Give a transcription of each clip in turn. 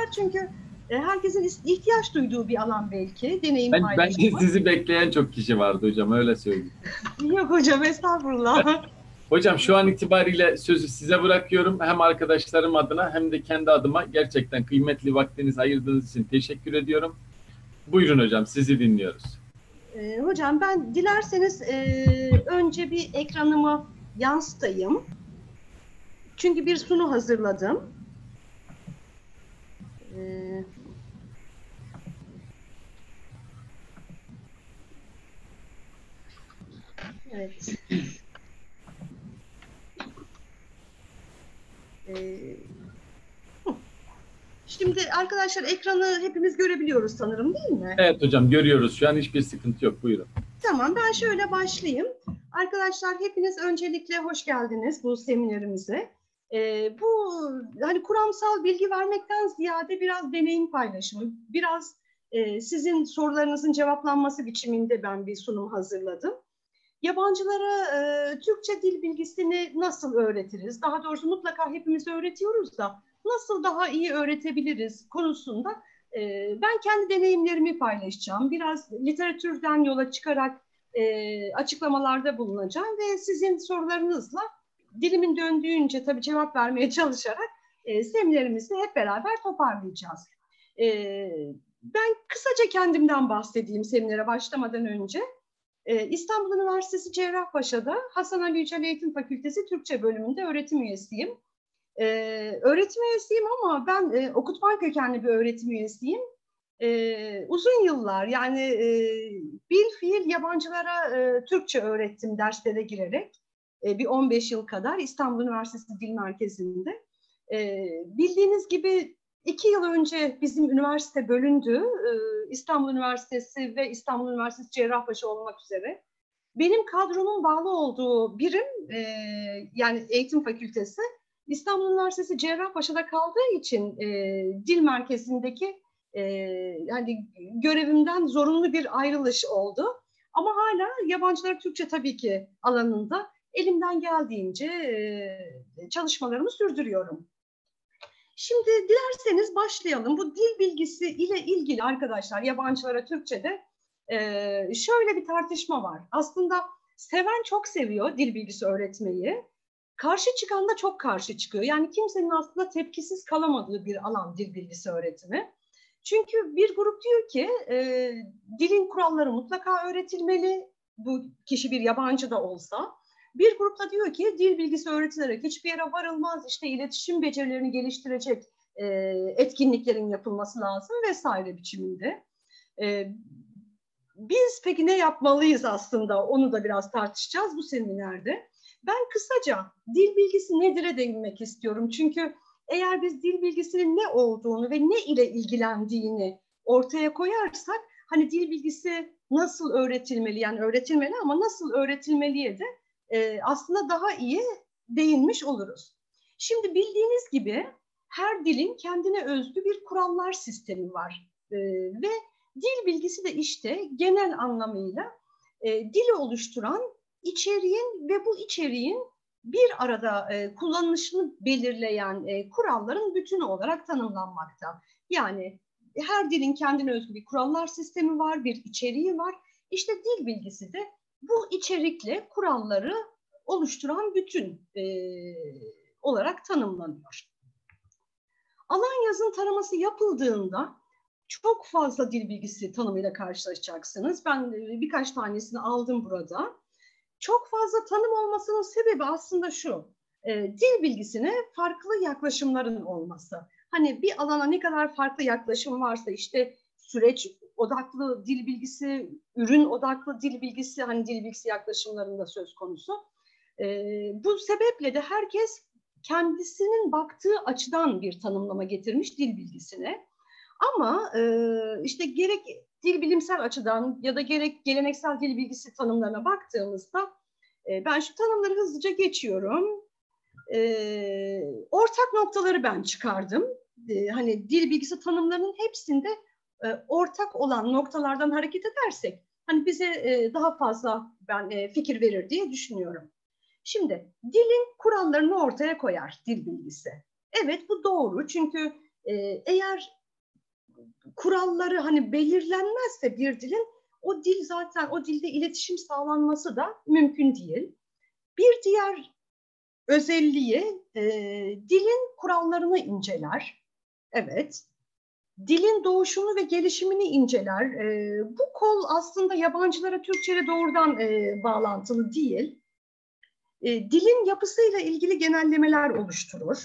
çünkü herkesin ihtiyaç duyduğu bir alan belki, deneyim Bence paylaşımı. sizi bekleyen çok kişi vardı hocam, öyle söyleyeyim. Yok hocam, estağfurullah. Hocam şu an itibariyle sözü size bırakıyorum. Hem arkadaşlarım adına hem de kendi adıma gerçekten kıymetli vaktinizi ayırdığınız için teşekkür ediyorum. Buyurun hocam, sizi dinliyoruz. Hocam ben dilerseniz önce bir ekranımı yansıtayım. Çünkü bir sunu hazırladım. Evet. Şimdi arkadaşlar ekranı hepimiz görebiliyoruz sanırım, değil mi? Evet hocam, görüyoruz. Şu an hiçbir sıkıntı yok. Buyurun. Tamam, ben şöyle başlayayım. Arkadaşlar hepiniz öncelikle hoş geldiniz bu seminerimize. Bu hani kuramsal bilgi vermekten ziyade biraz deneyim paylaşımı, biraz sizin sorularınızın cevaplanması biçiminde ben bir sunum hazırladım. Yabancılara Türkçe dil bilgisini nasıl öğretiriz? Daha doğrusu mutlaka hepimiz öğretiyoruz da nasıl daha iyi öğretebiliriz konusunda ben kendi deneyimlerimi paylaşacağım. Biraz literatürden yola çıkarak açıklamalarda bulunacağım ve sizin sorularınızla dilimin döndüğünce tabii cevap vermeye çalışarak seminerimizi hep beraber toparlayacağız. Ben kısaca kendimden bahsedeyim seminere başlamadan önce. İstanbul Üniversitesi Cerrahpaşa'da Hasan Ali Yücel Eğitim Fakültesi Türkçe bölümünde öğretim üyesiyim. Öğretim üyesiyim ama ben okutman kökenli bir öğretim üyesiyim. Uzun yıllar yani bilfiil yabancılara Türkçe öğrettim derslere girerek. Bir 15 yıl kadar İstanbul Üniversitesi Dil Merkezi'nde. Bildiğiniz gibi 2 yıl önce bizim üniversite bölündü. İstanbul Üniversitesi ve İstanbul Üniversitesi Cerrahpaşa olmak üzere. Benim kadromun bağlı olduğu birim yani eğitim fakültesi İstanbul Üniversitesi Cerrahpaşa'da kaldığı için dil merkezindeki yani görevimden zorunlu bir ayrılış oldu. Ama hala yabancılar Türkçe tabii ki alanında elimden geldiğince çalışmalarımı sürdürüyorum. Şimdi dilerseniz başlayalım. Bu dil bilgisi ile ilgili arkadaşlar yabancılara Türkçe'de şöyle bir tartışma var. Aslında seven çok seviyor dil bilgisi öğretmeyi. Karşı çıkan da çok karşı çıkıyor. Yani kimsenin aslında tepkisiz kalamadığı bir alan dil bilgisi öğretimi. Çünkü bir grup diyor ki dilin kuralları mutlaka öğretilmeli. Bu kişi bir yabancı da olsa. Bir grupta diyor ki dil bilgisi öğretilerek hiçbir yere varılmaz. İşte iletişim becerilerini geliştirecek etkinliklerin yapılması lazım vesaire biçiminde. Biz peki ne yapmalıyız aslında? Onu da biraz tartışacağız bu seminerde. Ben kısaca dil bilgisi nedir'e değinmek istiyorum. Çünkü eğer biz dil bilgisinin ne olduğunu ve ne ile ilgilendiğini ortaya koyarsak, hani dil bilgisi nasıl öğretilmeli, yani öğretilmeli ama nasıl öğretilmeliye de aslında daha iyi değinmiş oluruz. Şimdi bildiğiniz gibi her dilin kendine özgü bir kurallar sistemi var ve dil bilgisi de işte genel anlamıyla dili oluşturan içeriğin ve bu içeriğin bir arada kullanılışını belirleyen kuralların bütünü olarak tanımlanmakta. Yani her dilin kendine özgü bir kurallar sistemi var, bir içeriği var. İşte dil bilgisi de bu içerikle kuralları oluşturan bütün olarak tanımlanıyor. Alan yazım taraması yapıldığında çok fazla dil bilgisi tanımıyla karşılaşacaksınız. Ben birkaç tanesini aldım burada. Çok fazla tanım olmasının sebebi aslında şu. Dil bilgisine farklı yaklaşımların olması. Hani bir alana ne kadar farklı yaklaşım varsa, işte süreç odaklı dil bilgisi, ürün odaklı dil bilgisi, hani dil bilgisi yaklaşımlarında söz konusu. Bu sebeple de herkes kendisinin baktığı açıdan bir tanımlama getirmiş dil bilgisine. Ama işte gerek dil bilimsel açıdan ya da gerek geleneksel dil bilgisi tanımlarına baktığımızda ben şu tanımları hızlıca geçiyorum. Ortak noktaları ben çıkardım. Hani dil bilgisi tanımlarının hepsinde ortak olan noktalardan hareket edersek hani bize daha fazla fikir verir diye düşünüyorum. Şimdi dilin kurallarını ortaya koyar dil bilgisi. Evet, bu doğru, çünkü eğer kuralları hani belirlenmezse bir dilin, o dil zaten, o dilde iletişim sağlanması da mümkün değil. Bir diğer özelliği dilin kurallarını inceler. Evet. Dilin doğuşunu ve gelişimini inceler. Bu kol aslında yabancılara Türkçe'yle doğrudan bağlantılı değil. Dilin yapısıyla ilgili genellemeler oluşturur.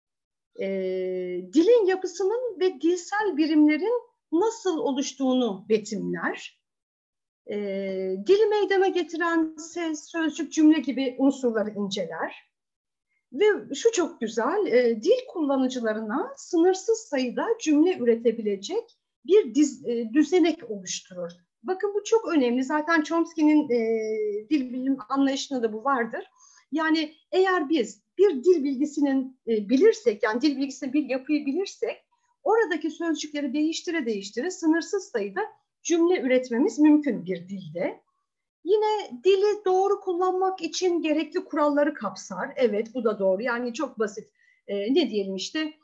Dilin yapısının ve dilsel birimlerin nasıl oluştuğunu betimler. Dili meydana getiren ses, sözcük, cümle gibi unsurları inceler. Ve şu çok güzel, dil kullanıcılarına sınırsız sayıda cümle üretebilecek bir düzenek oluşturur. Bakın bu çok önemli. Zaten Chomsky'nin dil bilim anlayışında da bu vardır. Yani eğer biz bir dil bilgisinin bilirsek, yani dil bilgisinde bir yapıyı bilirsek, oradaki sözcükleri değiştire değiştire sınırsız sayıda cümle üretmemiz mümkün bir dilde. Yine dili doğru kullanmak için gerekli kuralları kapsar. Evet, bu da doğru. Yani çok basit. Ne diyelim işte,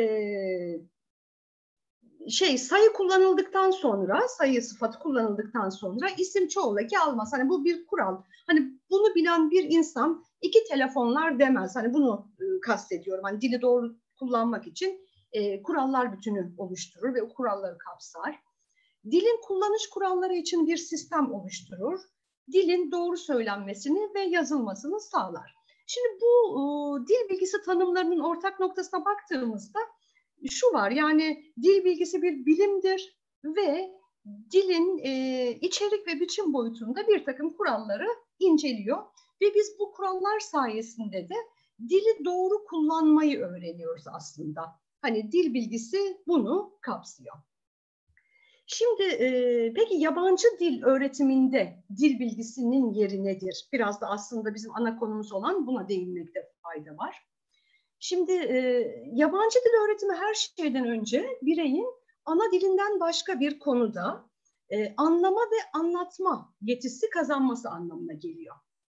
sayı kullanıldıktan sonra, sayı sıfatı kullanıldıktan sonra isim çoğul eki almaz. Hani bu bir kural. Hani bunu bilen bir insan iki telefonlar demez. Hani bunu kastediyorum. Hani dili doğru kullanmak için kurallar bütünü oluşturur ve o kuralları kapsar. Dilin kullanış kuralları için bir sistem oluşturur. Dilin doğru söylenmesini ve yazılmasını sağlar. Şimdi bu dil bilgisi tanımlarının ortak noktasına baktığımızda şu var, yani dil bilgisi bir bilimdir ve dilin içerik ve biçim boyutunda bir takım kuralları inceliyor. Ve biz bu kurallar sayesinde de dili doğru kullanmayı öğreniyoruz aslında. Hani dil bilgisi bunu kapsıyor. Şimdi peki yabancı dil öğretiminde dil bilgisinin yeri nedir? Biraz da aslında bizim ana konumuz olan buna değinmekte fayda var. Şimdi yabancı dil öğretimi her şeyden önce bireyin ana dilinden başka bir konuda anlama ve anlatma yetisi kazanması anlamına geliyor.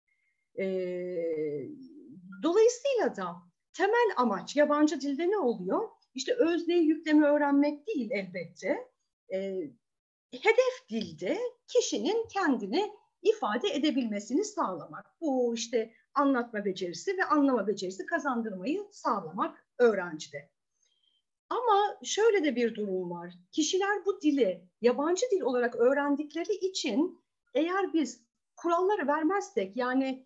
Dolayısıyla da temel amaç yabancı dilde ne oluyor? İşte özneyi, yüklemi öğrenmek değil elbette. Hedef dilde kişinin kendini ifade edebilmesini sağlamak. Bu işte anlatma becerisi ve anlama becerisi kazandırmayı sağlamak öğrencide. Ama şöyle de bir durum var. Kişiler bu dili yabancı dil olarak öğrendikleri için eğer biz kuralları vermezsek, yani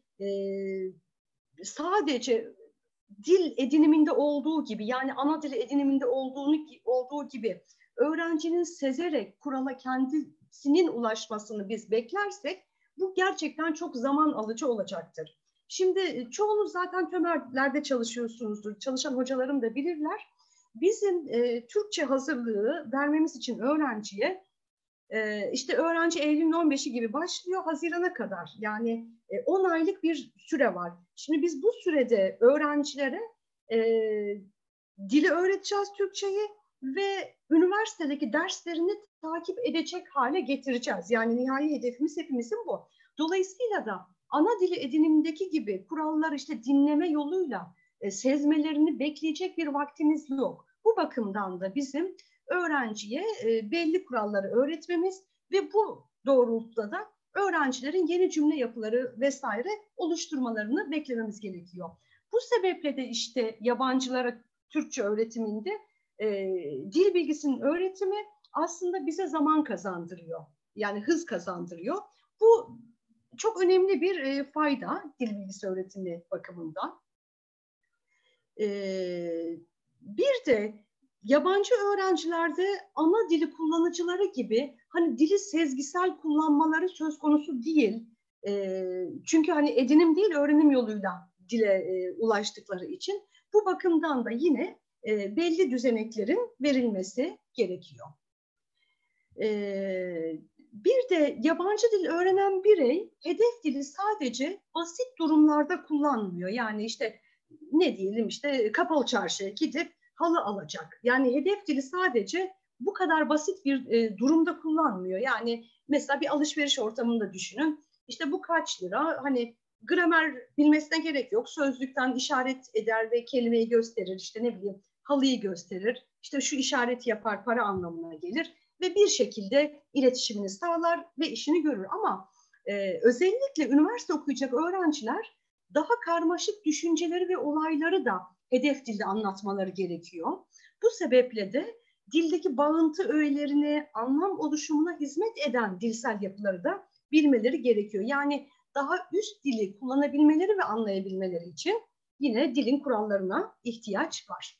sadece dil ediniminde olduğu gibi, yani ana dili ediniminde olduğu gibi öğrencinin sezerek kurala kendisinin ulaşmasını biz beklersek, bu gerçekten çok zaman alıcı olacaktır. Şimdi çoğunuz zaten TÖMER'lerde çalışıyorsunuzdur. Çalışan hocalarım da bilirler. Bizim Türkçe hazırlığı vermemiz için öğrenciye işte öğrenci Eylül'ün 15'i gibi başlıyor, Haziran'a kadar, yani 10 aylık bir süre var. Şimdi biz bu sürede öğrencilere dili öğreteceğiz, Türkçeyi, ve üniversitedeki derslerini takip edecek hale getireceğiz. Yani nihai hedefimiz hepimizin bu. Dolayısıyla da ana dili edinimindeki gibi kuralları işte dinleme yoluyla sezmelerini bekleyecek bir vaktimiz yok. Bu bakımdan da bizim öğrenciye belli kuralları öğretmemiz ve bu doğrultuda da öğrencilerin yeni cümle yapıları vesaire oluşturmalarını beklememiz gerekiyor. Bu sebeple de işte yabancılara Türkçe öğretiminde dil bilgisinin öğretimi aslında bize zaman kazandırıyor. Yani hız kazandırıyor. Bu çok önemli bir fayda dil bilgisi öğretimi bakımından. Bir de yabancı öğrencilerde ana dili kullanıcıları gibi hani dili sezgisel kullanmaları söz konusu değil. Çünkü hani edinim değil, öğrenim yoluyla dile ulaştıkları için bu bakımdan da yine belli düzeneklerin verilmesi gerekiyor. Bir de yabancı dil öğrenen birey hedef dili sadece basit durumlarda kullanmıyor. Yani işte ne diyelim, işte kapalı çarşıya gidip halı alacak. Yani hedef dili sadece bu kadar basit bir durumda kullanmıyor. Yani mesela bir alışveriş ortamında düşünün. İşte bu kaç lira? Hani gramer bilmesine gerek yok. Sözlükten işaret eder ve kelimeyi gösterir. İşte ne bileyim, halıyı gösterir, işte şu işareti yapar, para anlamına gelir ve bir şekilde iletişimini sağlar ve işini görür. Ama özellikle üniversite okuyacak öğrenciler daha karmaşık düşünceleri ve olayları da hedef dilde anlatmaları gerekiyor. Bu sebeple de dildeki bağıntı öğelerini, anlam oluşumuna hizmet eden dilsel yapıları da bilmeleri gerekiyor. Yani daha üst dili kullanabilmeleri ve anlayabilmeleri için yine dilin kurallarına ihtiyaç var.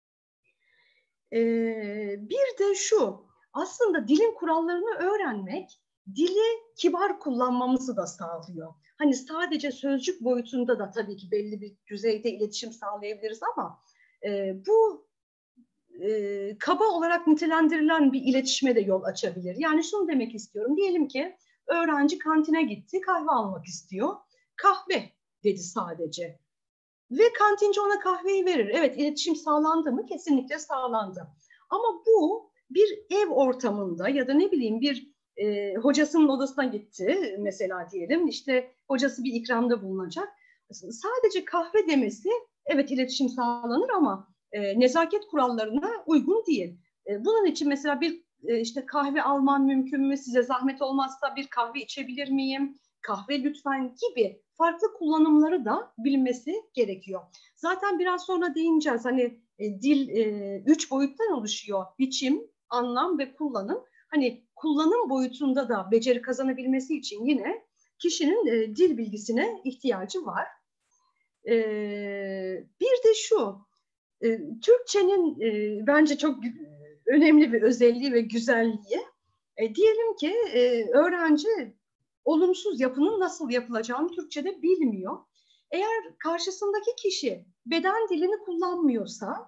Bir de şu, aslında dilin kurallarını öğrenmek, dili kibar kullanmamızı da sağlıyor. Hani sadece sözcük boyutunda da tabii ki belli bir düzeyde iletişim sağlayabiliriz ama bu kaba olarak nitelendirilen bir iletişime de yol açabilir. Yani şunu demek istiyorum, diyelim ki öğrenci kantine gitti, kahve almak istiyor. Kahve dedi sadece. Ve kantinci ona kahveyi verir. Evet, iletişim sağlandı mı? Kesinlikle sağlandı. Ama bu bir ev ortamında ya da ne bileyim bir hocasının odasına gitti mesela diyelim. İşte hocası bir ikramda bulunacak. Sadece kahve demesi evet iletişim sağlanır ama nezaket kurallarına uygun değil. Bunun için mesela bir işte kahve alman mümkün mü? Size zahmet olmazsa bir kahve içebilir miyim? Kahve lütfen gibi farklı kullanımları da bilmesi gerekiyor. Zaten biraz sonra değineceğiz. Hani dil 3 boyuttan oluşuyor. Biçim, anlam ve kullanım. Hani kullanım boyutunda da beceri kazanabilmesi için yine kişinin dil bilgisine ihtiyacı var. Bir de şu, Türkçenin bence çok önemli bir özelliği ve güzelliği. Diyelim ki öğrenci olumsuz yapının nasıl yapılacağını Türkçe'de bilmiyor. Eğer karşısındaki kişi beden dilini kullanmıyorsa,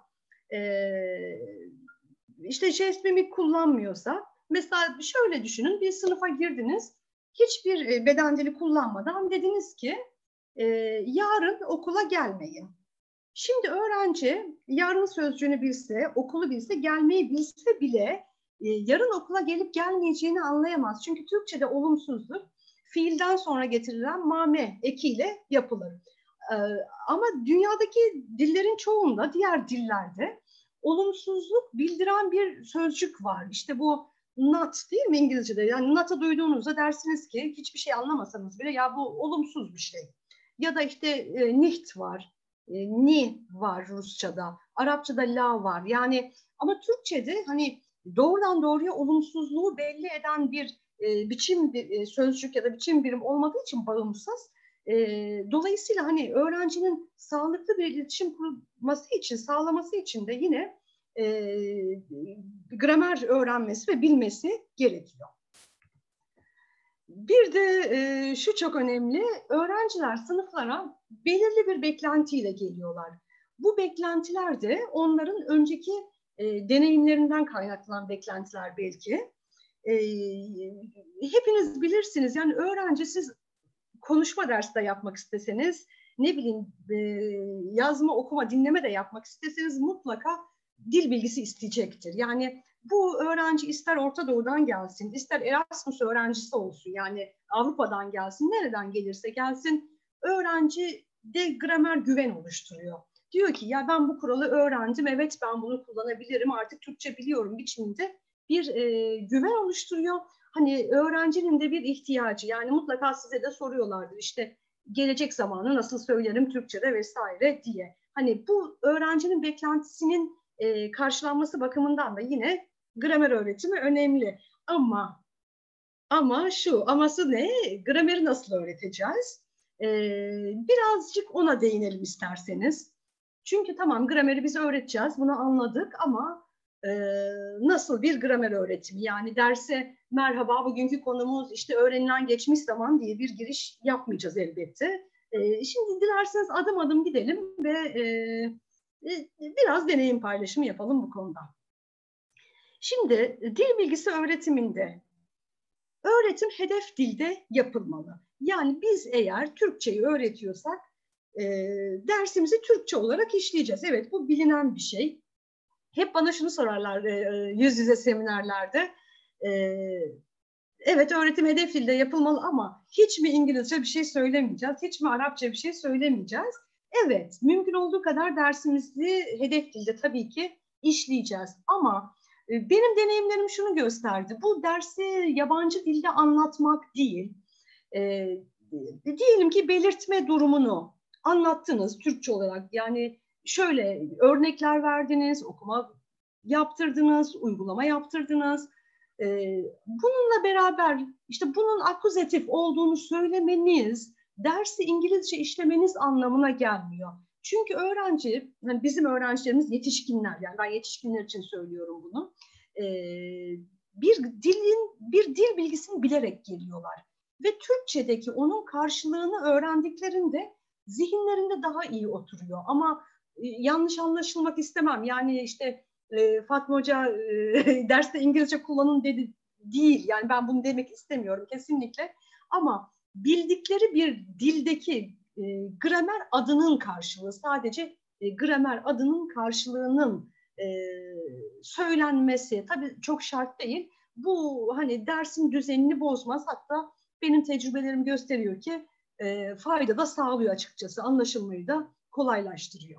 işte jest mimik kullanmıyorsa, mesela şöyle düşünün, bir sınıfa girdiniz, hiçbir beden dili kullanmadan dediniz ki yarın okula gelmeyin. Şimdi öğrenci yarın sözcüğünü bilse, okulu bilse, gelmeyi bilse bile yarın okula gelip gelmeyeceğini anlayamaz. Çünkü Türkçe'de olumsuzluk fiilden sonra getirilen mame ekiyle yapılır. Ama dünyadaki dillerin çoğunda, diğer dillerde olumsuzluk bildiren bir sözcük var. İşte bu not değil mi İngilizce'de? Yani not'ı duyduğunuzda dersiniz ki hiçbir şey anlamasanız bile ya bu olumsuz bir şey. Ya da işte nicht var, ni var Rusça'da, Arapça'da la var. Yani ama Türkçe'de hani doğrudan doğruya olumsuzluğu belli eden bir biçim sözcük ya da biçim birim olmadığı için bağımsız. Dolayısıyla hani öğrencinin sağlıklı bir iletişim kurması için, sağlaması için de yine gramer öğrenmesi ve bilmesi gerekiyor. Bir de şu çok önemli, öğrenciler sınıflara belirli bir beklentiyle geliyorlar. Bu beklentiler de onların önceki deneyimlerinden kaynaklanan beklentiler belki. Hepiniz bilirsiniz, yani öğrenci siz konuşma dersi de yapmak isteseniz, ne bileyim yazma, okuma, dinleme de yapmak isteseniz mutlaka dil bilgisi isteyecektir. Yani bu öğrenci ister Orta Doğu'dan gelsin, ister Erasmus öğrencisi olsun, yani Avrupa'dan gelsin, nereden gelirse gelsin, öğrenci de gramer güven oluşturuyor. Diyor ki ya ben bu kuralı öğrendim, evet ben bunu kullanabilirim, artık Türkçe biliyorum biçiminde bir güven oluşturuyor. Hani öğrencinin de bir ihtiyacı, yani mutlaka size de soruyorlardır işte gelecek zamanı nasıl söylerim Türkçe'de vesaire diye. Hani bu öğrencinin beklentisinin karşılanması bakımından da yine gramer öğretimi önemli. Aması ne? Grameri nasıl öğreteceğiz? Birazcık ona değinelim isterseniz. Çünkü tamam grameri biz öğreteceğiz, bunu anladık ama nasıl bir gramer öğretimi? Yani derse merhaba bugünkü konumuz işte öğrenilen geçmiş zaman diye bir giriş yapmayacağız elbette. Şimdi dilerseniz adım adım gidelim ve biraz deneyim paylaşımı yapalım bu konuda. Şimdi dil bilgisi öğretiminde öğretim hedef dilde yapılmalı. Yani biz eğer Türkçeyi öğretiyorsak dersimizi Türkçe olarak işleyeceğiz. Evet, bu bilinen bir şey. Hep bana şunu sorarlar yüz yüze seminerlerde. Evet, öğretim hedef dilde yapılmalı ama hiç mi İngilizce bir şey söylemeyeceğiz, hiç mi Arapça bir şey söylemeyeceğiz? Evet, mümkün olduğu kadar dersimizi hedef dilde tabii ki işleyeceğiz. Ama benim deneyimlerim şunu gösterdi. Bu dersi yabancı dilde anlatmak değil. E, Diyelim ki belirtme durumunu anlattınız Türkçe olarak. Yani şöyle örnekler verdiniz, okuma yaptırdınız, uygulama yaptırdınız. Bununla beraber işte bunun akuzatif olduğunu söylemeniz, dersi İngilizce işlemeniz anlamına gelmiyor. Çünkü öğrenci, yani bizim öğrencilerimiz yetişkinler, yani ben yetişkinler için söylüyorum bunu. Bir dil bilgisini bilerek geliyorlar. Ve Türkçedeki onun karşılığını öğrendiklerinde zihinlerinde daha iyi oturuyor. Ama yanlış anlaşılmak istemem. Yani işte Fatma Hoca derste İngilizce kullanın dedi değil. Yani ben bunu demek istemiyorum kesinlikle. Ama bildikleri bir dildeki gramer adının karşılığı, sadece gramer adının karşılığının söylenmesi tabii çok şart değil. Bu hani dersin düzenini bozmaz, hatta benim tecrübelerim gösteriyor ki fayda da sağlıyor açıkçası, anlaşılmayı da kolaylaştırıyor.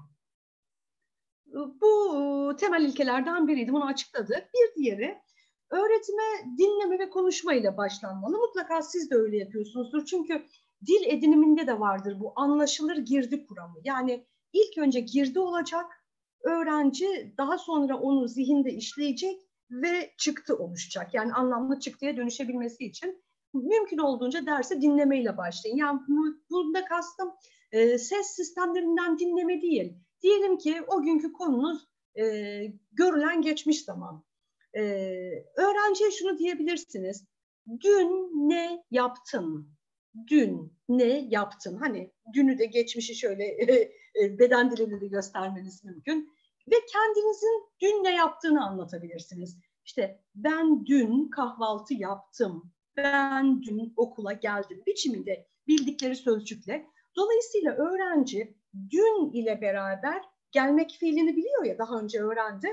Bu temel ilkelerden biriydi, bunu açıkladık. Bir diğeri, öğretime dinleme ve konuşma ile başlanmalı. Mutlaka siz de öyle yapıyorsunuzdur. Çünkü dil ediniminde de vardır bu anlaşılır girdi kuramı. Yani ilk önce girdi olacak, öğrenci daha sonra onu zihinde işleyecek ve çıktı oluşacak. Yani anlamlı çıktıya dönüşebilmesi için mümkün olduğunca dersi dinlemeyle başlayın. Yani bunda kastım ses sistemlerinden dinleme değil. Diyelim ki o günkü konunuz görülen geçmiş zaman. Öğrenciye şunu diyebilirsiniz. Dün ne yaptın? Dün ne yaptın? Hani dünü de geçmişi şöyle beden diliyle de göstermeniz mümkün. Ve kendinizin dün ne yaptığını anlatabilirsiniz. İşte ben dün kahvaltı yaptım. Ben dün okula geldim biçiminde bildikleri sözcükle. Dolayısıyla öğrenci dün ile beraber gelmek fiilini biliyor ya, daha önce öğrendi.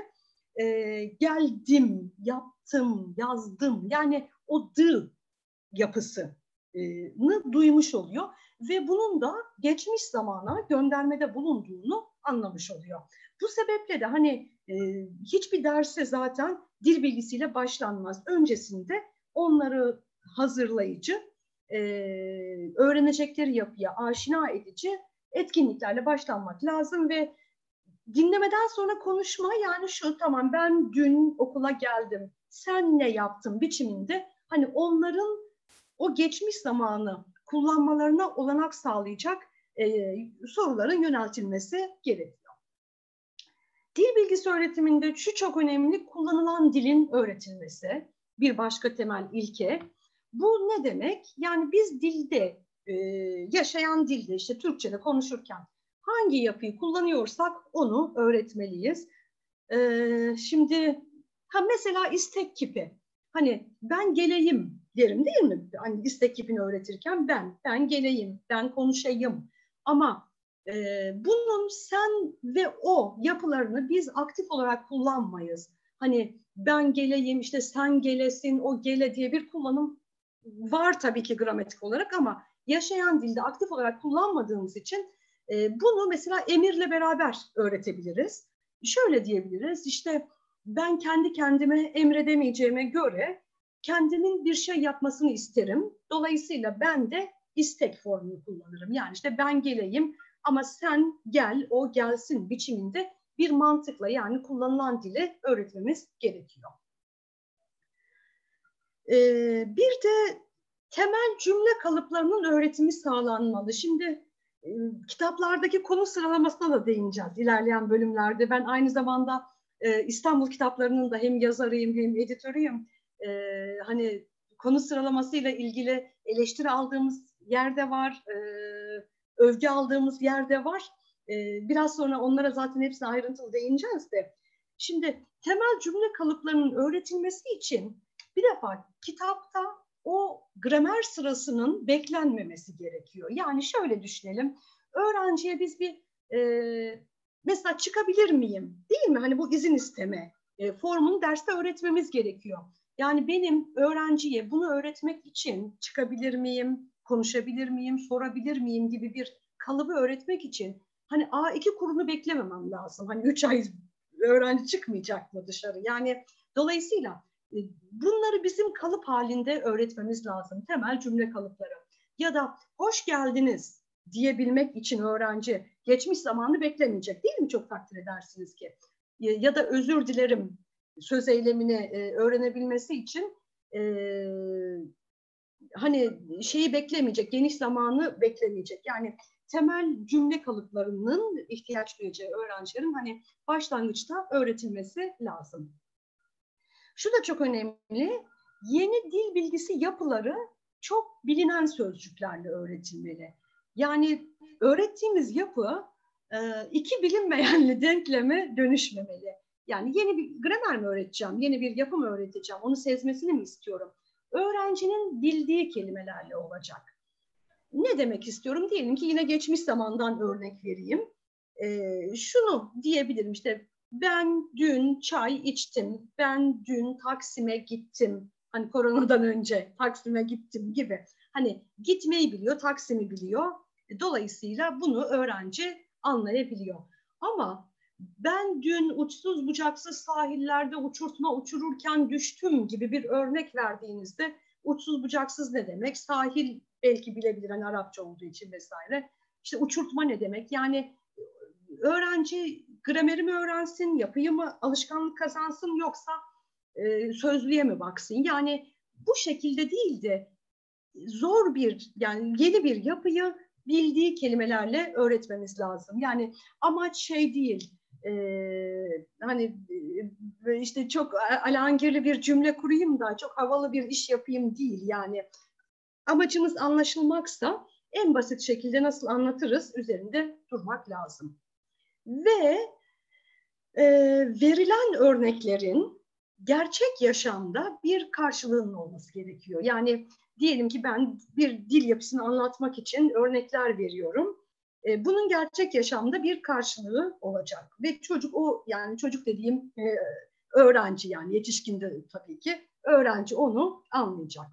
Geldim, yaptım, yazdım. Yani o dı yapısını duymuş oluyor ve bunun da geçmiş zamana göndermede bulunduğunu anlamış oluyor. Bu sebeple de hani hiçbir derse zaten dil bilgisiyle başlanmaz. Öncesinde onları hazırlayıcı, öğrenecekleri yapıya aşina edici etkinliklerle başlanmak lazım ve dinlemeden sonra konuşma, yani şu tamam ben dün okula geldim, sen ne yaptın biçiminde hani onların o geçmiş zamanı kullanmalarına olanak sağlayacak soruların yöneltilmesi gerekiyor. Dil bilgisi öğretiminde şu çok önemli, kullanılan dilin öğretilmesi bir başka temel ilke. Bu ne demek? Yani biz dilde, yaşayan dilde, işte Türkçe'de konuşurken hangi yapıyı kullanıyorsak onu öğretmeliyiz. Şimdi mesela istek kipi. Hani ben geleyim derim değil mi? Hani istek kipini öğretirken ben geleyim, ben konuşayım. Ama bunun sen ve o yapılarını biz aktif olarak kullanmayız. Hani ben geleyim, işte sen gelesin, o gele diye bir kullanım var tabii ki gramatik olarak, ama yaşayan dilde aktif olarak kullanmadığımız için bunu mesela emirle beraber öğretebiliriz. Şöyle diyebiliriz, işte ben kendi kendime emredemeyeceğime göre kendimin bir şey yapmasını isterim. Dolayısıyla ben de istek formunu kullanırım. Yani işte ben geleyim ama sen gel, o gelsin biçiminde bir mantıkla, yani kullanılan dili öğretmemiz gerekiyor. Bir de temel cümle kalıplarının öğretimi sağlanmalı. Şimdi kitaplardaki konu sıralamasına da değineceğiz ilerleyen bölümlerde. Ben aynı zamanda İstanbul kitaplarının da hem yazarıyım hem editörüyüm. Hani konu sıralamasıyla ilgili eleştiri aldığımız yerde var, övgü aldığımız yerde var. Biraz sonra onlara zaten hepsine ayrıntılı değineceğiz de. Şimdi temel cümle kalıplarının öğretilmesi için bir defa kitapta o gramer sırasının beklenmemesi gerekiyor. Yani şöyle düşünelim, öğrenciye biz bir mesela çıkabilir miyim, değil mi? Hani bu izin isteme formunu derste öğretmemiz gerekiyor. Yani benim öğrenciye bunu öğretmek için çıkabilir miyim, konuşabilir miyim, sorabilir miyim gibi bir kalıbı öğretmek için hani A2 kurunu beklememem lazım. Hani 3 ay öğrenci çıkmayacak mı dışarı? Yani dolayısıyla bunları bizim kalıp halinde öğretmemiz lazım. Temel cümle kalıpları. Ya da hoş geldiniz diyebilmek için öğrenci geçmiş zamanı beklemeyecek değil mi? Çok takdir edersiniz ki. Ya da özür dilerim söz eylemini öğrenebilmesi için hani şeyi beklemeyecek, geniş zamanı beklemeyecek. Yani temel cümle kalıplarının ihtiyaç duyacağı öğrencilerin hani başlangıçta öğretilmesi lazım. Şu da çok önemli. Yeni dil bilgisi yapıları çok bilinen sözcüklerle öğretilmeli. Yani öğrettiğimiz yapı iki bilinmeyenli denkleme dönüşmemeli. Yani yeni bir gramer mi öğreteceğim, yeni bir yapı mı öğreteceğim, onu sezmesini mi istiyorum? Öğrencinin bildiği kelimelerle olacak. Ne demek istiyorum? Diyelim ki yine geçmiş zamandan örnek vereyim. Şunu diyebilirim işte, ben dün çay içtim, ben dün Taksim'e gittim. Hani koronadan önce Taksim'e gittim gibi. Hani gitmeyi biliyor, Taksim'i biliyor. Dolayısıyla bunu öğrenci anlayabiliyor. Ama ben dün uçsuz bucaksız sahillerde uçurtma uçururken düştüm gibi bir örnek verdiğinizde uçsuz bucaksız ne demek? Sahil belki bilebilir hani Arapça olduğu için vesaire. İşte uçurtma ne demek? Yani öğrenci grameri mi öğrensin, yapıyı mı alışkanlık kazansın yoksa sözlüğe mi baksın? Yani bu şekilde değil de zor bir yani yeni bir yapıyı bildiği kelimelerle öğretmemiz lazım. Yani amaç şey değil. Hani işte çok alengirli bir cümle kurayım da çok havalı bir iş yapayım değil. Yani amacımız anlaşılmaksa en basit şekilde nasıl anlatırız üzerinde durmak lazım. Ve verilen örneklerin gerçek yaşamda bir karşılığının olması gerekiyor. Yani diyelim ki ben bir dil yapısını anlatmak için örnekler veriyorum. Bunun gerçek yaşamda bir karşılığı olacak. Ve çocuk o yani çocuk dediğim öğrenci yani yetişkin de tabii ki öğrenci onu anlayacak.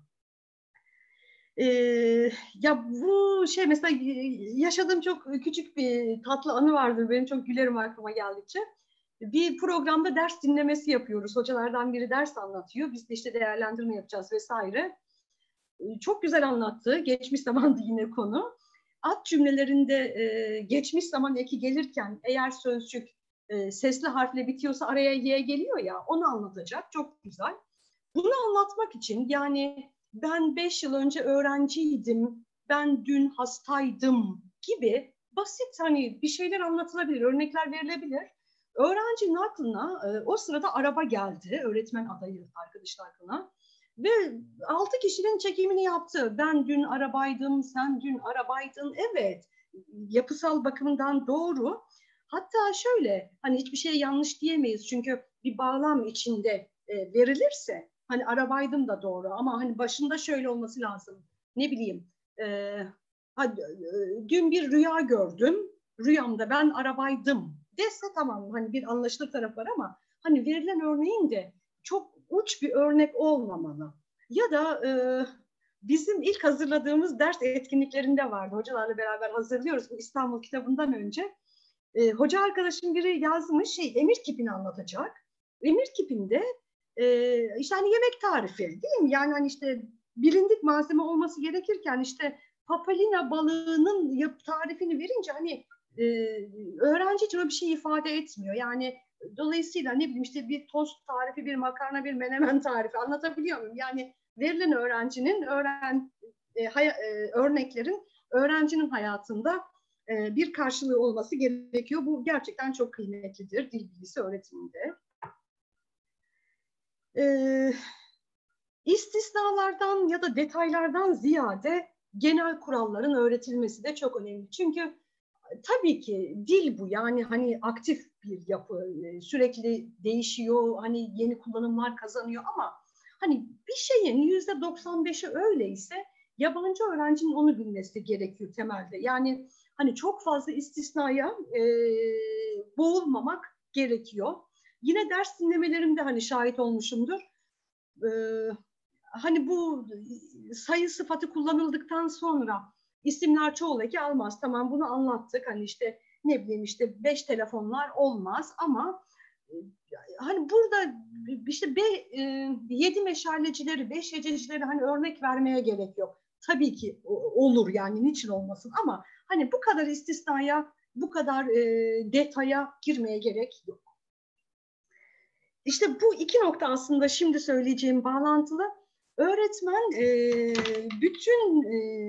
Ya bu şey mesela yaşadığım çok küçük bir tatlı anı vardır. Benim çok gülerim aklıma geldikçe. Bir programda ders dinlemesi yapıyoruz. Hocalardan biri ders anlatıyor. Biz de işte değerlendirme yapacağız vesaire. Çok güzel anlattı. Geçmiş zamanda yine konu. At cümlelerinde geçmiş zaman eki gelirken eğer sözcük sesli harfle bitiyorsa araya y geliyor ya onu anlatacak. Çok güzel. Bunu anlatmak için yani ben 5 yıl önce öğrenciydim, ben dün hastaydım gibi basit hani bir şeyler anlatılabilir, örnekler verilebilir. Öğrencinin aklına o sırada araba geldi, öğretmen adayı arkadaşın aklına. Ve 6 kişinin çekimini yaptı. Ben dün arabaydım, sen dün arabaydın. Evet, yapısal bakımından doğru. Hatta şöyle, hani hiçbir şey yanlış diyemeyiz. Çünkü bir bağlam içinde verilirse, hani arabaydım da doğru ama hani başında şöyle olması lazım. Ne bileyim, dün bir rüya gördüm, rüyamda ben arabaydım dese tamam, hani bir anlaşılır taraf var ama hani verilen örneğin de çok uç bir örnek olmamalı. Ya da bizim ilk hazırladığımız ders etkinliklerinde vardı. Hocalarla beraber hazırlıyoruz bu İstanbul kitabından önce. Hoca arkadaşım biri yazmış emir kipini anlatacak. Emir kipinde işte hani yemek tarifi değil mi? Yani hani işte bilindik malzeme olması gerekirken işte papalina balığının tarifini verince hani öğrenci için o bir şey ifade etmiyor. Yani dolayısıyla ne bileyim işte bir tost tarifi, bir makarna, bir menemen tarifi anlatabiliyor muyum? Yani verilen öğrencinin örneklerin öğrencinin hayatında bir karşılığı olması gerekiyor. Bu gerçekten çok kıymetlidir dil bilgisi öğretiminde. İstisnalardan ya da detaylardan ziyade genel kuralların öğretilmesi de çok önemli. Çünkü tabii ki dil bu yani hani aktif bir yapı, sürekli değişiyor, hani yeni kullanımlar kazanıyor ama hani bir şeyin %95'i öyleyse yabancı öğrencinin onu bilmesi gerekiyor temelde. Yani hani çok fazla istisnaya boğulmamak gerekiyor. Yine ders dinlemelerimde hani şahit olmuşumdur. Hani bu sayı sıfatı kullanıldıktan sonra isimler çoğul eki almaz. Tamam bunu anlattık. Hani işte ne bileyim işte 5 telefonlar olmaz ama hani burada işte 7 meşalecileri, 5 hececileri hani örnek vermeye gerek yok. Tabii ki olur yani niçin olmasın ama hani bu kadar istisnaya, bu kadar detaya girmeye gerek yok. İşte bu iki nokta aslında şimdi söyleyeceğim bağlantılı. Öğretmen bütün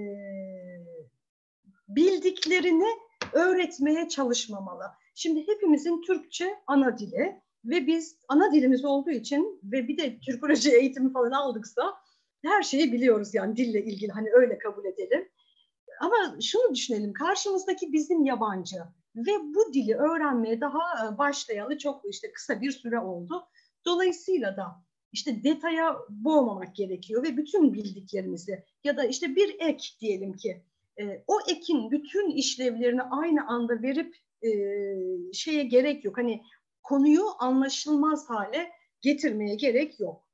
bildiklerini öğretmeye çalışmamalı. Şimdi hepimizin Türkçe ana dili ve biz ana dilimiz olduğu için ve bir de Türkoloji eğitimi falan aldıksa her şeyi biliyoruz yani dille ilgili hani öyle kabul edelim. Ama şunu düşünelim, karşımızdaki bizim yabancı ve bu dili öğrenmeye daha başlayalı çok işte kısa bir süre oldu. Dolayısıyla da işte detaya boğmamak gerekiyor ve bütün bildiklerimizi ya da işte bir ek diyelim ki o ekin bütün işlevlerini aynı anda verip şeye gerek yok. Hani konuyu anlaşılmaz hale getirmeye gerek yok.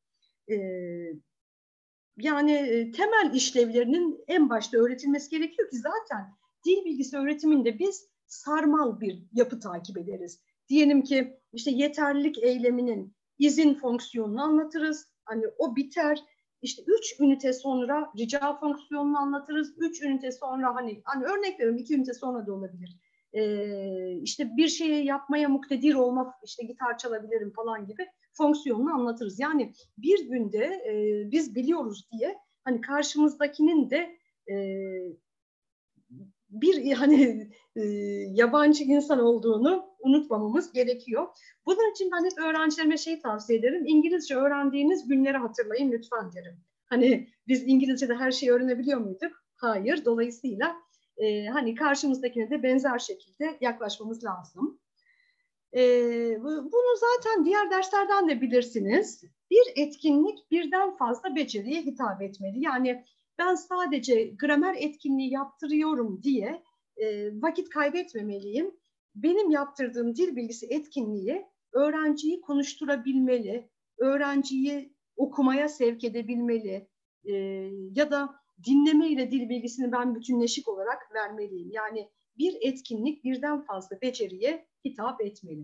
Yani temel işlevlerinin en başta öğretilmesi gerekiyor ki zaten dil bilgisi öğretiminde biz sarmal bir yapı takip ederiz. Diyelim ki işte yeterlilik eyleminin izin fonksiyonunu anlatırız. Hani o biter. İşte 3 ünite sonra rica fonksiyonunu anlatırız. 3 ünite sonra hani örnek veriyorum 2 ünite sonra da olabilir. İşte bir şeyi yapmaya muktedir olma, işte gitar çalabilirim falan gibi fonksiyonunu anlatırız. Yani bir günde biz biliyoruz diye hani karşımızdakinin de bir hani yabancı insan olduğunu unutmamamız gerekiyor. Bunun için ben hep öğrencilerime şey tavsiye ederim. İngilizce öğrendiğiniz günleri hatırlayın lütfen derim. Hani biz İngilizce'de her şeyi öğrenebiliyor muyduk? Hayır. Dolayısıyla hani karşımızdakine de benzer şekilde yaklaşmamız lazım. Bunu zaten diğer derslerden de bilirsiniz. Bir etkinlik birden fazla beceriye hitap etmeli. Yani ben sadece gramer etkinliği yaptırıyorum diye vakit kaybetmemeliyim. Benim yaptırdığım dil bilgisi etkinliği öğrenciyi konuşturabilmeli, öğrenciyi okumaya sevk edebilmeli ya da dinleme ile dil bilgisini ben bütünleşik olarak vermeliyim. Yani bir etkinlik birden fazla beceriye hitap etmeli.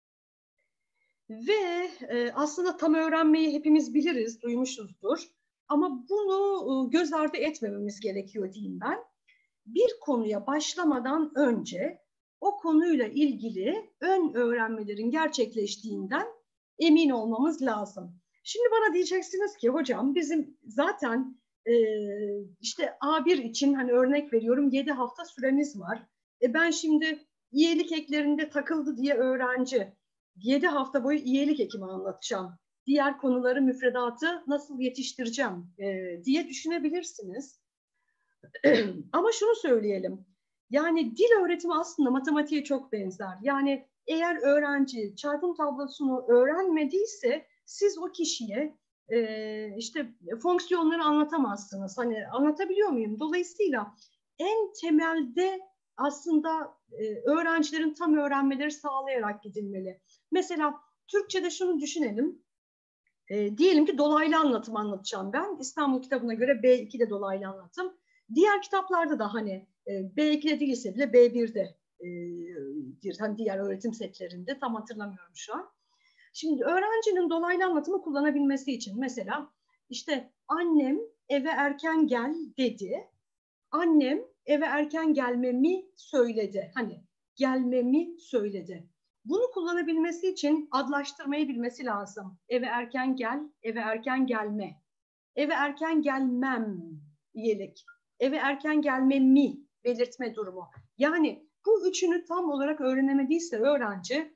Ve aslında tam öğrenmeyi hepimiz biliriz, duymuşuzdur. Ama bunu göz ardı etmememiz gerekiyor diyeyim ben. Bir konuya başlamadan önce o konuyla ilgili ön öğrenmelerin gerçekleştiğinden emin olmamız lazım. Şimdi bana diyeceksiniz ki hocam bizim zaten işte A1 için hani örnek veriyorum 7 hafta süremiz var. Ben şimdi iyilik eklerinde takıldı diye öğrenci 7 hafta boyu iyilik ekimi anlatacağım. Diğer konuları, müfredatı nasıl yetiştireceğim diye düşünebilirsiniz. Ama şunu söyleyelim. Yani dil öğretimi aslında matematiğe çok benzer. Yani eğer öğrenci çarpım tablosunu öğrenmediyse siz o kişiye işte fonksiyonları anlatamazsınız. Hani anlatabiliyor muyum? Dolayısıyla en temelde aslında öğrencilerin tam öğrenmeleri sağlayarak gidilmeli. Mesela Türkçe'de şunu düşünelim. Diyelim ki dolaylı anlatım anlatacağım ben. İstanbul kitabına göre B2'de dolaylı anlatım. Diğer kitaplarda da hani B2'de değilse bile B1'de hani diğer öğretim setlerinde tam hatırlamıyorum şu an. Şimdi öğrencinin dolaylı anlatımı kullanabilmesi için mesela işte annem eve erken gel dedi. Annem eve erken gelmemi söyledi. Hani gelmemi söyledi. Bunu kullanabilmesi için adlaştırmayı bilmesi lazım. Eve erken gel, eve erken gelme. Eve erken gelmem iyilik. Eve erken gelmemi belirtme durumu. Yani bu üçünü tam olarak öğrenemediyse öğrenci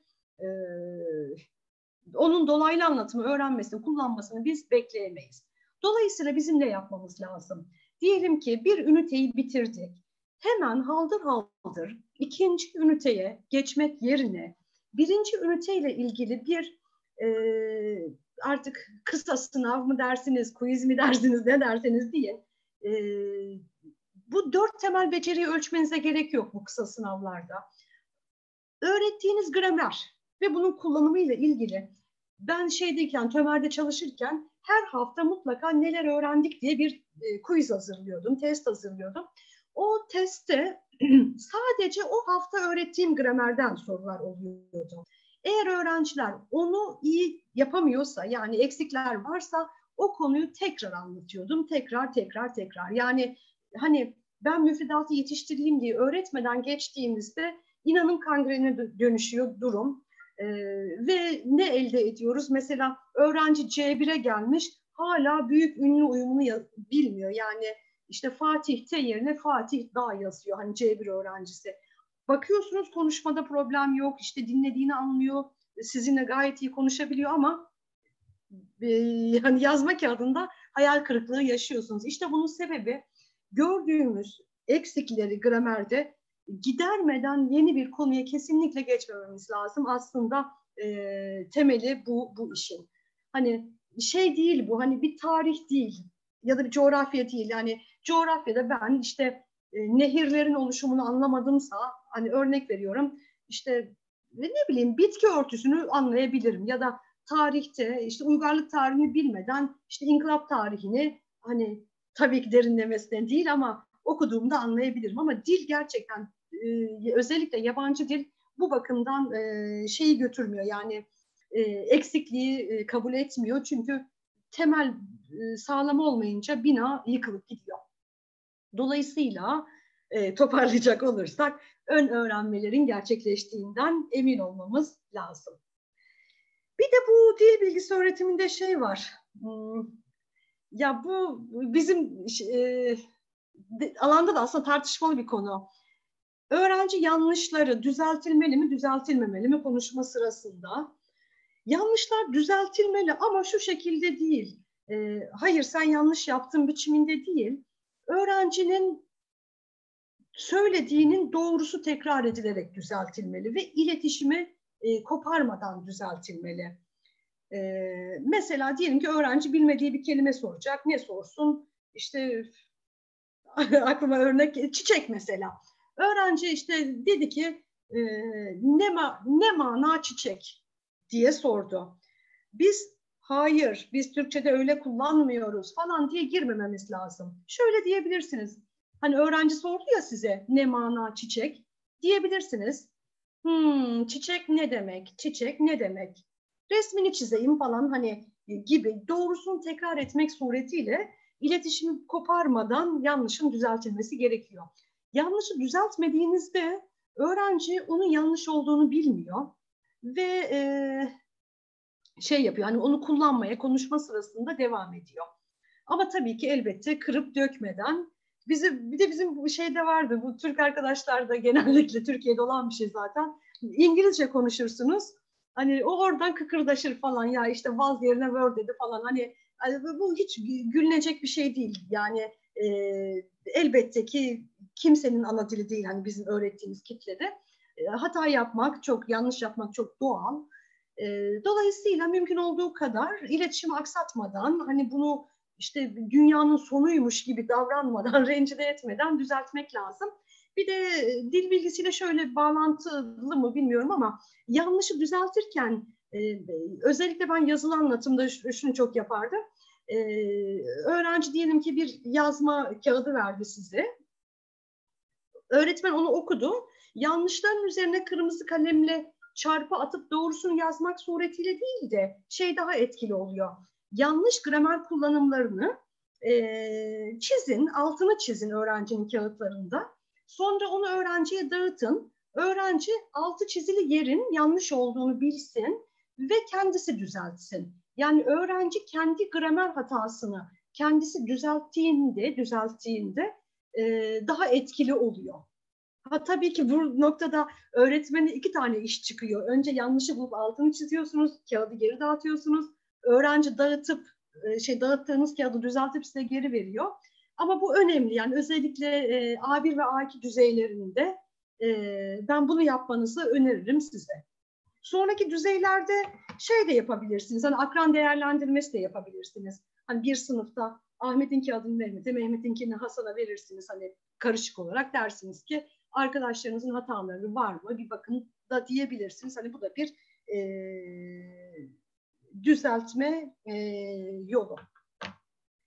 onun dolaylı anlatımı öğrenmesini, kullanmasını biz bekleyemeyiz. Dolayısıyla bizim ne yapmamız lazım? Diyelim ki bir üniteyi bitirdik. Hemen haldır haldır ikinci üniteye geçmek yerine birinci üniteyle ilgili bir artık kısa sınav mı dersiniz, quiz mi dersiniz, ne derseniz deyin. Bu 4 temel beceriyi ölçmenize gerek yok bu kısa sınavlarda. Öğrettiğiniz gramer ve bunun kullanımıyla ilgili ben TÖMER'de çalışırken her hafta mutlaka neler öğrendik diye bir quiz hazırlıyordum, test hazırlıyordum. O testte sadece o hafta öğrettiğim gramerden sorular oluyordu. Eğer öğrenciler onu iyi yapamıyorsa, yani eksikler varsa o konuyu tekrar anlatıyordum. Tekrar. Yani hani ben müfredatı yetiştireyim diye öğretmeden geçtiğimizde inanın kangrene dönüşüyor durum. Ve ne elde ediyoruz? Mesela öğrenci C1'e gelmiş, hala büyük ünlü uyumunu bilmiyor. Yani işte Fatih T yerine Fatih Dağ yazıyor hani C1 öğrencisi. Bakıyorsunuz konuşmada problem yok, işte dinlediğini anlıyor, sizinle gayet iyi konuşabiliyor ama yani yazma kağıdında hayal kırıklığı yaşıyorsunuz. İşte bunun sebebi gördüğümüz eksikleri gramerde gidermeden yeni bir konuya kesinlikle geçmememiz lazım. Aslında temeli bu işin. Hani şey değil bu, hani bir tarih değil ya da bir coğrafya değil. Yani coğrafyada ben işte nehirlerin oluşumunu anlamadımsa, hani örnek veriyorum, işte ne bileyim bitki örtüsünü anlayabilirim ya da tarihte işte uygarlık tarihini bilmeden işte inkılap tarihini hani tabii ki derinlemesine değil ama okuduğumda anlayabilirim. Ama dil gerçekten özellikle yabancı dil bu bakımdan şeyi götürmüyor, yani eksikliği kabul etmiyor. Çünkü temel sağlam olmayınca bina yıkılıp gidiyor. Dolayısıyla toparlayacak olursak ön öğrenmelerin gerçekleştiğinden emin olmamız lazım. Bir de bu dil bilgisi öğretiminde şey var. Ya bu bizim alanda da aslında tartışmalı bir konu. Öğrenci yanlışları düzeltilmeli mi, düzeltilmemeli mi konuşma sırasında? Yanlışlar düzeltilmeli ama şu şekilde değil. Hayır sen yanlış yaptın biçiminde değil. Öğrencinin söylediğinin doğrusu tekrar edilerek düzeltilmeli ve iletişimi koparmadan düzeltilmeli. Mesela diyelim ki öğrenci bilmediği bir kelime soracak. Ne sorsun? İşte aklıma örnek çiçek mesela. Öğrenci işte dedi ki ne mana çiçek diye sordu. Hayır, biz Türkçe'de öyle kullanmıyoruz falan diye girmememiz lazım. Şöyle diyebilirsiniz. Hani öğrenci sordu ya size ne mana çiçek diyebilirsiniz. Çiçek ne demek? Çiçek ne demek? Resmini çizeyim falan hani gibi doğrusunu tekrar etmek suretiyle iletişimi koparmadan yanlışın düzeltilmesi gerekiyor. Yanlışı düzeltmediğinizde öğrenci onun yanlış olduğunu bilmiyor ve şey yapıyor, hani onu kullanmaya konuşma sırasında devam ediyor. Ama tabii ki elbette kırıp dökmeden. Bir de bizim bu şeyde vardı, bu Türk arkadaşlar da genellikle Türkiye'de olan bir şey zaten. İngilizce konuşursunuz. Hani o oradan kıkırdaşır falan, ya işte was yerine were dedi falan. Hani bu hiç gülünecek bir şey değil. Yani elbette ki kimsenin ana dili değil hani bizim öğrettiğimiz kitlede. Hata yapmak, çok yanlış yapmak çok doğal. Dolayısıyla mümkün olduğu kadar iletişimi aksatmadan, hani bunu işte dünyanın sonuymuş gibi davranmadan, rencide etmeden düzeltmek lazım. Bir de dil bilgisiyle şöyle bağlantılı mı bilmiyorum ama yanlışı düzeltirken özellikle ben yazılı anlatımda şunu çok yapardım. Öğrenci diyelim ki bir yazma kağıdı verdi size. Öğretmen onu okudu. Yanlışların üzerine kırmızı kalemle çarpı atıp doğrusunu yazmak suretiyle değil de şey daha etkili oluyor. Yanlış gramer kullanımlarını çizin, altını çizin öğrencinin kağıtlarında. Sonra onu öğrenciye dağıtın. Öğrenci altı çizili yerin yanlış olduğunu bilsin ve kendisi düzeltsin. Yani öğrenci kendi gramer hatasını kendisi düzelttiğinde daha etkili oluyor. Tabii ki bu noktada öğretmene iki tane iş çıkıyor. Önce yanlışı bulup altını çiziyorsunuz, kağıdı geri dağıtıyorsunuz. Öğrenci dağıttığınız kağıdı düzeltip size geri veriyor. Ama bu önemli. Yani özellikle A1 ve A2 düzeylerinde ben bunu yapmanızı öneririm size. Sonraki düzeylerde şey de yapabilirsiniz. Hani akran değerlendirmesi de yapabilirsiniz. Hani bir sınıfta Ahmet'in kağıdını Mehmet'e, Mehmet'inkini Hasan'a verirsiniz. Hani karışık olarak dersiniz ki arkadaşlarınızın hataları var mı? Bir bakın da diyebilirsiniz. Hani bu da bir düzeltme yolu.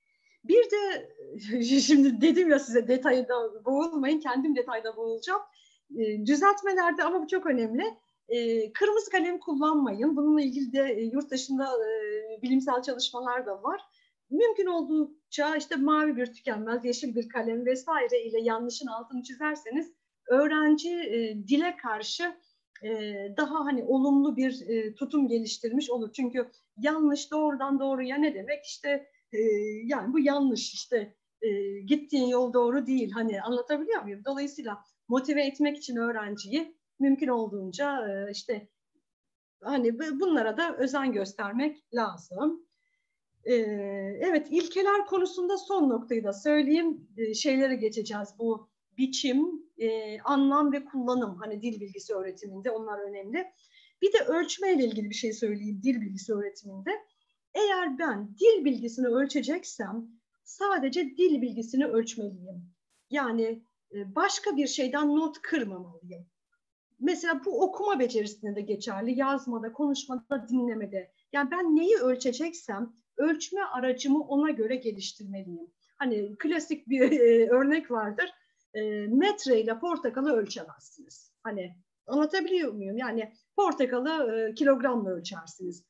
Bir de şimdi dedim ya size detayda boğulmayın, kendim detayda boğulacağım. Düzeltmelerde ama bu çok önemli. Kırmızı kalem kullanmayın. Bununla ilgili de yurt dışında bilimsel çalışmalar da var. Mümkün oldukça işte mavi bir tükenmez, yeşil bir kalem vesaire ile yanlışın altını çizerseniz öğrenci dile karşı daha hani olumlu bir tutum geliştirmiş olur. Çünkü yanlış doğrudan doğruya ne demek? İşte yani bu yanlış işte gittiğin yol doğru değil. Hani anlatabiliyor muyum? Dolayısıyla motive etmek için öğrenciyi mümkün olduğunca işte hani bunlara da özen göstermek lazım. Evet, ilkeler konusunda son noktayı da söyleyeyim. Şeylere geçeceğiz. Bu biçim, anlam ve kullanım. Hani dil bilgisi öğretiminde onlar önemli. Bir de ölçmeyle ilgili bir şey söyleyeyim dil bilgisi öğretiminde. Eğer ben dil bilgisini ölçeceksem sadece dil bilgisini ölçmeliyim. Yani başka bir şeyden not kırmamalıyım. Mesela bu okuma becerisinde de geçerli, yazmada, konuşmada, dinlemede. Yani ben neyi ölçeceksem ölçme aracımı ona göre geliştirmeliyim. Hani klasik bir örnek vardır. Metreyle portakalı ölçemezsiniz. Hani anlatabiliyor muyum? Yani portakalı kilogramla ölçersiniz.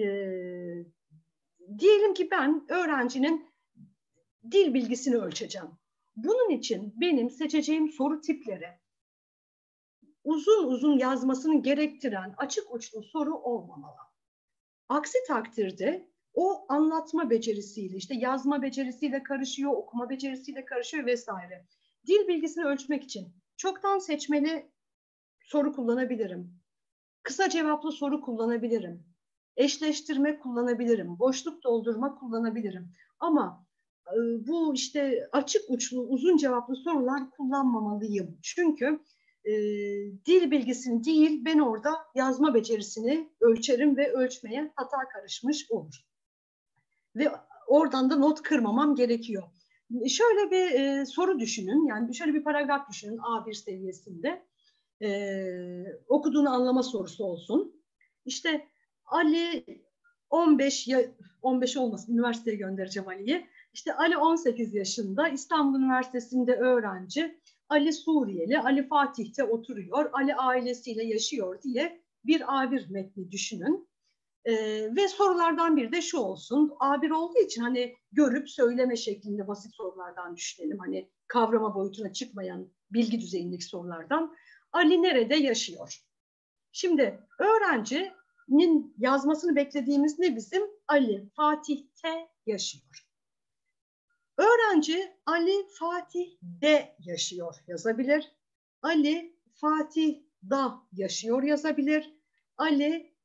Diyelim ki ben öğrencinin dil bilgisini ölçeceğim. Bunun için benim seçeceğim soru tipleri uzun uzun yazmasını gerektiren açık uçlu soru olmamalı. Aksi takdirde o anlatma becerisiyle, işte yazma becerisiyle karışıyor, okuma becerisiyle karışıyor vesaire. Dil bilgisini ölçmek için çoktan seçmeli soru kullanabilirim. Kısa cevaplı soru kullanabilirim. Eşleştirme kullanabilirim. Boşluk doldurma kullanabilirim. Ama bu işte açık uçlu uzun cevaplı sorular kullanmamalıyım. Çünkü dil bilgisini değil ben orada yazma becerisini ölçerim ve ölçmeye hata karışmış olur. Ve oradan da not kırmamam gerekiyor. Şöyle bir soru düşünün. Yani şöyle bir paragraf düşünün A1 seviyesinde. Okuduğunu anlama sorusu olsun. İşte Ali 15 15 olmasın üniversiteye göndereceğim Ali'yi. İşte Ali 18 yaşında İstanbul Üniversitesi'nde öğrenci. Ali Suriyeli, Ali Fatih'te oturuyor, Ali ailesiyle yaşıyor diye bir A1 metni düşünün. Ve sorulardan biri de şu olsun. A1 olduğu için hani görüp söyleme şeklinde basit sorulardan düşünelim. Hani kavrama boyutuna çıkmayan bilgi düzeyindeki sorulardan. Ali nerede yaşıyor? Şimdi öğrencinin yazmasını beklediğimiz ne bizim? Ali Fatih'te yaşıyor. Öğrenci Ali Fatih'de yaşıyor yazabilir. Ali Fatih'da yaşıyor yazabilir. Ali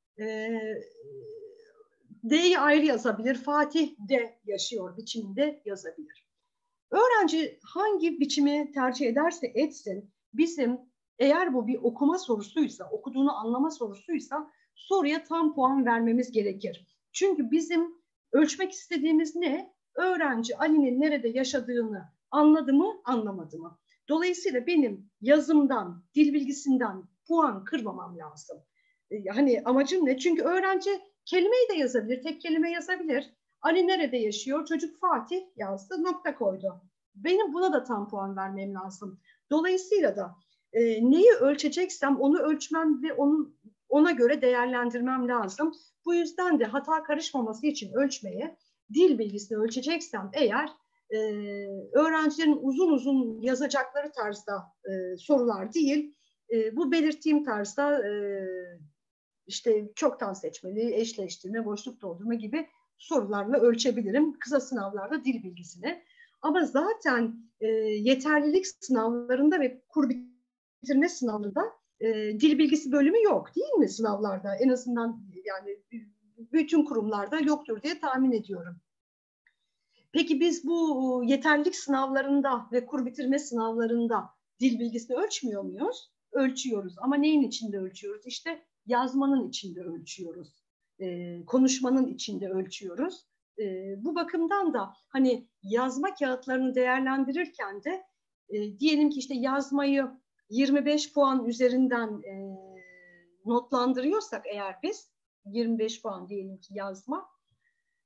D'yi ayrı yazabilir. Fatih'de yaşıyor biçiminde yazabilir. Öğrenci hangi biçimi tercih ederse etsin bizim eğer bu bir okuma sorusuysa, okuduğunu anlama sorusuysa soruya tam puan vermemiz gerekir. Çünkü bizim ölçmek istediğimiz ne? Öğrenci Ali'nin nerede yaşadığını anladı mı, anlamadı mı? Dolayısıyla benim yazımdan, dil bilgisinden puan kırmamam lazım. Hani amacım ne? Çünkü öğrenci kelimeyi de yazabilir, tek kelime yazabilir. Ali nerede yaşıyor? Çocuk Fatih yazdı, nokta koydu. Benim buna da tam puan vermem lazım. Dolayısıyla da neyi ölçeceksem onu ölçmem ve ona göre değerlendirmem lazım. Bu yüzden de hata karışmaması için ölçmeye, dil bilgisini ölçeceksem eğer öğrencilerin uzun uzun yazacakları tarzda sorular değil, bu belirttiğim tarzda işte çoktan seçmeli, eşleştirme, boşluk doldurma gibi sorularla ölçebilirim kısa sınavlarda dil bilgisini. Ama zaten yeterlilik sınavlarında ve kur bitirme sınavında dil bilgisi bölümü yok değil mi sınavlarda? En azından yani bütün kurumlarda yoktur diye tahmin ediyorum. Peki biz bu yeterlilik sınavlarında ve kur bitirme sınavlarında dil bilgisini ölçmüyor muyuz? Ölçüyoruz ama neyin içinde ölçüyoruz? İşte yazmanın içinde ölçüyoruz. Konuşmanın içinde ölçüyoruz. Bu bakımdan da hani yazma kağıtlarını değerlendirirken de diyelim ki işte yazmayı 25 puan üzerinden notlandırıyorsak eğer biz 25 puan diyelim ki yazma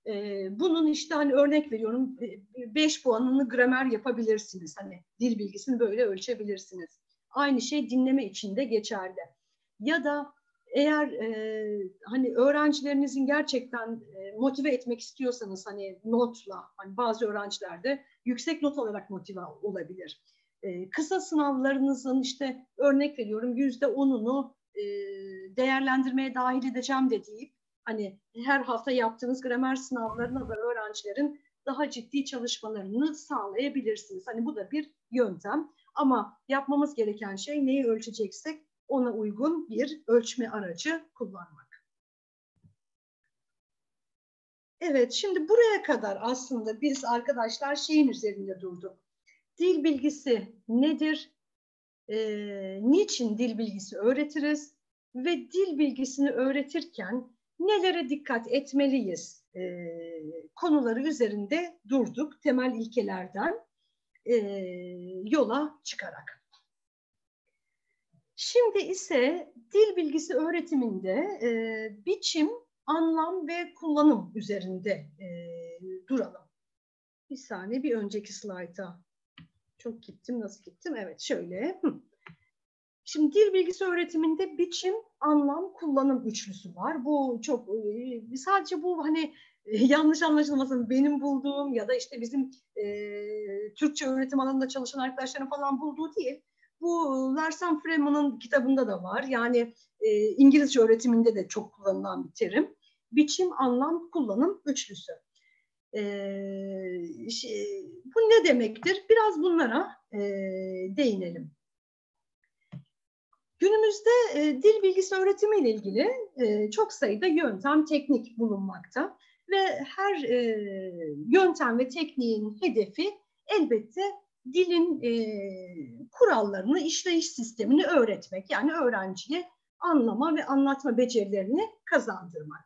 Bunun işte hani örnek veriyorum 5 puanını gramer yapabilirsiniz. Hani dil bilgisini böyle ölçebilirsiniz. Aynı şey dinleme için de geçerli. Ya da eğer hani öğrencilerinizin gerçekten motive etmek istiyorsanız hani notla, hani bazı öğrenciler de yüksek not alarak motive olabilir. Kısa sınavlarınızın işte örnek veriyorum %10'unu değerlendirmeye dahil edeceğim de deyip hani her hafta yaptığınız gramer sınavlarına da öğrencilerin daha ciddi çalışmalarını sağlayabilirsiniz. Hani bu da bir yöntem. Ama yapmamız gereken şey neyi ölçeceksek ona uygun bir ölçme aracı kullanmak. Evet, şimdi buraya kadar aslında biz arkadaşlar şeyin üzerinde durduk. Dil bilgisi nedir? Niçin dil bilgisi öğretiriz? Ve dil bilgisini öğretirken nelere dikkat etmeliyiz? Konuları üzerinde durduk temel ilkelerden yola çıkarak. Şimdi ise dil bilgisi öğretiminde biçim, anlam ve kullanım üzerinde duralım. Bir saniye, bir önceki slayta. Çok gittim, nasıl gittim? Evet, şöyle. Şimdi dil bilgisi öğretiminde biçim, anlam, kullanım üçlüsü var. Bu çok sadece bu hani yanlış anlaşılmasın benim bulduğum ya da işte bizim Türkçe öğretim alanında çalışan arkadaşların falan bulduğu değil. Bu Larsen Freeman'ın kitabında da var. Yani İngilizce öğretiminde de çok kullanılan bir terim. Biçim, anlam, kullanım üçlüsü. Bu ne demektir? Biraz bunlara değinelim. Günümüzde dil bilgisi öğretimiyle ilgili çok sayıda yöntem, teknik bulunmakta ve her yöntem ve tekniğin hedefi elbette dilin kurallarını, işleyiş sistemini öğretmek. Yani öğrenciye anlama ve anlatma becerilerini kazandırmak.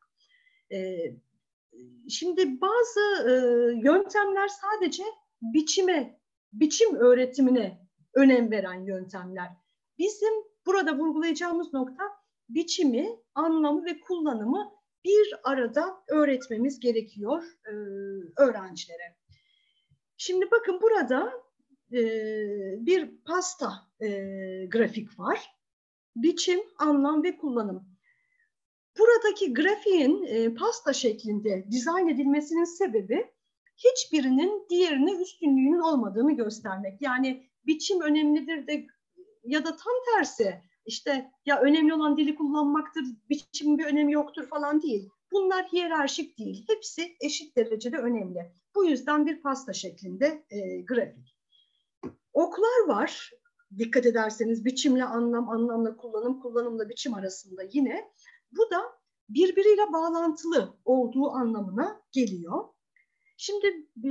Şimdi bazı yöntemler sadece biçim öğretimine önem veren yöntemler. Bizim burada vurgulayacağımız nokta biçimi, anlamı ve kullanımı bir arada öğretmemiz gerekiyor öğrencilere. Şimdi bakın burada bir pasta grafik var. Biçim, anlam ve kullanım. Buradaki grafiğin pasta şeklinde dizayn edilmesinin sebebi hiçbirinin diğerine üstünlüğünün olmadığını göstermek. Yani biçim önemlidir de ya da tam tersi işte ya önemli olan dili kullanmaktır, biçimin bir önemi yoktur falan değil. Bunlar hiyerarşik değil. Hepsi eşit derecede önemli. Bu yüzden bir pasta şeklinde grafik. Oklar var. Dikkat ederseniz biçimle anlam, anlamla kullanım, kullanımla biçim arasında yine. Bu da birbiriyle bağlantılı olduğu anlamına geliyor. Şimdi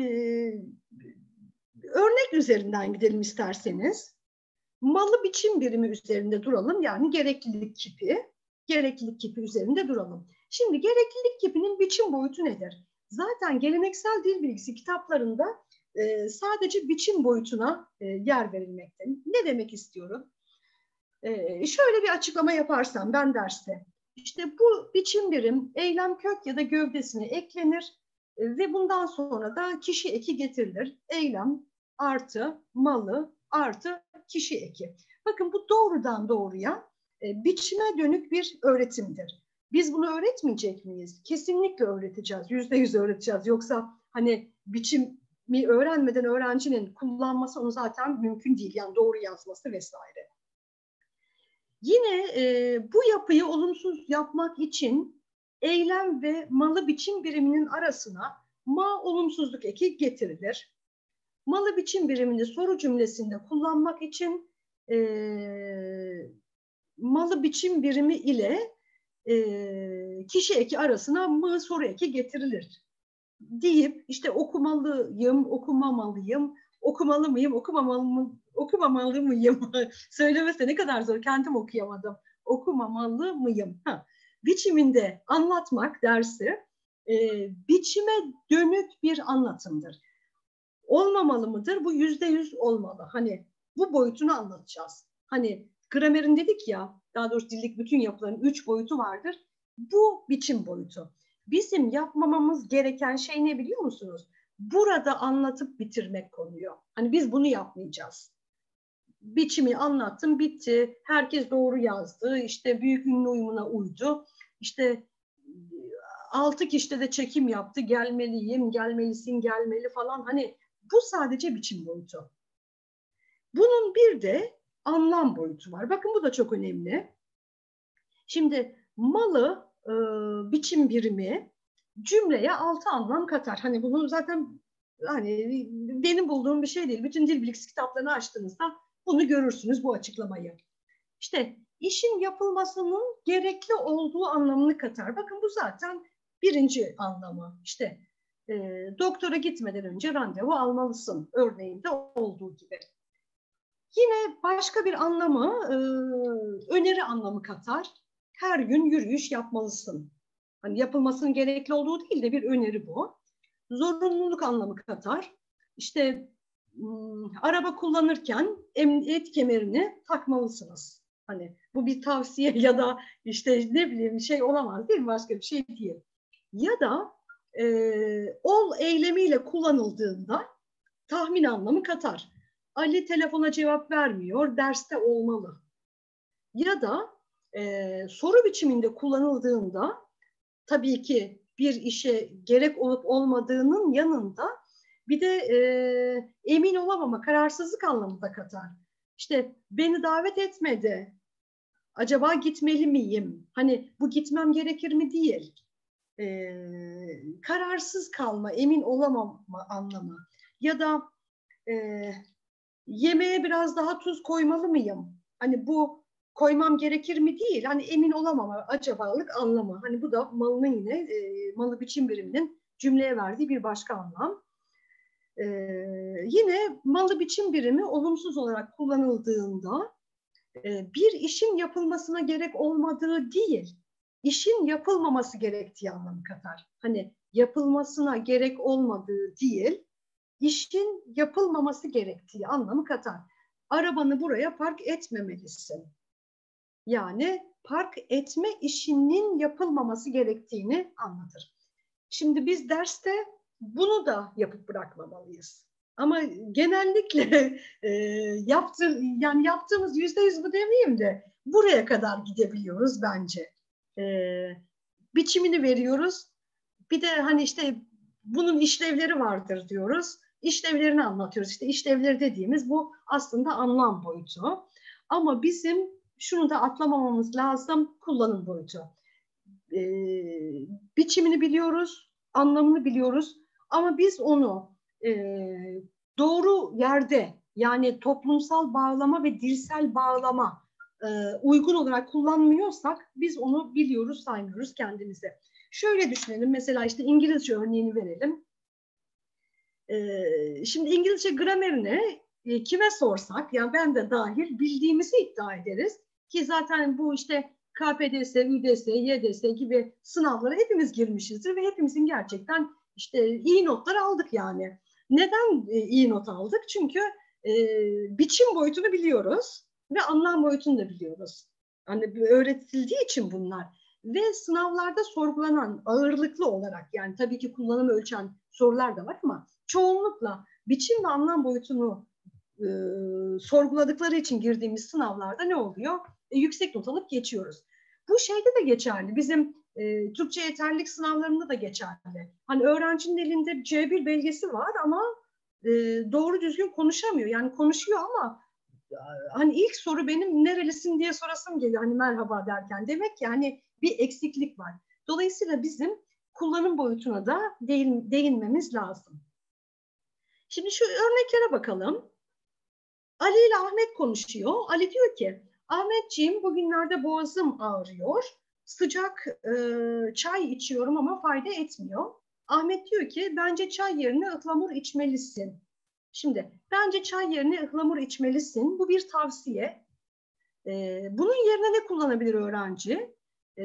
örnek üzerinden gidelim isterseniz. Malı biçim birimi üzerinde duralım. Yani gereklilik kipi üzerinde duralım. Şimdi gereklilik kipinin biçim boyutu nedir? Zaten geleneksel dil bilgisi kitaplarında sadece biçim boyutuna yer verilmekte. Ne demek istiyorum? Şöyle bir açıklama yaparsam ben derste. İşte bu biçim birim eylem kök ya da gövdesine eklenir ve bundan sonra da kişi eki getirilir. Eylem artı malı artı kişi eki. Bakın bu doğrudan doğruya biçime dönük bir öğretimdir. Biz bunu öğretmeyecek miyiz? Kesinlikle öğreteceğiz. %100 öğreteceğiz. Yoksa hani biçimi öğrenmeden öğrencinin kullanması onu zaten mümkün değil. Yani doğru yazması vesaire. Yine bu yapıyı olumsuz yapmak için eylem ve malı biçim biriminin arasına ma olumsuzluk eki getirilir. Malı biçim birimini soru cümlesinde kullanmak için malı biçim birimi ile kişi eki arasına mı soru eki getirilir. Deyip işte okumalıyım, okumamalıyım, okumalı mıyım, okumamalı mıyım? Söylemese ne kadar zor, kendim okuyamadım. Okumamalı mıyım? Biçiminde anlatmak dersi biçime dönük bir anlatımdır. Olmamalı mıdır? Bu %100 olmalı. Hani bu boyutunu anlatacağız. Hani gramerin dedik ya, daha doğrusu dillik bütün yapıların 3 boyutu vardır. Bu biçim boyutu. Bizim yapmamamız gereken şey ne biliyor musunuz? Burada anlatıp bitirmek konuyu. Hani biz bunu yapmayacağız. Biçimi anlattım, bitti. Herkes doğru yazdı. İşte büyük ünlü uyumuna uydu. İşte 6 kişide de çekim yaptı. Gelmeliyim, gelmelisin, gelmeli falan. Hani bu sadece biçim boyutu. Bunun bir de anlam boyutu var. Bakın bu da çok önemli. Şimdi malı biçim birimi cümleye 6 anlam katar. Hani bunu zaten hani benim bulduğum bir şey değil. Bütün dil bilgisi kitaplarını açtığınızda bunu görürsünüz, bu açıklamayı. İşte işin yapılmasının gerekli olduğu anlamını katar. Bakın bu zaten birinci anlamı. İşte doktora gitmeden önce randevu almalısın örneğinde olduğu gibi. Yine başka bir anlamı, öneri anlamı katar. Her gün yürüyüş yapmalısın. Hani yapılmasının gerekli olduğu değil de bir öneri bu. Zorunluluk anlamı katar. İşte araba kullanırken emniyet kemerini takmalısınız. Hani bu bir tavsiye ya da işte ne bileyim şey olamaz değil mi? Başka bir şey değil. Ya da ol eylemiyle kullanıldığında tahmin anlamı katar. Ali telefona cevap vermiyor, derste olmalı. Ya da soru biçiminde kullanıldığında tabii ki bir işe gerek olup olmadığının yanında bir de emin olamama, kararsızlık anlamında katar. İşte beni davet etmedi, acaba gitmeli miyim? Hani bu gitmem gerekir mi değil. Kararsız kalma, emin olamama anlamı. Ya da yemeğe biraz daha tuz koymalı mıyım? Hani bu koymam gerekir mi değil. Hani emin olamama, acabalık anlamı. Hani bu da malının yine malı biçim biriminin cümleye verdiği bir başka anlam. Yine malı biçim birimi olumsuz olarak kullanıldığında bir işin yapılmasına gerek olmadığı değil, işin yapılmaması gerektiği anlamı katar. Hani yapılmasına gerek olmadığı değil, işin yapılmaması gerektiği anlamı katar. Arabanı buraya park etmemelisin. Yani park etme işinin yapılmaması gerektiğini anlatır. Şimdi biz derste bunu da yapıp bırakmamalıyız. Ama genellikle yani yaptığımız %100 bu demeyeyim de buraya kadar gidebiliyoruz bence. Biçimini veriyoruz. Bir de hani işte bunun işlevleri vardır diyoruz. İşlevlerini anlatıyoruz. İşte işlevleri dediğimiz bu aslında anlam boyutu. Ama bizim şunu da atlamamamız lazım, kullanım boyutu. Biçimini biliyoruz, anlamını biliyoruz ama biz onu doğru yerde yani toplumsal bağlama ve dilsel bağlama uygun olarak kullanmıyorsak biz onu biliyoruz saymıyoruz kendimize. Şöyle düşünelim mesela işte İngilizce örneğini verelim. Şimdi İngilizce gramerini kime sorsak yani ben de dahil bildiğimizi iddia ederiz ki zaten bu işte KPDS, ÜDS, YDS gibi sınavlara hepimiz girmişizdir ve hepimizin gerçekten işte iyi notlar aldık yani. Neden iyi not aldık? Çünkü biçim boyutunu biliyoruz ve anlam boyutunu da biliyoruz. Hani öğretildiği için bunlar. Ve sınavlarda sorgulanan ağırlıklı olarak yani tabii ki kullanımı ölçen sorular da var ama çoğunlukla biçim ve anlam boyutunu sorguladıkları için girdiğimiz sınavlarda ne oluyor? Yüksek not alıp geçiyoruz. Bu şeyde de geçerli. Bizim Türkçe yeterlilik sınavlarında da geçerli. Hani öğrencinin elinde C1 belgesi var ama doğru düzgün konuşamıyor. Yani konuşuyor ama hani ilk soru benim nerelisin diye sorasım geliyor. Hani merhaba derken. Demek ki hani bir eksiklik var. Dolayısıyla bizim kullanım boyutuna da değinmemiz lazım. Şimdi şu örneklere bakalım. Ali ile Ahmet konuşuyor. Ali diyor ki, Ahmetciğim bugünlerde boğazım ağrıyor. Sıcak çay içiyorum ama fayda etmiyor. Ahmet diyor ki, bence çay yerine ıhlamur içmelisin. Şimdi, bence çay yerine ıhlamur içmelisin. Bu bir tavsiye. Bunun yerine ne kullanabilir öğrenci?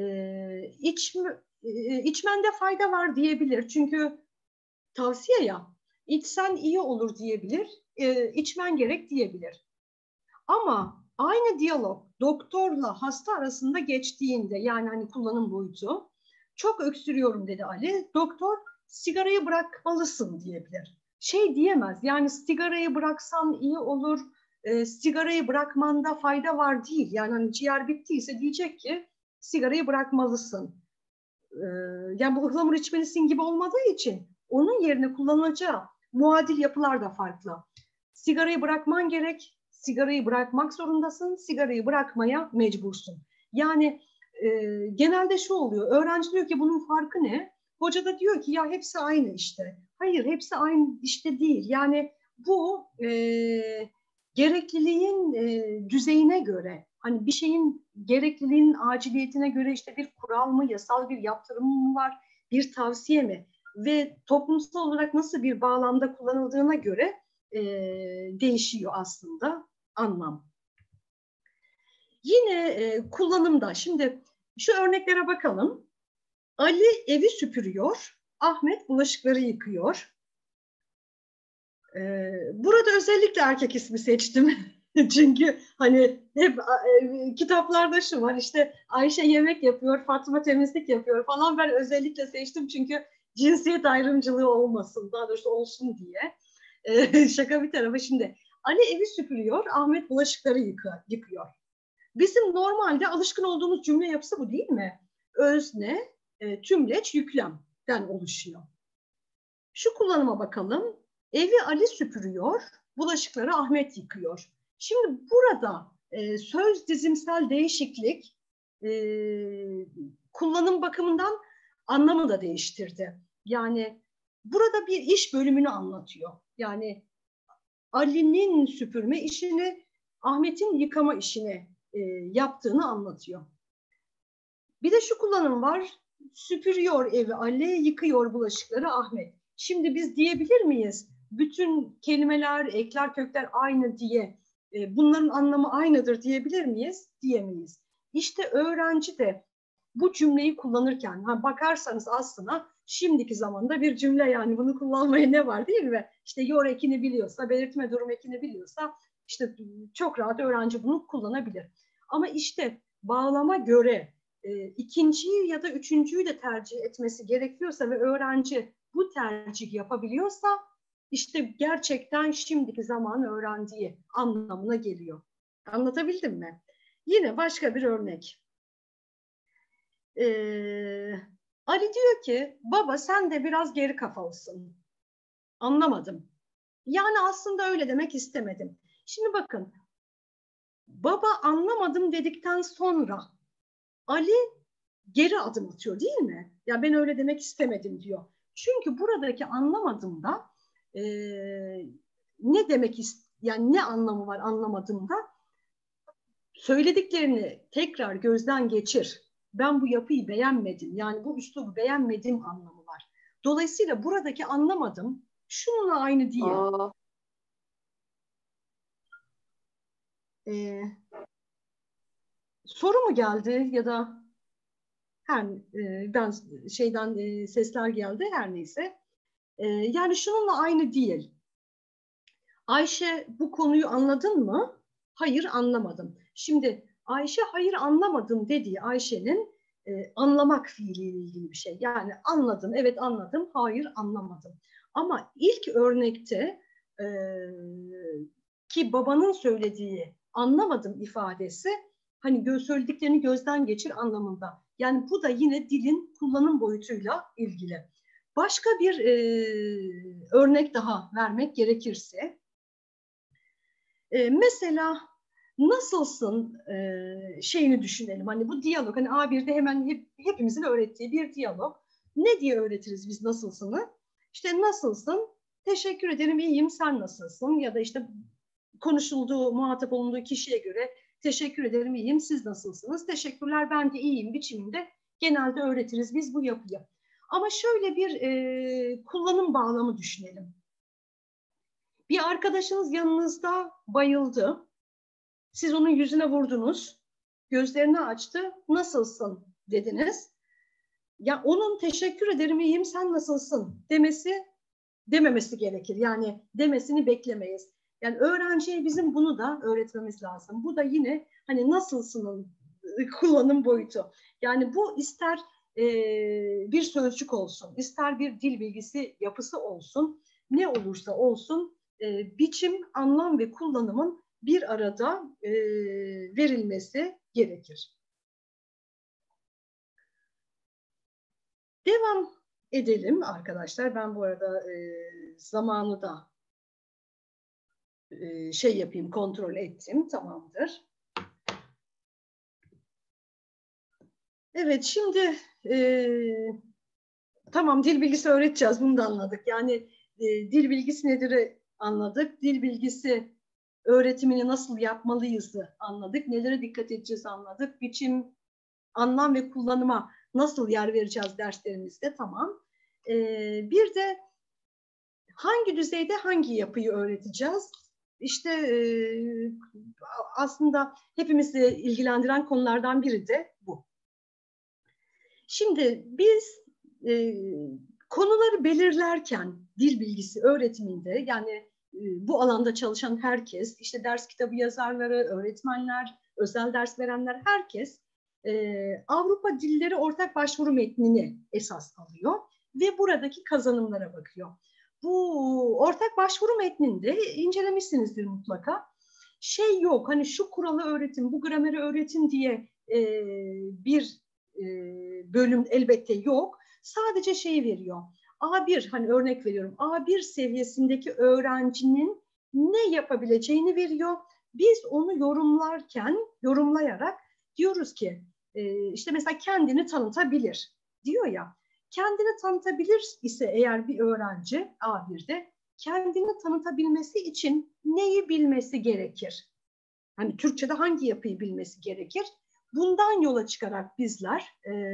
İçmende fayda var diyebilir. Çünkü tavsiye ya. İçsen iyi olur diyebilir. İçmen gerek diyebilir. Ama aynı diyalog doktorla hasta arasında geçtiğinde yani hani kullanım boyutu Çok öksürüyorum dedi Ali. Doktor sigarayı bırakmalısın diyebilir. Şey diyemez yani sigarayı bıraksan iyi olur, sigarayı bırakmanda fayda var değil. Yani hani ciğer bittiyse diyecek ki sigarayı bırakmalısın. Yani bu ıhlamur içmelisin gibi olmadığı için onun yerine kullanılacağı muadil yapılar da farklı. Sigarayı bırakman gerek, sigarayı bırakmak zorundasın, sigarayı bırakmaya mecbursun. Yani genelde şu oluyor, öğrenci diyor ki bunun farkı ne? Hoca da diyor ki ya hepsi aynı işte. Hayır, hepsi aynı işte değil. Yani bu gerekliliğin düzeyine göre, hani bir şeyin gerekliliğinin aciliyetine göre işte bir kural mı, yasal bir yaptırım mı var, bir tavsiye mi? Ve toplumsal olarak nasıl bir bağlamda kullanıldığına göre değişiyor aslında anlam. Yine kullanımda, şimdi şu örneklere bakalım. Ali evi süpürüyor, Ahmet bulaşıkları yıkıyor. Burada özellikle erkek ismi seçtim. Çünkü hani hep kitaplarda şu var işte Ayşe yemek yapıyor, Fatma temizlik yapıyor falan, ben özellikle seçtim çünkü cinsiyet ayrımcılığı olmasın, daha doğrusu olsun diye. Şaka bir tarafa, şimdi Ali evi süpürüyor, Ahmet bulaşıkları yıkıyor. Bizim normalde alışkın olduğumuz cümle yapısı bu değil mi? Özne, tümleç, yüklemden oluşuyor. Şu kullanıma bakalım. Evi Ali süpürüyor, bulaşıkları Ahmet yıkıyor. Şimdi burada söz dizimsel değişiklik kullanım bakımından anlamı da değiştirdi. Yani burada bir iş bölümünü anlatıyor. Yani Ali'nin süpürme işini, Ahmet'in yıkama işini yaptığını anlatıyor. Bir de şu kullanım var. Süpürüyor evi Ali, yıkıyor bulaşıkları Ahmet. Şimdi biz diyebilir miyiz? Bütün kelimeler, ekler, kökler aynı diye bunların anlamı aynıdır diyebilir miyiz? Diyemeyiz. İşte öğrenci de bu cümleyi kullanırken bakarsanız aslında şimdiki zamanda bir cümle, yani bunu kullanmaya ne var değil mi? İşte yor ekini biliyorsa, belirtme durum ekini biliyorsa işte çok rahat öğrenci bunu kullanabilir. Ama işte bağlama göre ikinciyi ya da üçüncüyü de tercih etmesi gerekiyorsa ve öğrenci bu tercih yapabiliyorsa işte gerçekten şimdiki zaman öğrendiği anlamına geliyor. Anlatabildim mi? Yine başka bir örnek. Ali diyor ki baba sen de biraz geri kafalısın. Anlamadım. Yani aslında öyle demek istemedim. Şimdi bakın, baba anlamadım dedikten sonra Ali geri adım atıyor değil mi? Ya ben öyle demek istemedim diyor. Çünkü buradaki anlamadım da ne demek yani ne anlamı var anlamadığımda? Söylediklerini tekrar gözden geçir. Ben bu yapıyı beğenmedim. Yani bu üslubu beğenmedim anlamı var. Dolayısıyla buradaki anlamadım şununla aynı değil. Soru mu geldi ya da ben şeyden sesler geldi her neyse. Yani şununla aynı değil. Ayşe bu konuyu anladın mı? Hayır anlamadım. Şimdi Ayşe hayır anlamadım dediği Ayşe'nin anlamak fiiliyle ilgili bir şey. Yani anladım, evet anladım, hayır anlamadım. Ama ilk örnekte ki babanın söylediği anlamadım ifadesi hani söylediklerini gözden geçir anlamında. Yani bu da yine dilin kullanım boyutuyla ilgili. Başka bir örnek daha vermek gerekirse, mesela nasılsın şeyini düşünelim. Hani bu diyalog, hani A1'de hemen hepimizin öğrettiği bir diyalog. Ne diye öğretiriz biz nasılsını? İşte nasılsın? Teşekkür ederim, iyiyim, sen nasılsın? Ya da işte konuşulduğu, muhatap olunduğu kişiye göre teşekkür ederim, iyiyim, siz nasılsınız? Teşekkürler, ben de iyiyim biçiminde genelde öğretiriz biz bu yapıyı. Ama şöyle bir kullanım bağlamı düşünelim. Bir arkadaşınız yanınızda bayıldı. Siz onun yüzüne vurdunuz. Gözlerini açtı. Nasılsın dediniz. Ya onun teşekkür ederim, iyiyim, sen nasılsın dememesi gerekir. Yani demesini beklemeyiz. Yani öğrenciye bizim bunu da öğretmemiz lazım. Bu da yine hani nasılsının kullanım boyutu. Yani bu ister bir sözcük olsun, ister bir dil bilgisi yapısı olsun, ne olursa olsun biçim, anlam ve kullanımın bir arada verilmesi gerekir. Devam edelim arkadaşlar. Ben bu arada zamanı da şey yapayım, kontrol ettim. Tamamdır. Evet, şimdi tamam, dil bilgisi öğreteceğiz. Bunu da anladık. Yani dil bilgisi nedir anladık. Dil bilgisi öğretimini nasıl yapmalıyızı anladık. Nelere dikkat edeceğiz anladık. Biçim, anlam ve kullanıma nasıl yer vereceğiz derslerimizde, tamam. Bir de hangi düzeyde hangi yapıyı öğreteceğiz? İşte aslında hepimizi ilgilendiren konulardan biri de bu. Şimdi biz konuları belirlerken dil bilgisi öğretiminde, yani bu alanda çalışan herkes, işte ders kitabı yazarları, öğretmenler, özel ders verenler, herkes Avrupa Dilleri Ortak Başvuru Metnini esas alıyor ve buradaki kazanımlara bakıyor. Bu ortak başvuru metninde incelemişsinizdir mutlaka. Şey yok, hani şu kuralı öğretin, bu grameri öğretin diye bir bölüm elbette yok. Sadece şeyi veriyor. A1, hani örnek veriyorum, A1 seviyesindeki öğrencinin ne yapabileceğini veriyor. Biz onu yorumlayarak diyoruz ki işte mesela kendini tanıtabilir diyor ya. Kendini tanıtabilir ise eğer bir öğrenci A1'de, kendini tanıtabilmesi için neyi bilmesi gerekir? Hani Türkçe'de hangi yapıyı bilmesi gerekir? Bundan yola çıkarak bizler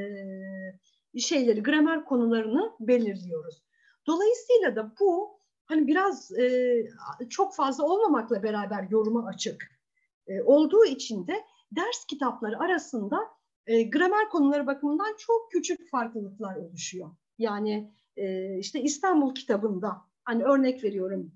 gramer konularını belirliyoruz. Dolayısıyla da bu hani biraz çok fazla olmamakla beraber yoruma açık olduğu için de ders kitapları arasında gramer konuları bakımından çok küçük farklılıklar oluşuyor. Yani işte İstanbul kitabında, hani örnek veriyorum,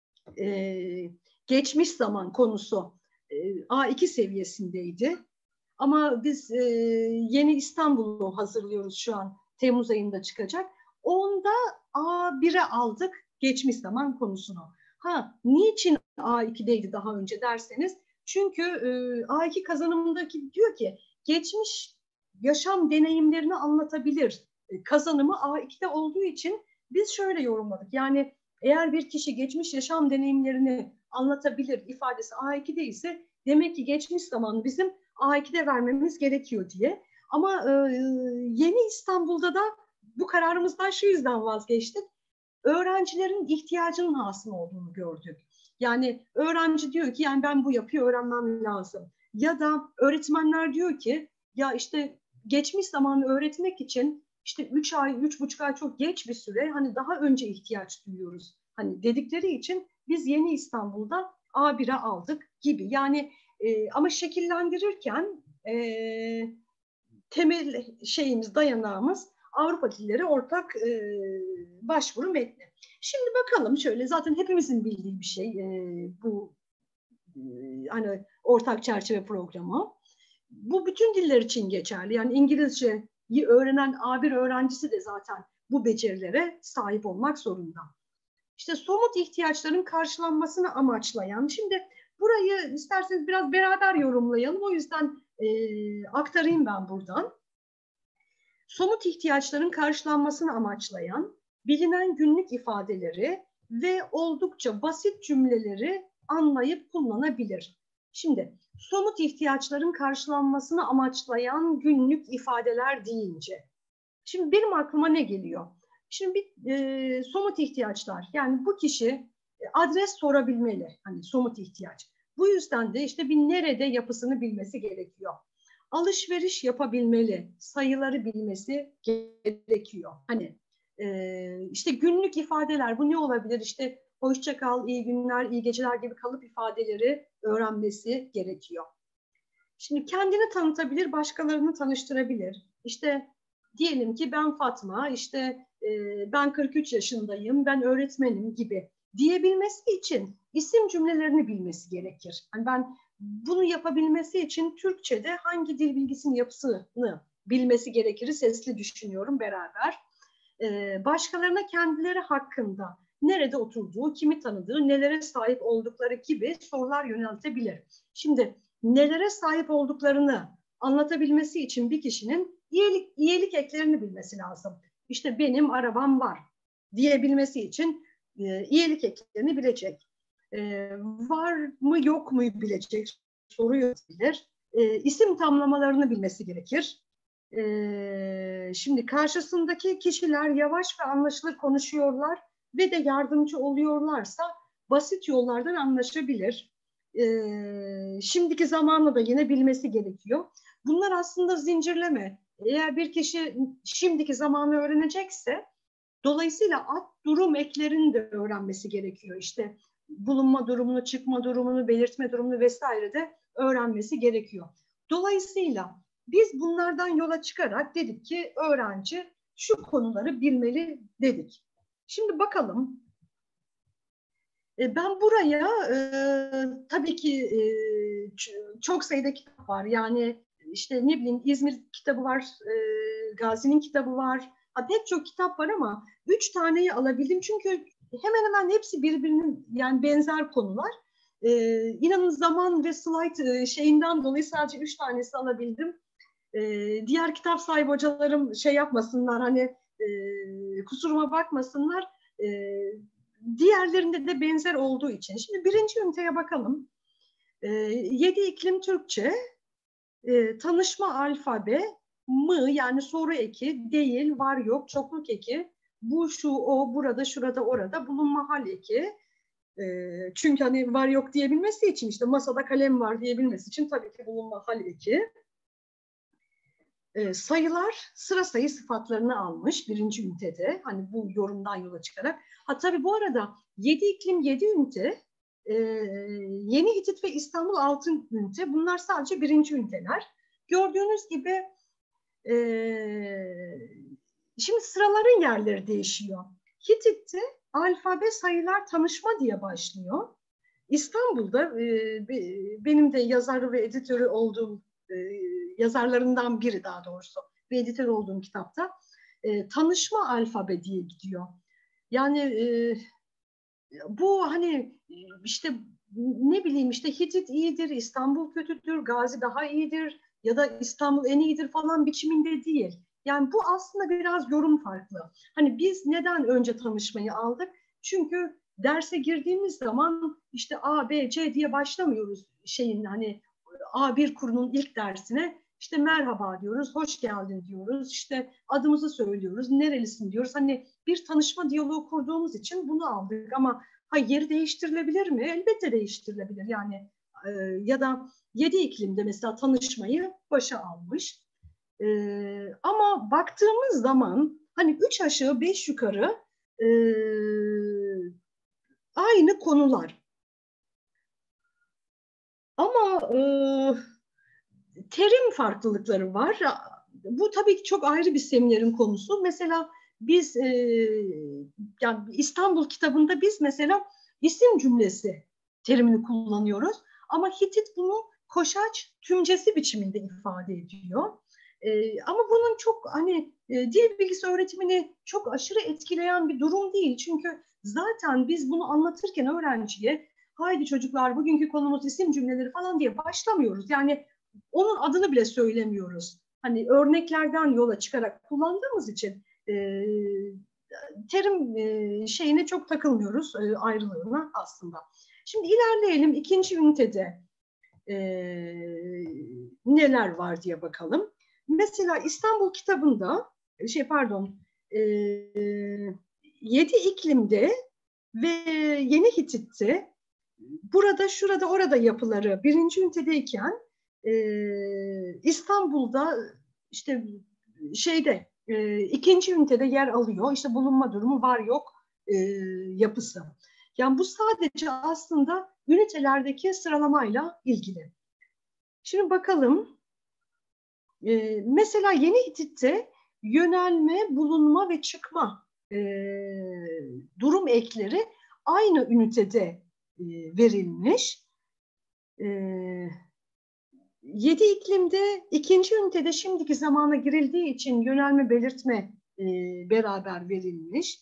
geçmiş zaman konusu A2 seviyesindeydi. Ama biz Yeni İstanbul'u hazırlıyoruz şu an. Temmuz ayında çıkacak. Onda A1'e aldık geçmiş zaman konusunu. Niçin A2'deydi daha önce derseniz, çünkü A2 kazanımındaki diyor ki geçmiş yaşam deneyimlerini anlatabilir. Kazanımı A2'de olduğu için biz şöyle yorumladık. Yani eğer bir kişi geçmiş yaşam deneyimlerini anlatabilir ifadesi A2'de ise demek ki geçmiş zamanı bizim A2'de vermemiz gerekiyor diye. Ama Yeni İstanbul'da da bu kararımızdan şu yüzden vazgeçtik. Öğrencilerin ihtiyacının hasıl olduğunu gördük. Yani öğrenci diyor ki yani ben bu yapıyı öğrenmem lazım. Ya da öğretmenler diyor ki ya işte geçmiş zamanı öğretmek için işte 3 ay, 3,5 ay çok geç bir süre, hani daha önce ihtiyaç duyuyoruz. Hani dedikleri için biz Yeni İstanbul'da A1'e aldık gibi. Yani ama şekillendirirken temel şeyimiz, dayanağımız Avrupa Dilleri Ortak Başvuru Metni. Şimdi bakalım şöyle, zaten hepimizin bildiği bir şey bu hani ortak çerçeve programı. Bu bütün diller için geçerli. Yani İngilizceyi öğrenen A1 öğrencisi de zaten bu becerilere sahip olmak zorunda. İşte somut ihtiyaçların karşılanmasını amaçlayan, şimdi burayı isterseniz biraz beraber yorumlayalım. O yüzden aktarayım ben buradan. Somut ihtiyaçların karşılanmasını amaçlayan, bilinen günlük ifadeleri ve oldukça basit cümleleri anlayıp kullanabilir. Şimdi somut ihtiyaçların karşılanmasını amaçlayan günlük ifadeler deyince, şimdi benim aklıma ne geliyor? Şimdi somut ihtiyaçlar, yani bu kişi adres sorabilmeli, hani somut ihtiyaç. Bu yüzden de işte bir nerede yapısını bilmesi gerekiyor. Alışveriş yapabilmeli, sayıları bilmesi gerekiyor. Hani işte günlük ifadeler, bu ne olabilir? İşte hoşça kal, iyi günler, iyi geceler gibi kalıp ifadeleri öğrenmesi gerekiyor. Şimdi kendini tanıtabilir, başkalarını tanıştırabilir. İşte diyelim ki ben Fatma, işte ben 43 yaşındayım, ben öğretmenim gibi diyebilmesi için isim cümlelerini bilmesi gerekir. Yani ben bunu yapabilmesi için Türkçe'de hangi dil bilgisinin yapısını bilmesi gerekir. Sesli düşünüyorum beraber. Başkalarına kendileri hakkında nerede oturduğu, kimi tanıdığı, nelere sahip oldukları gibi sorular yöneltebilir. Şimdi nelere sahip olduklarını anlatabilmesi için bir kişinin iyilik eklerini bilmesi lazım. İşte benim arabam var diyebilmesi için iyilik eklerini bilecek. Var mı yok mu bilecek, soruyu bilir. İsim tamlamalarını bilmesi gerekir. Şimdi karşısındaki kişiler yavaş ve anlaşılır konuşuyorlar ve de yardımcı oluyorlarsa basit yollardan anlaşabilir. Şimdiki zamanı da yine bilmesi gerekiyor. Bunlar aslında zincirleme. Eğer bir kişi şimdiki zamanı öğrenecekse dolayısıyla durum eklerini de öğrenmesi gerekiyor. İşte bulunma durumunu, çıkma durumunu, belirtme durumunu vesaire de öğrenmesi gerekiyor. Dolayısıyla biz bunlardan yola çıkarak dedik ki öğrenci şu konuları bilmeli dedik. Şimdi bakalım. Ben buraya tabii ki çok sayıda kitap var. Yani işte ne bileyim İzmir kitabı var, Gazi'nin kitabı var. Pek çok kitap var ama 3 taneyi alabildim. Çünkü hemen hemen hepsi birbirinin yani benzer konular. İnanın zaman ve slide şeyinden dolayı sadece 3 tanesi alabildim. Diğer kitap sahibi hocalarım şey yapmasınlar, hani kusuruma bakmasınlar. Diğerlerinde de benzer olduğu için. Şimdi birinci üniteye bakalım. 7 iklim Türkçe, tanışma alfabe, mı yani soru eki, değil, var yok, çokluk eki, bu, şu, o, burada, şurada, orada, bulunma hal eki. Çünkü hani var yok diyebilmesi için, işte masada kalem var diyebilmesi için tabii ki bulunma hal eki. Sayılar sıra sayı sıfatlarını almış birinci ünitede. Hani bu yorumdan yola çıkarak. Tabii bu arada 7 iklim 7 ünite, Yeni Hitit ve İstanbul 6 ünite. Bunlar sadece birinci üniteler. Gördüğünüz gibi şimdi sıraların yerleri değişiyor. Hitit'te alfabe sayılar tanışma diye başlıyor. İstanbul'da benim de yazarı ve editörü olduğum yazarlarından biri, daha doğrusu bir editör olduğum kitapta tanışma alfabe diye gidiyor. Yani bu hani işte ne bileyim işte Hitit iyidir, İstanbul kötüdür, Gazi daha iyidir ya da İstanbul en iyidir falan biçiminde değil. Yani bu aslında biraz yorum farklı. Hani biz neden önce tanışmayı aldık? Çünkü derse girdiğimiz zaman işte A, B, C diye başlamıyoruz şeyin, hani A1 kurunun ilk dersine. İşte merhaba diyoruz, hoş geldin diyoruz, işte adımızı söylüyoruz, nerelisin diyoruz. Hani bir tanışma diyaloğu kurduğumuz için bunu aldık ama yeri değiştirilebilir mi? Elbette değiştirilebilir. Yani ya da 7 iklimde mesela tanışmayı başa almış. Ama baktığımız zaman hani 3 aşağı 5 yukarı aynı konular. Ama terim farklılıkları var. Bu tabii ki çok ayrı bir seminerin konusu. Mesela biz yani İstanbul kitabında biz mesela isim cümlesi terimini kullanıyoruz. Ama Hitit bunu koşaç tümcesi biçiminde ifade ediyor. Ama bunun çok hani dil bilgisi öğretimini çok aşırı etkileyen bir durum değil. Çünkü zaten biz bunu anlatırken öğrenciye haydi çocuklar bugünkü konumuz isim cümleleri falan diye başlamıyoruz. Yani onun adını bile söylemiyoruz. Hani örneklerden yola çıkarak kullandığımız için terim şeyine çok takılmıyoruz, ayrılığına aslında. Şimdi ilerleyelim, ikinci ünitede neler var diye bakalım. Mesela İstanbul kitabında e, 7 iklimde ve Yeni Hitit'te burada, şurada, orada yapıları birinci ünitedeyken İstanbul'da işte ikinci ünitede yer alıyor. İşte bulunma durumu, var yok yapısı. Yani bu sadece aslında ünitelerdeki sıralamayla ilgili. Şimdi bakalım. Mesela Yeni Hitit'te yönelme, bulunma ve çıkma durum ekleri aynı ünitede verilmiş. 7 iklimde ikinci ünitede şimdiki zamana girildiği için yönelme belirtme beraber verilmiş.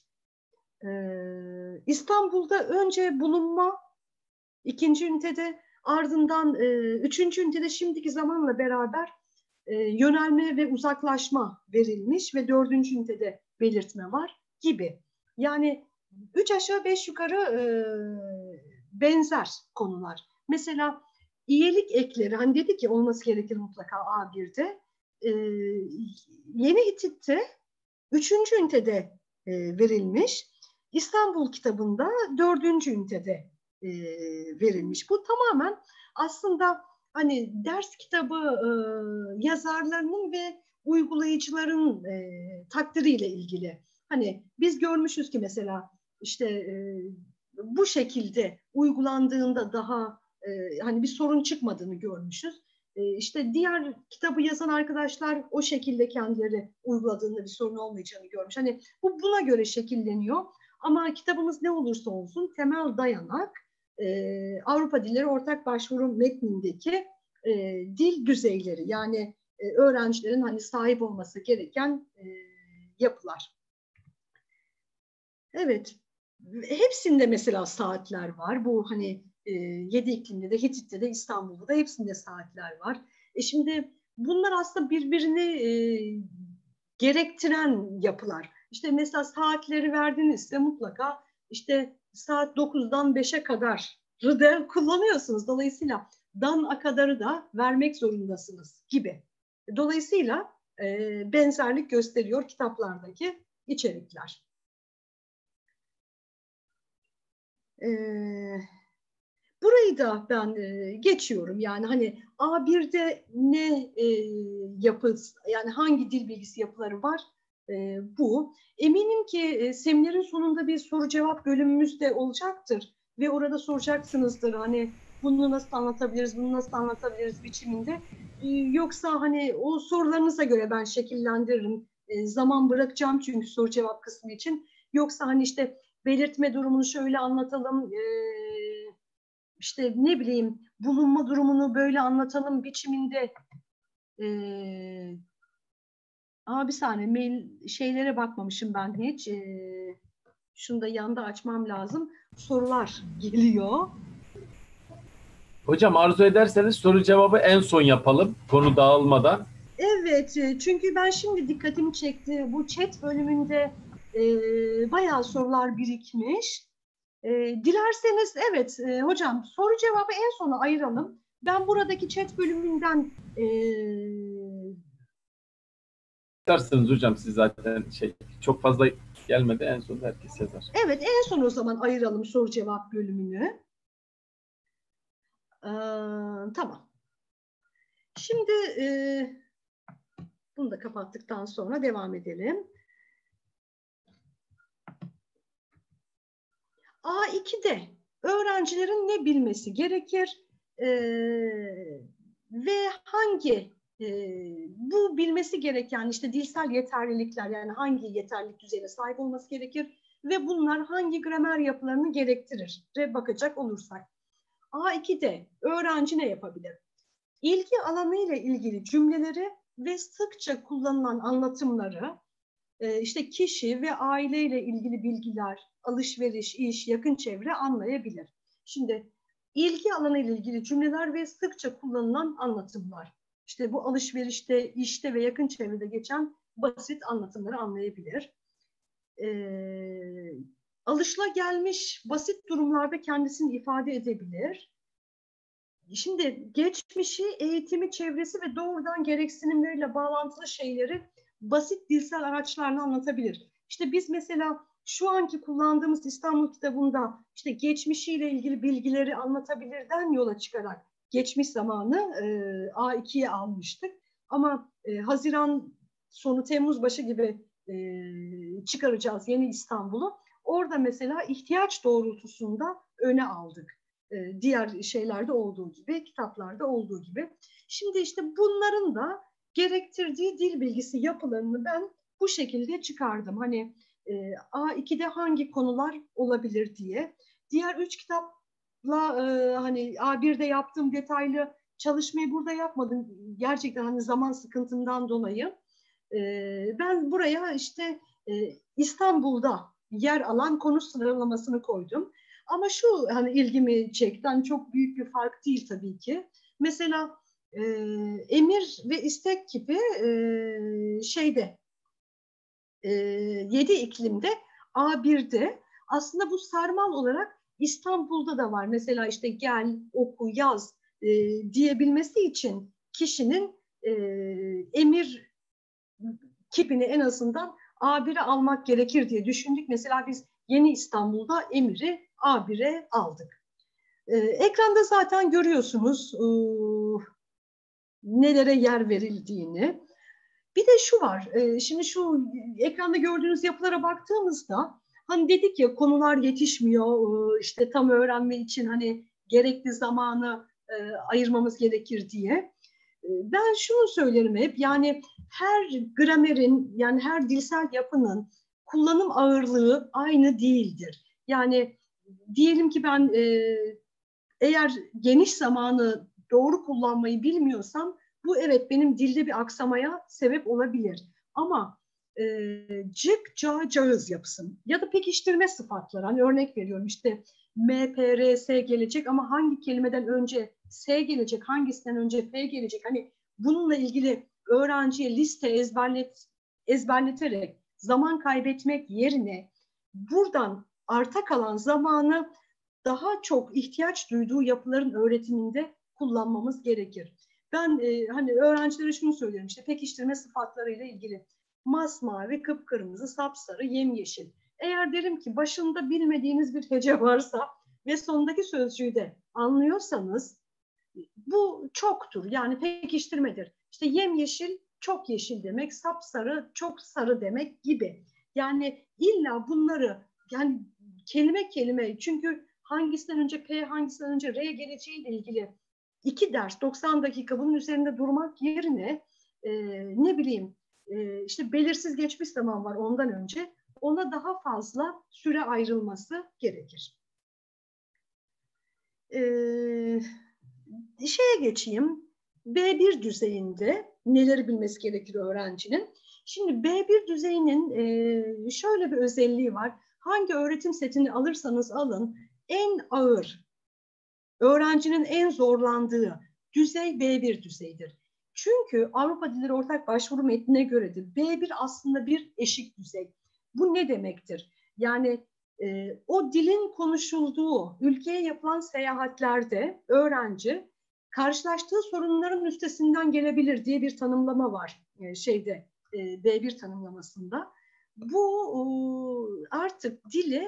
İstanbul'da önce bulunma ikinci ünitede, ardından üçüncü ünitede şimdiki zamanla beraber yönelme ve uzaklaşma verilmiş ve dördüncü ünitede belirtme var gibi. Yani 3 aşağı 5 yukarı benzer konular. Mesela iyelik ekleri, hani dedik ki olması gerekir mutlaka A1'de. Yeni Hitit'te 3. ünitede verilmiş. İstanbul kitabında 4. ünitede verilmiş. Bu tamamen aslında hani ders kitabı yazarlarının ve uygulayıcıların takdiriyle ilgili. Hani biz görmüşüz ki mesela işte bu şekilde uygulandığında daha hani bir sorun çıkmadığını görmüşüz. İşte diğer kitabı yazan arkadaşlar o şekilde kendileri uyguladığında bir sorun olmayacağını görmüş. Hani bu buna göre şekilleniyor. Ama kitabımız ne olursa olsun temel dayanak Avrupa Dilleri Ortak Başvuru metnindeki dil düzeyleri, yani öğrencilerin hani sahip olması gereken yapılar. Evet, hepsinde mesela saatler var. Bu hani 7 iklimde de, Hitit'te de, İstanbul'da da hepsinde saatler var. Şimdi bunlar aslında birbirini gerektiren yapılar. İşte mesela saatleri verdinizse mutlaka işte saat 9'dan 5'e kadar da kullanıyorsunuz. Dolayısıyla dan kadarı da vermek zorundasınız gibi. Dolayısıyla benzerlik gösteriyor kitaplardaki içerikler. Burayı da ben geçiyorum. Yani hani A1'de ne yapı, yani hangi dil bilgisi yapıları var bu. Eminim ki seminerin sonunda bir soru cevap bölümümüz de olacaktır ve orada soracaksınızdır hani bunu nasıl anlatabiliriz, bunu nasıl anlatabiliriz biçiminde. Yoksa hani o sorularınıza göre ben şekillendiririm. Zaman bırakacağım çünkü soru cevap kısmı için. Yoksa hani işte belirtme durumunu şöyle anlatalım, işte ne bileyim bulunma durumunu böyle anlatalım biçiminde. Bir saniye, mail şeylere bakmamışım ben hiç. Şunu da yanda açmam lazım. Sorular geliyor. Hocam arzu ederseniz soru cevabı en son yapalım konu dağılmadan. Evet, çünkü ben şimdi dikkatimi çekti. Bu chat bölümünde bayağı sorular birikmiş. Dilerseniz evet hocam soru cevabı en sona ayıralım. Ben buradaki chat bölümünden Yazarsınız hocam, siz zaten çok fazla gelmedi, en son herkes yazar. evet, en son o zaman ayıralım soru cevap bölümünü. Tamam. Şimdi bunu da kapattıktan sonra devam edelim. A2'de öğrencilerin ne bilmesi gerekir ve hangi bu bilmesi gereken işte dilsel yeterlilikler, yani hangi yeterlilik düzeyine sahip olması gerekir ve bunlar hangi gramer yapılarını gerektirir bakacak olursak. A2'de öğrenci ne yapabilir? İlgi alanıyla ilgili cümleleri ve sıkça kullanılan anlatımları, işte kişi ve aileyle ilgili bilgiler, alışveriş, iş, yakın çevre anlayabilir. Şimdi ilgi alanıyla ilgili cümleler ve sıkça kullanılan anlatımlar. İşte bu alışverişte, işte ve yakın çevrede geçen basit anlatımları anlayabilir. Alışılagelmiş basit durumlarda kendisini ifade edebilir. Şimdi geçmişi, eğitimi, çevresi ve doğrudan gereksinimleriyle bağlantılı şeyleri basit dilsel araçlarla anlatabilir. İşte biz mesela şu anki kullandığımız İstanbul kitabında işte geçmişiyle ilgili bilgileri anlatabilirden yola çıkarak geçmiş zamanı A2'ye almıştık. Ama Haziran sonu Temmuz başı gibi çıkaracağız yeni İstanbul'u. Orada mesela ihtiyaç doğrultusunda öne aldık. Diğer şeylerde olduğu gibi, kitaplarda olduğu gibi. Şimdi işte bunların da gerektirdiği dil bilgisi yapılarını ben bu şekilde çıkardım. Hani A2'de hangi konular olabilir diye. Diğer 3 kitapla hani A1'de yaptığım detaylı çalışmayı burada yapmadım. Gerçekten hani zaman sıkıntımdan dolayı. Ben buraya işte İstanbul'da yer alan konu sıralamasını koydum. Ama şu hani ilgimi çekti. Hani çok büyük bir fark değil tabii ki. Mesela emir ve istek gibi şeyde 7 iklimde A1'de aslında bu sarmal olarak İstanbul'da da var. Mesela işte gel, oku, yaz diyebilmesi için kişinin emir kipini en azından A1'e almak gerekir diye düşündük. Mesela biz Yeni İstanbul'da emiri A1'e aldık. Ekranda zaten görüyorsunuz nelere yer verildiğini. Bir de şu var, şimdi şu ekranda gördüğünüz yapılara baktığımızda hani dedik ya konular yetişmiyor, işte tam öğrenme için hani gerekli zamanı ayırmamız gerekir diye. Ben şunu söylerim hep, yani her gramerin, yani her dilsel yapının kullanım ağırlığı aynı değildir. Yani diyelim ki ben eğer geniş zamanı doğru kullanmayı bilmiyorsam bu evet benim dilde bir aksamaya sebep olabilir. Ama cık, ca, cağız yapısın ya da pekiştirme sıfatları, hani örnek veriyorum işte M, P, R, S gelecek ama hangi kelimeden önce S gelecek, hangisinden önce P gelecek, hani bununla ilgili öğrenciye liste ezberleterek zaman kaybetmek yerine buradan arta kalan zamanı daha çok ihtiyaç duyduğu yapıların öğretiminde kullanmamız gerekir. Ben hani öğrencilere şunu söylüyorum, işte pekiştirme sıfatlarıyla ilgili masmavi, kıpkırmızı, sapsarı, yemyeşil. Eğer derim ki başında bilmediğiniz bir hece varsa ve sondaki sözcüğü de anlıyorsanız bu çoktur. Yani pekiştirmedir. İşte yemyeşil çok yeşil demek, sapsarı çok sarı demek gibi. Yani illa bunları yani kelime kelime, çünkü hangisinden önce P, hangisinden önce R geleceğiyle ilgili 2 ders 90 dakika bunun üzerinde durmak yerine ne bileyim işte belirsiz geçmiş zaman var ondan önce, ona daha fazla süre ayrılması gerekir. Şeye geçeyim. B1 düzeyinde neleri bilmesi gerekir öğrencinin? Şimdi B1 düzeyinin şöyle bir özelliği var. Hangi öğretim setini alırsanız alın, en ağır, öğrencinin en zorlandığı düzey B1 düzeydir. Çünkü Avrupa Dilleri Ortak Başvuru Metnine göredir. B1 aslında bir eşik düzey. Bu ne demektir? Yani o dilin konuşulduğu ülkeye yapılan seyahatlerde öğrenci karşılaştığı sorunların üstesinden gelebilir diye bir tanımlama var B1 tanımlamasında. Bu artık dili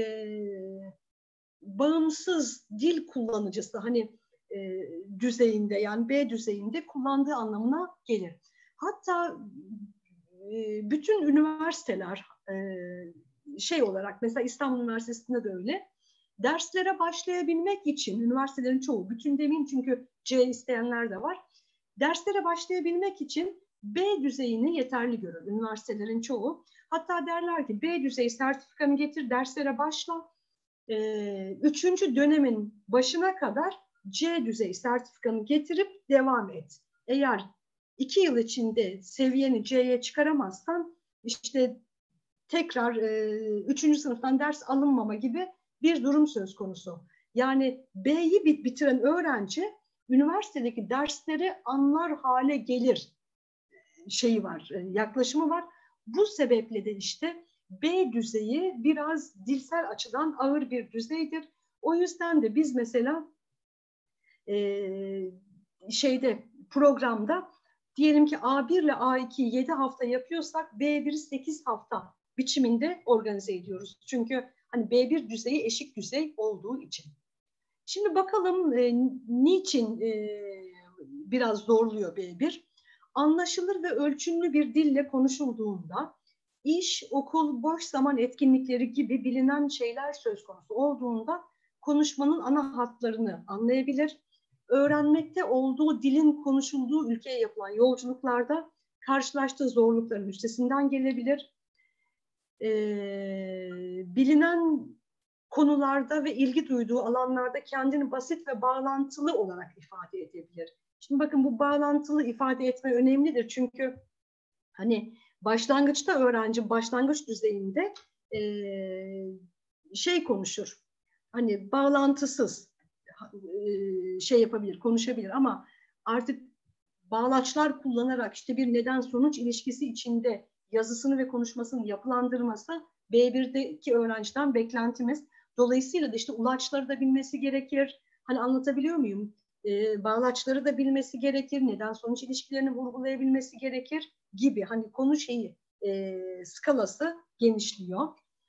bağımsız dil kullanıcısı hani düzeyinde, yani B düzeyinde kullandığı anlamına gelir. Hatta bütün üniversiteler olarak, mesela İstanbul Üniversitesi'nde de öyle, derslere başlayabilmek için üniversitelerin çoğu, bütün demeyeyim çünkü C isteyenler de var, derslere başlayabilmek için B düzeyini yeterli görür üniversitelerin çoğu. Hatta derler ki B düzeyi sertifikanı getir, derslere başla. 3. dönemin başına kadar C düzey sertifikanı getirip devam et. Eğer 2 yıl içinde seviyeni C'ye çıkaramazsan işte tekrar 3. sınıftan ders alınmama gibi bir durum söz konusu. Yani B'yi bitiren öğrenci üniversitedeki dersleri anlar hale gelir var, yaklaşımı var. Bu sebeple de işte B düzeyi biraz dilsel açıdan ağır bir düzeydir. O yüzden de biz mesela programda diyelim ki A1 ile A2'yi 7 hafta yapıyorsak B1'i 8 hafta biçiminde organize ediyoruz. Çünkü hani B1 düzeyi eşik düzey olduğu için. Şimdi bakalım niçin biraz zorluyor B1? Anlaşılır ve ölçümlü bir dille konuşulduğunda iş, okul, boş zaman etkinlikleri gibi bilinen şeyler söz konusu olduğunda konuşmanın ana hatlarını anlayabilir. Öğrenmekte olduğu dilin konuşulduğu ülkeye yapılan yolculuklarda karşılaştığı zorlukların üstesinden gelebilir. Bilinen konularda ve ilgi duyduğu alanlarda kendini basit ve bağlantılı olarak ifade edebilir. Şimdi bakın, bu bağlantılı ifade etme önemlidir çünkü hani başlangıçta öğrenci başlangıç düzeyinde şey konuşur. Hani bağlantısız şey yapabilir, konuşabilir ama artık bağlaçlar kullanarak işte bir neden-sonuç ilişkisi içinde yazısını ve konuşmasını yapılandırması B1'deki öğrenciden beklentimiz. Dolayısıyla da işte ulaçları da bilmesi gerekir. Hani anlatabiliyor muyum? Bağlaçları da bilmesi gerekir. Neden-sonuç ilişkilerini vurgulayabilmesi gerekir gibi. Hani konu şeyi, skalası genişliyor.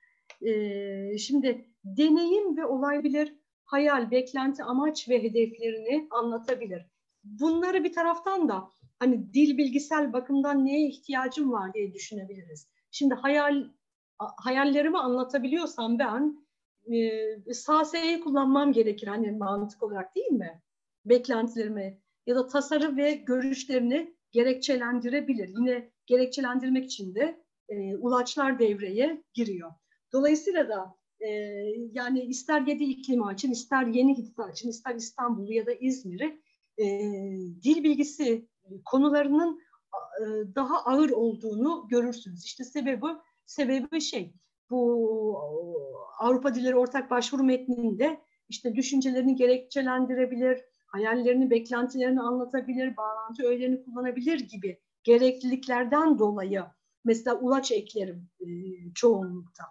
Şimdi deneyim ve olay bilir, hayal, beklenti, amaç ve hedeflerini anlatabilir. Bunları bir taraftan da hani dil bilgisel bakımdan neye ihtiyacım var diye düşünebiliriz. Şimdi hayallerimi anlatabiliyorsam ben SASE'yi kullanmam gerekir hani mantık olarak, değil mi? Beklentilerimi ya da tasarı ve görüşlerini gerekçelendirebilir. Yine gerekçelendirmek için de ulaçlar devreye giriyor. Dolayısıyla da yani ister 7 iklimi açın, ister Yeni Hitit'i açın, ister İstanbul'u ya da İzmir'i, dil bilgisi konularının daha ağır olduğunu görürsünüz. İşte sebebi şey, bu Avrupa Dilleri Ortak Başvuru metninde işte düşüncelerini gerekçelendirebilir, hayallerini, beklentilerini anlatabilir, bağlantı öğelerini kullanabilir gibi gerekliliklerden dolayı mesela ulaç eklerim çoğunlukta.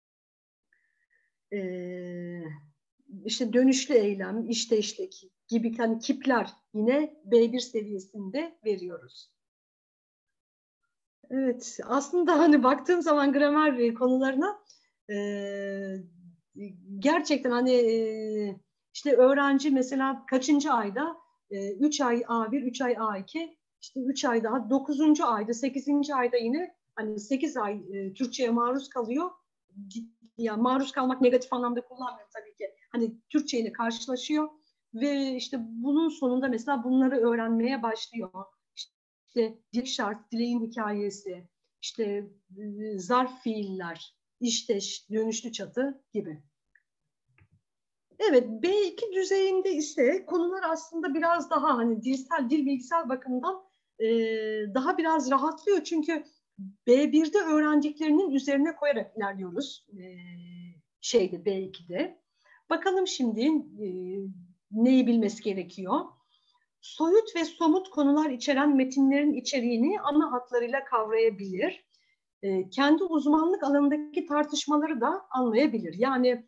İşte dönüşlü eylem, işteşlik gibi hani kipler yine B1 seviyesinde veriyoruz. Evet, aslında hani baktığım zaman gramer konularına gerçekten hani işte öğrenci mesela kaçıncı ayda 3 ay A1, 3 ay A2, işte 3 ay daha 9. ayda, 8. ayda yine hani 8 ay Türkçe'ye maruz kalıyor. Yani maruz kalmak negatif anlamda kullanmıyorum tabii ki. Hani Türkçe ile karşılaşıyor ve işte bunun sonunda mesela bunları öğrenmeye başlıyor. İşte dil şart, dileğin hikayesi, işte zarf fiiller, işteş, dönüşlü çatı gibi. Evet, B2 düzeyinde ise konular aslında biraz daha hani dil bilgisel bakımdan daha biraz rahatlıyor. Çünkü B1'de öğrendiklerinin üzerine koyarak ilerliyoruz B2'de. Bakalım şimdi neyi bilmesi gerekiyor? Soyut ve somut konular içeren metinlerin içeriğini ana hatlarıyla kavrayabilir. Kendi uzmanlık alanındaki tartışmaları da anlayabilir. Yani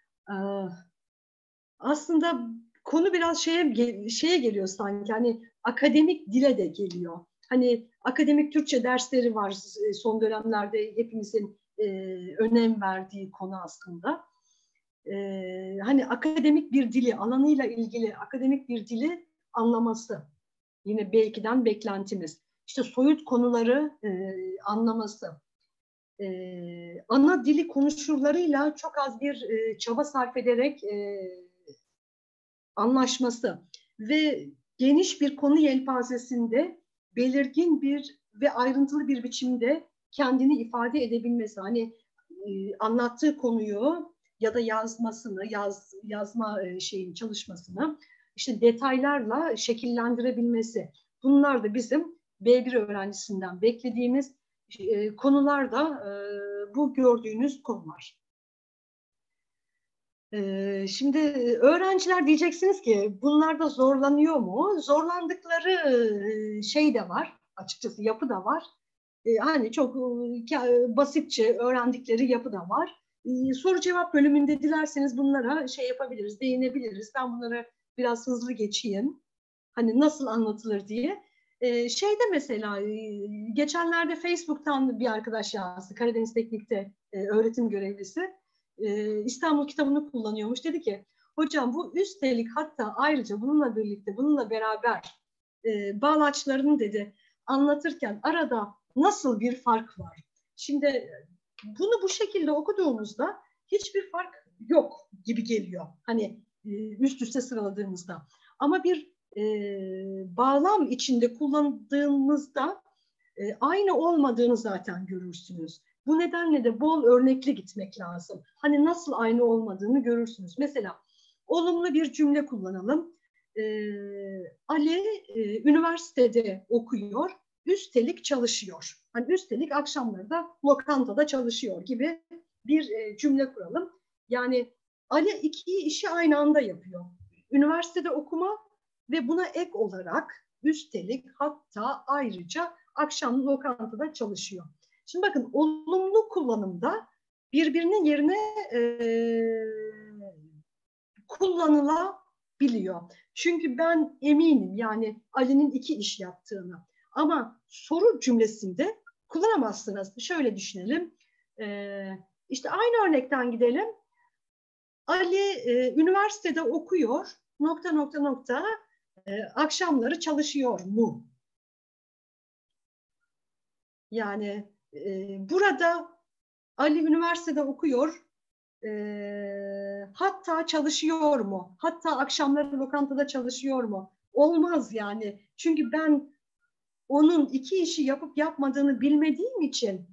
aslında konu biraz şeye geliyor sanki, hani akademik dile de geliyor. Hani akademik Türkçe dersleri var son dönemlerde hepimizin önem verdiği konu aslında. Hani akademik bir dili, alanıyla ilgili akademik bir dili anlaması. Yine B2'den beklentimiz. İşte soyut konuları anlaması. Ana dili konuşurlarıyla çok az bir çaba sarf ederek anlaşması ve geniş bir konu yelpazesinde belirgin bir ve ayrıntılı bir biçimde kendini ifade edebilmesi. Hani anlattığı konuyu ya da yazma çalışmasını işte detaylarla şekillendirebilmesi. Bunlar da bizim B1 öğrencisinden beklediğimiz konular da bu gördüğünüz konular. Şimdi öğrenciler diyeceksiniz ki bunlarda zorlanıyor mu? Zorlandıkları şey de var, açıkçası yapı da var. Hani çok basitçe öğrendikleri yapı da var. Soru cevap bölümünde dilerseniz bunlara yapabiliriz, değinebiliriz. Ben bunları biraz hızlı geçeyim. Hani nasıl anlatılır diye. Şeyde mesela geçenlerde Facebook'tan bir arkadaş yazdı. Karadeniz Teknik'te öğretim görevlisi. İstanbul kitabını kullanıyormuş. Dedi ki, hocam bu üstelik hatta ayrıca bununla birlikte, bununla beraber bağlaçlarını dedi anlatırken arada nasıl bir fark var? Şimdi bunu bu şekilde okuduğumuzda hiçbir fark yok gibi geliyor. Hani üst üste sıraladığımızda. Ama bir bağlam içinde kullandığımızda aynı olmadığını zaten görürsünüz. Bu nedenle de bol örnekli gitmek lazım. Hani nasıl aynı olmadığını görürsünüz. Mesela olumlu bir cümle kullanalım. Ali üniversitede okuyor, üstelik çalışıyor. Hani üstelik akşamları da lokantada çalışıyor gibi bir cümle kuralım. Yani Ali iki işi aynı anda yapıyor. Üniversitede okuma ve buna ek olarak üstelik hatta ayrıca akşam lokantada çalışıyor. Şimdi bakın olumlu kullanımda birbirinin yerine kullanılabiliyor. Çünkü ben eminim yani Ali'nin iki iş yaptığını. Ama soru cümlesinde kullanamazsınız. Şöyle düşünelim. İşte aynı örnekten gidelim. Ali üniversitede okuyor, nokta nokta nokta, akşamları çalışıyor mu? Yani burada Ali üniversitede okuyor, hatta çalışıyor mu? Hatta akşamları lokantada çalışıyor mu? Olmaz yani. Çünkü ben onun iki işi yapıp yapmadığını bilmediğim için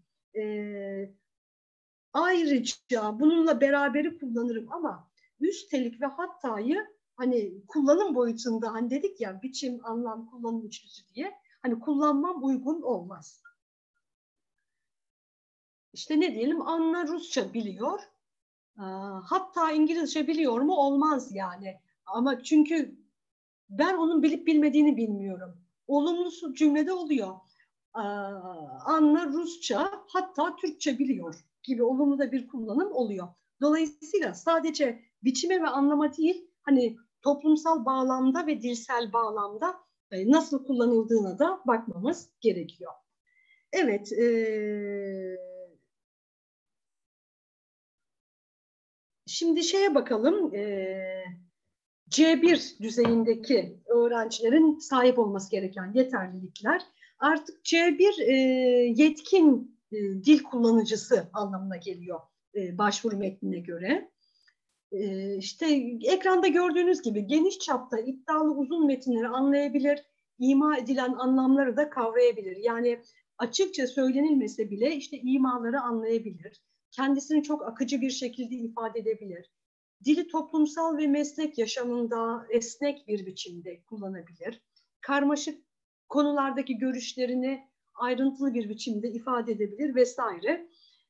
ayrıca bununla beraberi kullanırım ama üstelik ve hattayı hani kullanım boyutunda hani dedik ya biçim, anlam, kullanım üçlüsü diye hani kullanmam uygun olmaz. İşte ne diyelim Anna Rusça biliyor. Hatta İngilizce biliyor mu? Olmaz yani. Ama çünkü ben onun bilip bilmediğini bilmiyorum. Olumlusu cümlede oluyor. Anna Rusça hatta Türkçe biliyor gibi olumlu da bir kullanım oluyor. Dolayısıyla sadece biçime ve anlama değil, hani toplumsal bağlamda ve dilsel bağlamda nasıl kullanıldığına da bakmamız gerekiyor. Evet, şimdi şeye bakalım. C1 düzeyindeki öğrencilerin sahip olması gereken yeterlilikler. Artık C1 yetkin dil kullanıcısı anlamına geliyor başvuru metnine göre. İşte ekranda gördüğünüz gibi geniş çapta iddialı uzun metinleri anlayabilir, ima edilen anlamları da kavrayabilir. Yani açıkça söylenilmese bile işte imaları anlayabilir, kendisini çok akıcı bir şekilde ifade edebilir. Dili toplumsal ve meslek yaşamında esnek bir biçimde kullanabilir. Karmaşık konulardaki görüşlerini ayrıntılı bir biçimde ifade edebilir vesaire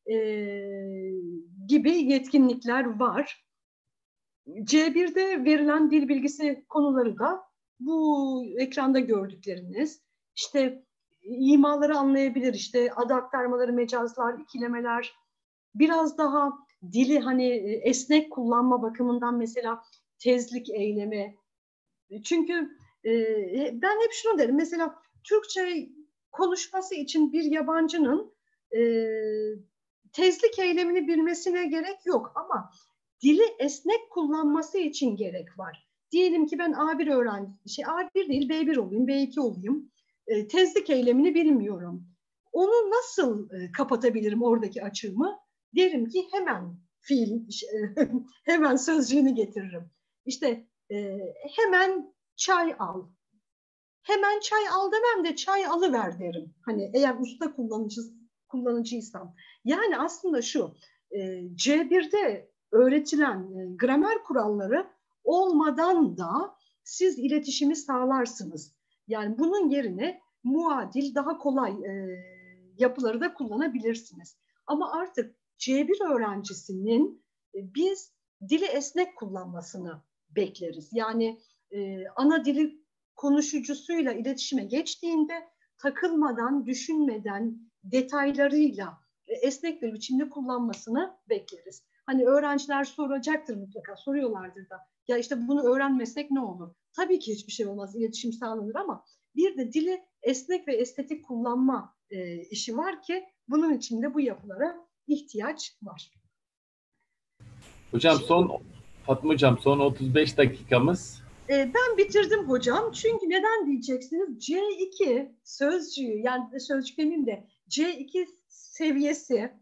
gibi yetkinlikler var. C1'de verilen dil bilgisi konuları da bu ekranda gördükleriniz. İşte imaları anlayabilir, işte ad aktarmaları, mecazlar, ikilemeler, biraz daha dili hani esnek kullanma bakımından mesela tezlik eylemi. Çünkü ben hep şunu derim, mesela Türkçe konuşması için bir yabancının tezlik eylemini bilmesine gerek yok ama dili esnek kullanması için gerek var. Diyelim ki ben A1 öğrenci, A1 değil B1 olayım, B2 olayım. Tezlik eylemini bilmiyorum. Onu nasıl kapatabilirim oradaki açığımı? Derim ki hemen fiil, hemen sözcüğünü getiririm. İşte hemen çay al. Hemen çay al demem de çay alıver derim. Hani eğer usta kullanıcıysam. Yani aslında şu, C1'de öğretilen gramer kuralları olmadan da siz iletişimi sağlarsınız. Yani bunun yerine muadil, daha kolay yapıları da kullanabilirsiniz. Ama artık C1 öğrencisinin biz dili esnek kullanmasını bekleriz. Yani ana dili konuşucusuyla iletişime geçtiğinde takılmadan, düşünmeden, detaylarıyla esnek bir biçimde kullanmasını bekleriz. Hani öğrenciler soracaktır mutlaka, soruyorlardır da. Ya işte bunu öğrenmesek ne olur? Tabii ki hiçbir şey olmaz, iletişim sağlanır ama bir de dili esnek ve estetik kullanma işi var ki bunun için de bu yapılara ihtiyaç var. Hocam Fatma Hocam son 35 dakikamız. Ben bitirdim hocam. Çünkü neden diyeceksiniz? C2 sözcüğü, yani sözcük demeyeyim de C2 seviyesi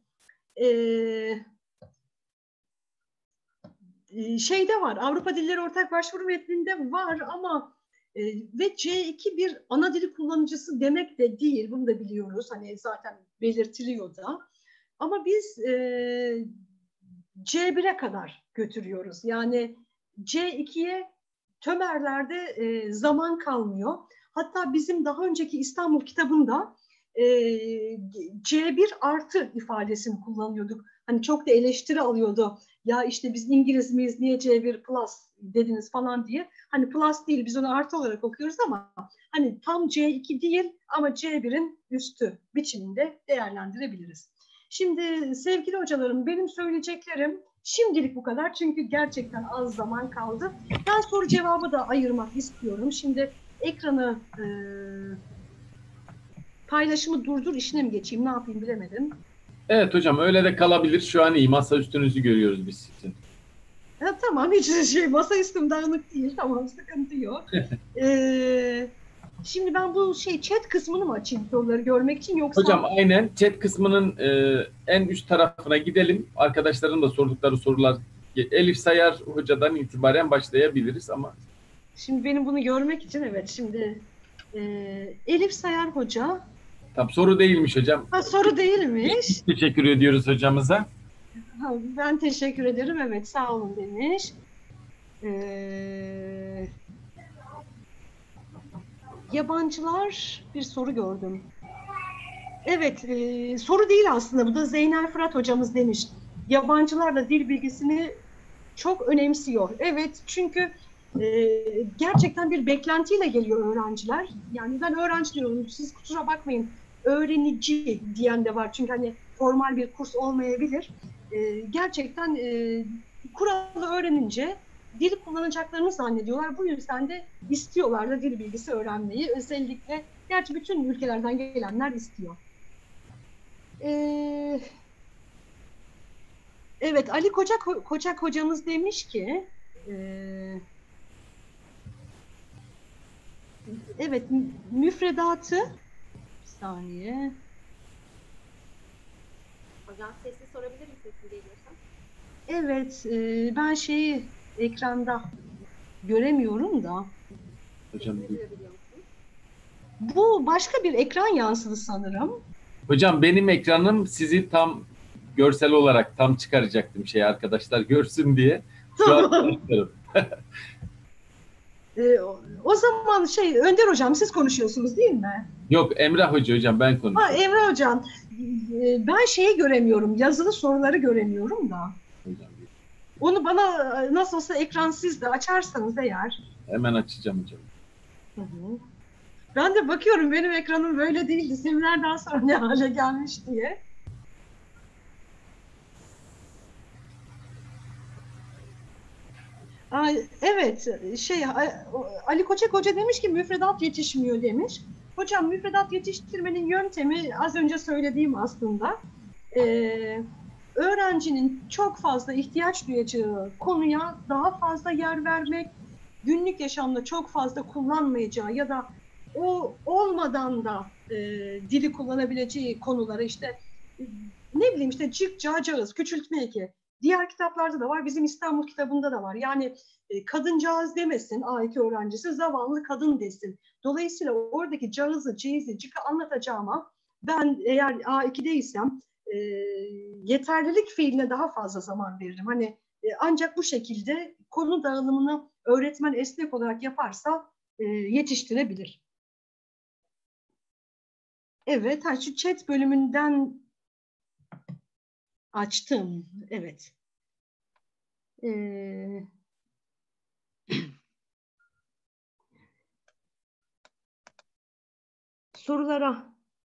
şeyde var. Avrupa Dilleri Ortak Başvuru Metninde var ama ve C2 bir ana dili kullanıcısı demek de değil. Bunu da biliyoruz. Hani zaten belirtiliyor da. Ama biz C1'e kadar götürüyoruz. Yani C2'ye TÖMER'lerde zaman kalmıyor. Hatta bizim daha önceki İstanbul kitabında C1 artı ifadesini kullanıyorduk. Hani çok da eleştiri alıyordu. Ya işte biz İngiliz miyiz, niye C1 plus dediniz falan diye. Hani plus değil, biz onu artı olarak okuyoruz ama hani tam C2 değil ama C1'in üstü biçiminde değerlendirebiliriz. Şimdi sevgili hocalarım, benim söyleyeceklerim şimdilik bu kadar. Çünkü gerçekten az zaman kaldı. Ben soru cevabı da ayırmak istiyorum. Şimdi ekranı paylaşımı durdur işine mi geçeyim, ne yapayım bilemedim. Evet hocam, öyle de kalabilir. Şu an iyi. Masa üstünüzü görüyoruz biz sizin. Tamam, hiç masa üstüm dağınık değil. Tamam, sıkıntı yok. Şimdi ben bu chat kısmını mı açayım soruları görmek için, yoksa? Hocam aynen chat kısmının en üst tarafına gidelim. Arkadaşların da sordukları sorular, Elif Sayar hocadan itibaren başlayabiliriz ama. Şimdi benim bunu görmek için, evet, şimdi Elif Sayar Hoca. Tam soru değilmiş hocam. Soru değilmiş. Teşekkür ediyoruz hocamıza. Ben teşekkür ederim. Evet, sağ olun demiş. Yabancılar, bir soru gördüm. Evet, soru değil aslında. Bu da Zeynel Fırat hocamız demiş. Yabancılarla dil bilgisini çok önemsiyor. Evet, çünkü gerçekten bir beklentiyle geliyor öğrenciler. Yani ben öğrenci diyorum, siz kusura bakmayın. Öğrenici diyen de var. Çünkü hani formal bir kurs olmayabilir. Gerçekten kuralı öğrenince dil kullanacaklarını zannediyorlar. Bu yüzden de istiyorlar da dil bilgisi öğrenmeyi. Özellikle, gerçi bütün ülkelerden gelenler istiyor. Evet, Ali Koçak hocamız demiş ki, evet, müfredatı, bir saniye. Hocam sesli sorabilir miyim, sesli geliyorsa? Evet, ben ekranda göremiyorum da. Hocam, Duyabiliyor musunuz? Bu başka bir ekran yansıdı sanırım. hocam benim ekranım sizi tam görsel olarak tam çıkaracaktım arkadaşlar görsün diye. Şu an Tamam. O zaman Önder hocam, siz konuşuyorsunuz değil mi? yok, Emrah Hoca hocam, ben konuşuyorum. Emre hocam, ben göremiyorum, yazılı soruları göremiyorum da. Hocam, Onu bana nasıl olsa ekran siz de açarsanız eğer. hemen açacağım hocam. Hı hı. Ben de bakıyorum, benim ekranım böyle değildi. Seminerden sonra ne hale gelmiş diye. Evet, Ali Koçak Hoca demiş ki müfredat yetişmiyor demiş. Hocam, müfredat yetiştirmenin yöntemi az önce söylediğim aslında. Öğrencinin çok fazla ihtiyaç duyacağı konuya daha fazla yer vermek, günlük yaşamda çok fazla kullanmayacağı ya da o olmadan da dili kullanabileceği konulara ne bileyim cık, cağcağız, küçültme eki. Diğer kitaplarda da var, bizim İstanbul kitabında da var. Yani kadıncağız demesin A2 öğrencisi, zavallı kadın desin. Dolayısıyla oradaki cağızı, ceizi, cıkı anlatacağıma ben eğer A2'deysem yeterlilik fiiline daha fazla zaman veririm. Hani ancak bu şekilde konu dağılımını öğretmen esnek olarak yaparsa yetiştirebilir. Evet, şu chat bölümünden açtım. Evet. Sorulara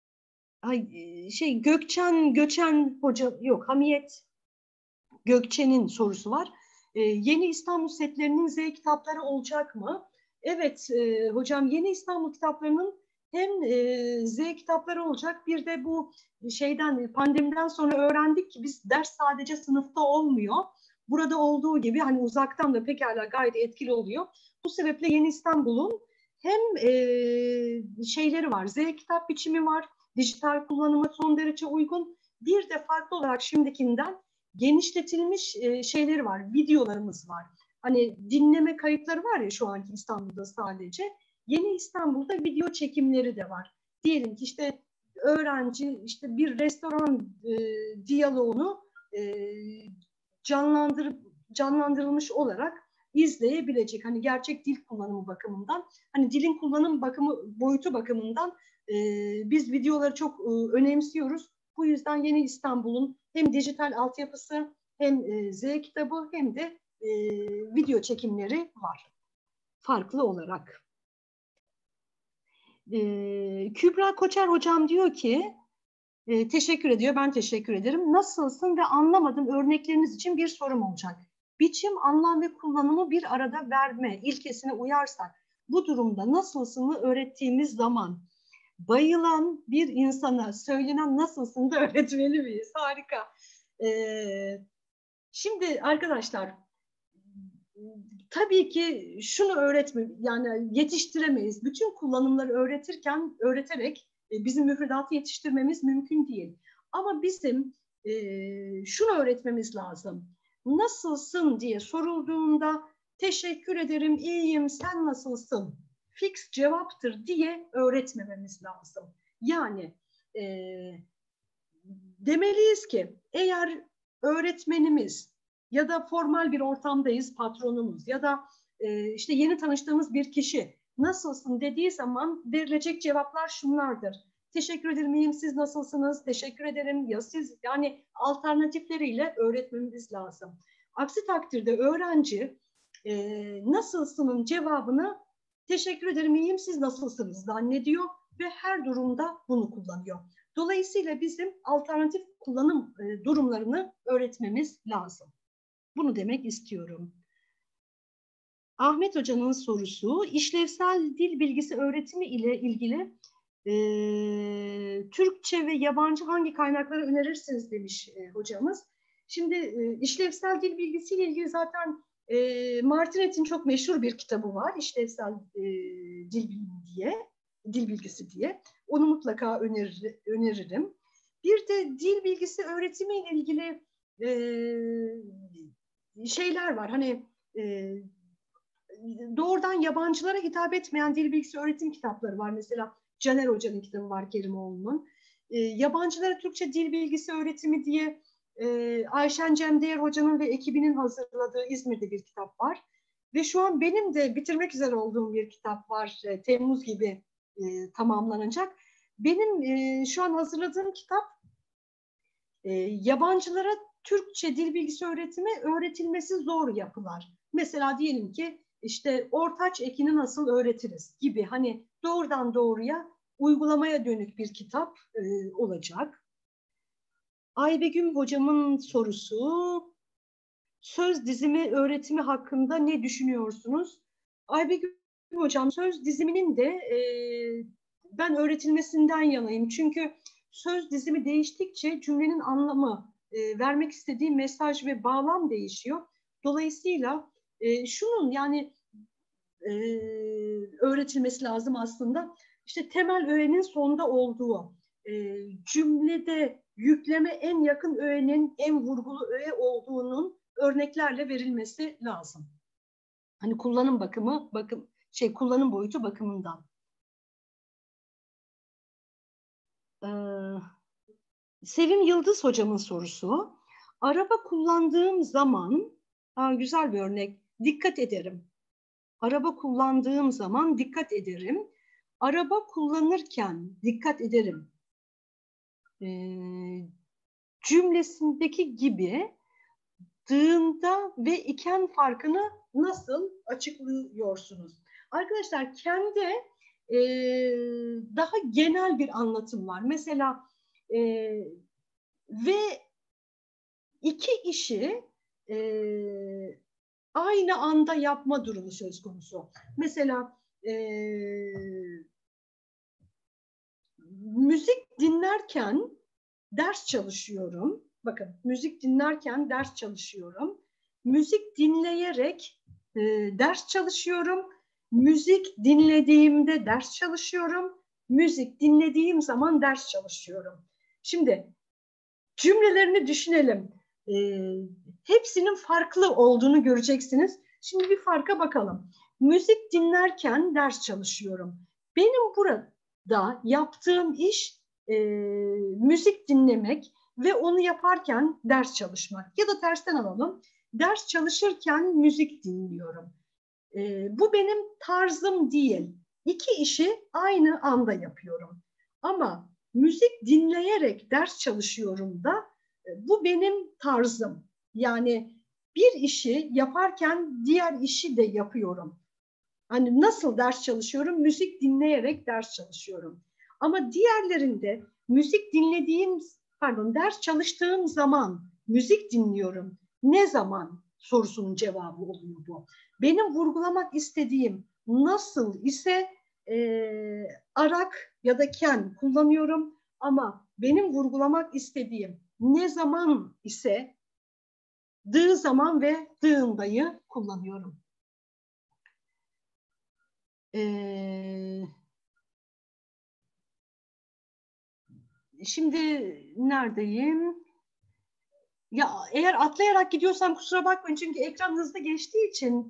Göçen hoca yok, Hamiyet Gökçen'in sorusu var. Yeni İstanbul setlerinin Z kitapları olacak mı? Evet hocam, yeni İstanbul kitaplarının hem Z kitapları olacak, bir de bu pandemiden sonra öğrendik ki biz ders sadece sınıfta olmuyor. Burada olduğu gibi hani uzaktan da pekala gayet etkili oluyor. Bu sebeple Yeni İstanbul'un hem şeyleri var, Z kitap biçimi var, dijital kullanıma son derece uygun. Bir de farklı olarak şimdikinden genişletilmiş şeyleri var, videolarımız var. Hani dinleme kayıtları var ya şu anki İstanbul'da sadece. Yeni İstanbul'da video çekimleri de var. Diyelim ki öğrenci işte bir restoran diyaloğunu canlandırılmış olarak izleyebilecek. Hani gerçek dil kullanımı bakımından, hani dilin kullanım boyutu bakımından biz videoları çok önemsiyoruz. Bu yüzden Yeni İstanbul'un hem dijital altyapısı, hem Z kitabı, hem de video çekimleri var. Farklı olarak. Kübra Koçer hocam diyor ki, teşekkür ediyor, ben teşekkür ederim. Nasılsın ve anlamadım örnekleriniz için bir sorum olacak. Biçim, anlam ve kullanımı bir arada verme ilkesine uyarsak, bu durumda nasılsını öğrettiğimiz zaman bayılan bir insana söylenen nasılsın da öğretmeli miyiz? Harika. Şimdi arkadaşlar, tabii ki şunu yani yetiştiremeyiz. Bütün kullanımları öğreterek bizim müfredatı yetiştirmemiz mümkün değil. Ama bizim şunu öğretmemiz lazım. Nasılsın diye sorulduğunda teşekkür ederim, iyiyim, sen nasılsın? Fix cevaptır diye öğretmememiz lazım. Yani demeliyiz ki eğer öğretmenimiz ya da formal bir ortamdayız, patronumuz ya da işte yeni tanıştığımız bir kişi nasılsın dediği zaman verilecek cevaplar şunlardır. Teşekkür ederim, iyiyim, siz nasılsınız? Teşekkür ederim, ya siz, yani alternatifleriyle öğretmemiz lazım. Aksi takdirde öğrenci nasılsının cevabını teşekkür ederim, iyiyim, siz nasılsınız zannediyor ve her durumda bunu kullanıyor. Dolayısıyla bizim alternatif kullanım durumlarını öğretmemiz lazım. Bunu demek istiyorum. Ahmet Hoca'nın sorusu, işlevsel dil bilgisi öğretimi ile ilgili Türkçe ve yabancı hangi kaynakları önerirsiniz demiş hocamız. Şimdi işlevsel dil bilgisi ile ilgili zaten Martinet'in çok meşhur bir kitabı var. İşlevsel dil bilgisi diye. Onu mutlaka öneririm. Bir de dil bilgisi öğretimi ile ilgili şeyler var. Hani doğrudan yabancılara hitap etmeyen dil bilgisi öğretim kitapları var. Mesela Caner Hoca'nın kitabı var, Kerimoğlu'nun. Yabancılara Türkçe dil bilgisi öğretimi diye Ayşen Cemdeğer Hoca'nın ve ekibinin hazırladığı İzmir'de bir kitap var. Ve şu an benim de bitirmek üzere olduğum bir kitap var. Temmuz gibi tamamlanacak. Benim şu an hazırladığım kitap yabancılara Türkçe dil bilgisi öğretimi öğretilmesi zor yapılar. Mesela diyelim ki işte ortaç ekini nasıl öğretiriz gibi, hani doğrudan doğruya uygulamaya dönük bir kitap olacak. Aybegüm hocamın sorusu, söz dizimi öğretimi hakkında ne düşünüyorsunuz? Aybegüm hocam, söz diziminin de ben öğretilmesinden yanayım. Çünkü söz dizimi değiştikçe cümlenin anlamı, vermek istediği mesaj ve bağlam değişiyor. Dolayısıyla şunun yani öğretilmesi lazım aslında. İşte temel öğenin sonda olduğu, cümlede yükleme en yakın öğenin en vurgulu öğe olduğunun örneklerle verilmesi lazım. Hani kullanım boyutu bakımından. Sevim Yıldız hocamın sorusu. Araba kullandığım zaman, güzel bir örnek, dikkat ederim. Araba kullandığım zaman dikkat ederim. Araba kullanırken dikkat ederim. Cümlesindeki gibi dığında ve iken farkını nasıl açıklıyorsunuz? Arkadaşlar, kendi daha genel bir anlatım var. Mesela ve iki işi aynı anda yapma durumu söz konusu. Mesela müzik dinlerken ders çalışıyorum. Bakın, müzik dinlerken ders çalışıyorum. Müzik dinleyerek ders çalışıyorum. Müzik dinlediğimde ders çalışıyorum. Müzik dinlediğim zaman ders çalışıyorum. Şimdi cümlelerini düşünelim. Hepsinin farklı olduğunu göreceksiniz. Şimdi bir farka bakalım. Müzik dinlerken ders çalışıyorum. Benim burada yaptığım iş müzik dinlemek ve onu yaparken ders çalışmak. Ya da tersten alalım. Ders çalışırken müzik dinliyorum. Bu benim tarzım değil. İki işi aynı anda yapıyorum. Ama müzik dinleyerek ders çalışıyorum da bu benim tarzım. Yani bir işi yaparken diğer işi de yapıyorum. Hani nasıl ders çalışıyorum? Müzik dinleyerek ders çalışıyorum. Ama diğerlerinde ders çalıştığım zaman müzik dinliyorum. Ne zaman sorusunun cevabı oluyor bu. Benim vurgulamak istediğim nasıl ise arak ya da ken kullanıyorum ama benim vurgulamak istediğim ne zaman ise dığı zaman ve dığındayı kullanıyorum. Şimdi neredeyim? Ya eğer atlayarak gidiyorsam kusura bakmayın çünkü ekran hızlı geçtiği için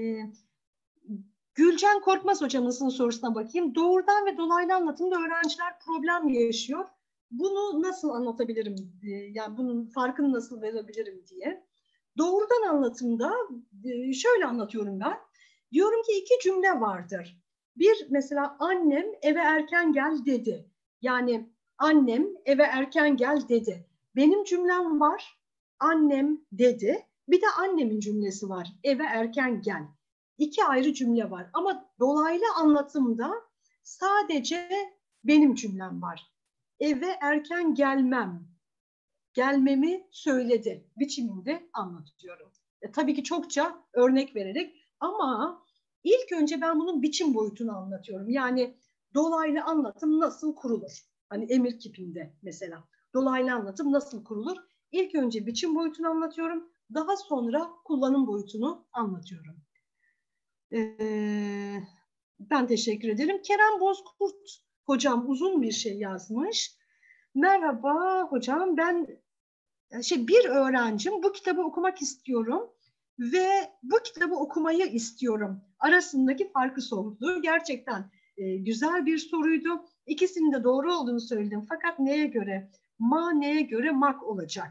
Gülcan Korkmaz hocamızın sorusuna bakayım. Doğrudan ve dolaylı anlatımda öğrenciler problem yaşıyor. Bunu nasıl anlatabilirim? Yani bunun farkını nasıl verebilirim diye. Doğrudan anlatımda şöyle anlatıyorum ben. Diyorum ki iki cümle vardır. Bir mesela annem eve erken gel dedi. Yani annem eve erken gel dedi. Benim cümlem var. Annem dedi. Bir de annemin cümlesi var. Eve erken gel. İki ayrı cümle var. Ama dolaylı anlatımda sadece benim cümlem var. Eve erken gelmem. Gelmemi söyledi biçiminde anlatıyorum. Tabii ki çokça örnek vererek ama ilk önce ben bunun biçim boyutunu anlatıyorum. Yani dolaylı anlatım nasıl kurulur? Hani emir kipinde mesela. Dolaylı anlatım nasıl kurulur? İlk önce biçim boyutunu anlatıyorum. Daha sonra kullanım boyutunu anlatıyorum. Ben teşekkür ederim. Kerem Bozkurt hocam uzun bir şey yazmış. Merhaba hocam, ben bir öğrencim, bu kitabı okumak istiyorum ve bu kitabı okumayı istiyorum. Arasındaki farkı sordu. Gerçekten güzel bir soruydu. İkisinin de doğru olduğunu söyledim. Fakat neye göre? Neye göre mak olacak?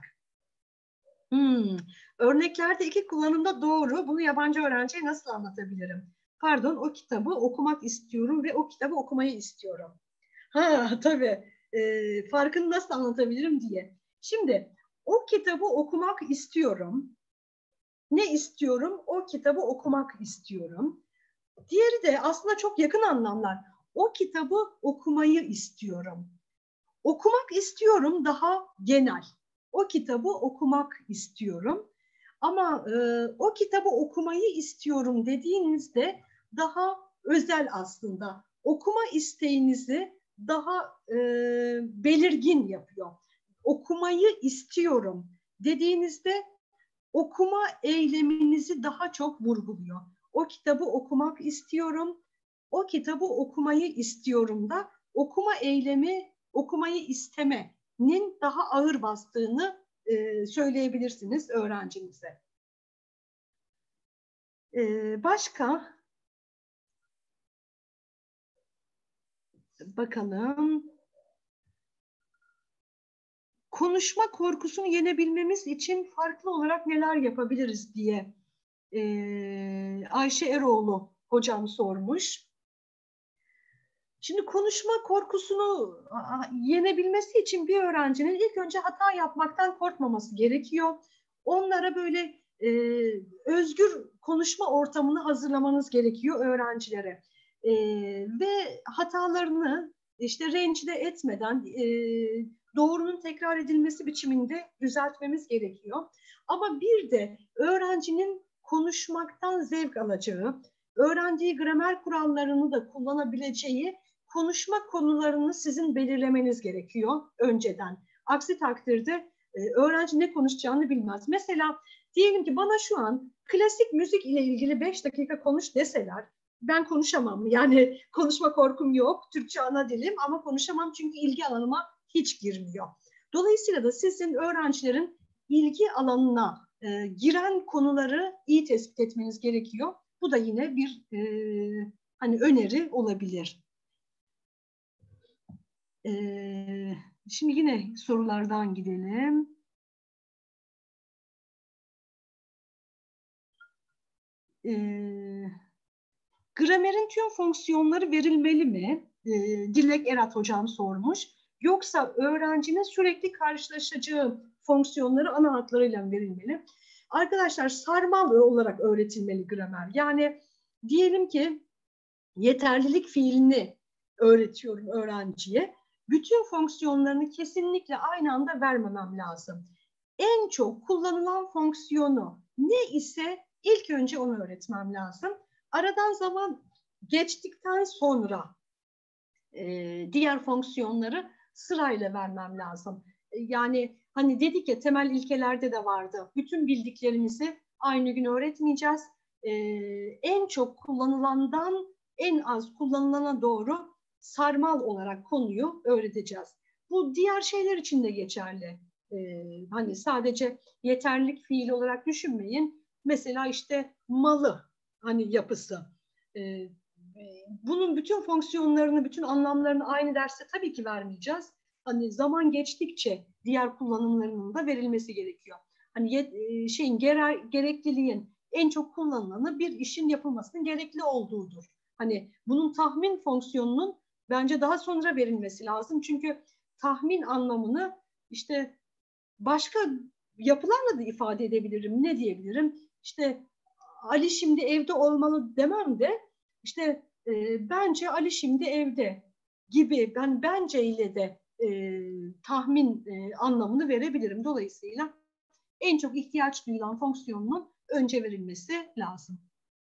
Örneklerde iki kullanımda doğru. Bunu yabancı öğrenciye nasıl anlatabilirim? Pardon, o kitabı okumak istiyorum ve o kitabı okumayı istiyorum. Tabii. Farkını nasıl anlatabilirim diye. Şimdi o kitabı okumak istiyorum. Ne istiyorum? O kitabı okumak istiyorum. Diğeri de aslında çok yakın anlamlar. O kitabı okumayı istiyorum. Okumak istiyorum daha genel. O kitabı okumak istiyorum. Ama o kitabı okumayı istiyorum dediğinizde daha özel aslında. Okuma isteğinizi daha belirgin yapıyor. Okumayı istiyorum dediğinizde okuma eyleminizi daha çok vurguluyor. O kitabı okumak istiyorum, o kitabı okumayı istiyorum da okuma eylemi, okumayı istemenin daha ağır bastığını söyleyebilirsiniz öğrencinize. Başka? Bakalım. Konuşma korkusunu yenebilmemiz için farklı olarak neler yapabiliriz diye Ayşe Eroğlu hocam sormuş. Şimdi konuşma korkusunu yenebilmesi için bir öğrencinin ilk önce hata yapmaktan korkmaması gerekiyor. Onlara böyle özgür konuşma ortamını hazırlamanız gerekiyor öğrencilere. Ve hatalarını işte rencide etmeden doğrunun tekrar edilmesi biçiminde düzeltmemiz gerekiyor. Ama bir de öğrencinin konuşmaktan zevk alacağı, öğrendiği gramer kurallarını da kullanabileceği konuşma konularını sizin belirlemeniz gerekiyor önceden. Aksi takdirde öğrenci ne konuşacağını bilmez. Mesela diyelim ki bana şu an klasik müzik ile ilgili 5 dakika konuş deseler, ben konuşamam. Yani konuşma korkum yok, Türkçe ana dilim ama konuşamam çünkü ilgi alanıma hiç girmiyor. Dolayısıyla da sizin öğrencilerin ilgi alanına giren konuları iyi tespit etmeniz gerekiyor. Bu da yine bir hani öneri olabilir. Şimdi yine sorulardan gidelim. Gramerin tüm fonksiyonları verilmeli mi? Dilek Erat hocam sormuş. Yoksa öğrencinin sürekli karşılaşacağı fonksiyonları ana hatlarıyla verilmeli. Arkadaşlar sarmal olarak öğretilmeli gramer. Yani diyelim ki yeterlilik fiilini öğretiyorum öğrenciye. Bütün fonksiyonlarını kesinlikle aynı anda vermemem lazım. En çok kullanılan fonksiyonu ne ise ilk önce onu öğretmem lazım. Aradan zaman geçtikten sonra diğer fonksiyonları sırayla vermem lazım. Yani hani dedik ya temel ilkelerde de vardı. Bütün bildiklerimizi aynı gün öğretmeyeceğiz. En çok kullanılandan en az kullanılana doğru sarmal olarak konuyu öğreteceğiz. Bu diğer şeyler için de geçerli. Hani sadece yeterlilik fiili olarak düşünmeyin. Mesela işte malı hani yapısı. Bunun bütün fonksiyonlarını, bütün anlamlarını aynı derste tabii ki vermeyeceğiz. Hani zaman geçtikçe diğer kullanımlarının da verilmesi gerekiyor. Hani gerekliliğin en çok kullanılanı bir işin yapılmasının gerekli olduğudur. Hani bunun tahmin fonksiyonunun bence daha sonra verilmesi lazım. Çünkü tahmin anlamını işte başka yapılarla da ifade edebilirim. Ne diyebilirim? İşte Ali şimdi evde olmalı demem de işte bence Ali şimdi evde gibi ben bence ile de tahmin anlamını verebilirim. Dolayısıyla en çok ihtiyaç duyulan fonksiyonun önce verilmesi lazım.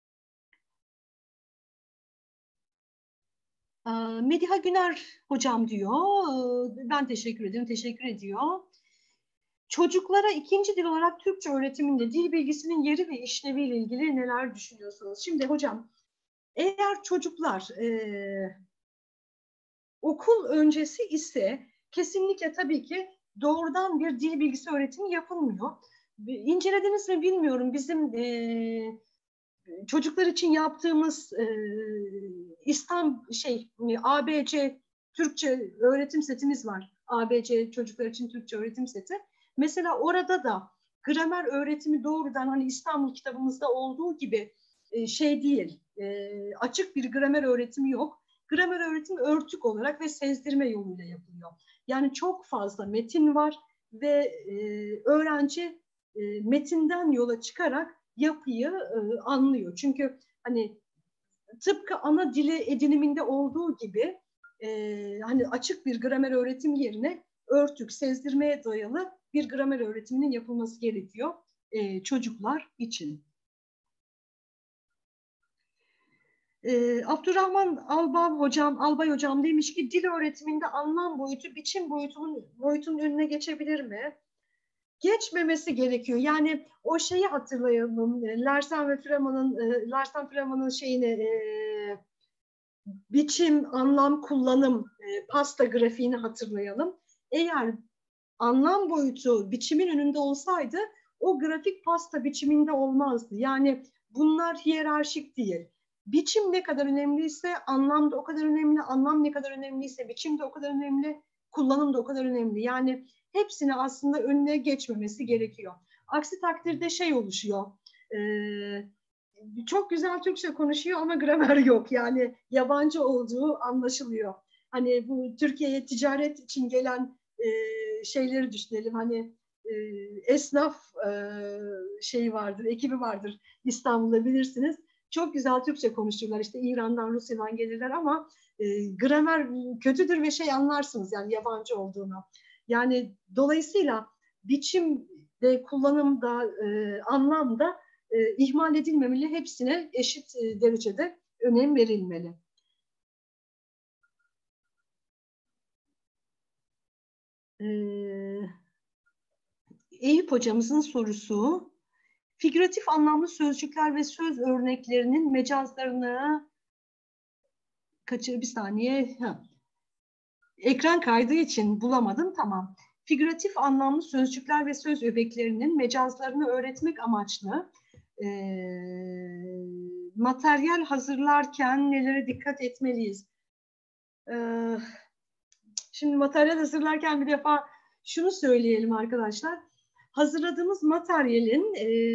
Mediha Güner hocam diyor. Ben teşekkür ederim. Teşekkür ediyor. Çocuklara ikinci dil olarak Türkçe öğretiminde dil bilgisinin yeri ve işleviyle ilgili neler düşünüyorsunuz? Şimdi hocam eğer çocuklar okul öncesi ise kesinlikle tabii ki doğrudan bir dil bilgisi öğretimi yapılmıyor. İncelediniz mi bilmiyorum. Bizim çocuklar için yaptığımız ABC Türkçe öğretim setimiz var. ABC çocuklar için Türkçe öğretim seti. Mesela orada da gramer öğretimi doğrudan hani İstanbul kitabımızda olduğu gibi şey değil. Açık bir gramer öğretimi yok. Gramer öğretimi örtük olarak ve sezdirme yoluyla yapılıyor. Yani çok fazla metin var ve öğrenci metinden yola çıkarak yapıyı anlıyor. Çünkü hani tıpkı ana dili ediniminde olduğu gibi hani açık bir gramer öğretimi yerine örtük, sezdirmeye dayalı bir gramer öğretiminin yapılması gerekiyor çocuklar için. Abdurrahman Albay hocam demiş ki dil öğretiminde anlam boyutu biçim boyutunun önüne geçebilir mi? Geçmemesi gerekiyor. Yani o şeyi hatırlayalım. Larsen Freman'ın şeyini biçim, anlam, kullanım pasta grafiğini hatırlayalım. Eğer anlam boyutu biçimin önünde olsaydı o grafik pasta biçiminde olmazdı. Yani bunlar hiyerarşik değil. Biçim ne kadar önemliyse anlam da o kadar önemli, anlam ne kadar önemliyse biçim de o kadar önemli, kullanım da o kadar önemli. Yani hepsini aslında önüne geçmemesi gerekiyor. Aksi takdirde şey oluşuyor, çok güzel Türkçe konuşuyor ama gramer yok. Yani yabancı olduğu anlaşılıyor. Hani bu Türkiye'ye ticaret için gelen şeyleri düşünelim. Hani esnaf şeyi vardır, ekibi vardır İstanbul'da bilirsiniz. Çok güzel Türkçe konuşurlar. İşte İran'dan, Rusya'dan gelirler ama gramer kötüdür ve şey anlarsınız yani yabancı olduğunu. Yani dolayısıyla biçimde, kullanımda, anlamda ihmal edilmemeli, hepsine eşit derecede önem verilmeli. Eyüp hocamızın sorusu, figüratif anlamlı sözcükler ve söz örneklerinin mecazlarını bir saniye. Ekran kaydığı için bulamadım. Tamam. Figüratif anlamlı sözcükler ve söz öbeklerinin mecazlarını öğretmek amaçlı materyal hazırlarken nelere dikkat etmeliyiz? Şimdi materyal hazırlarken bir defa şunu söyleyelim arkadaşlar. Hazırladığımız materyalin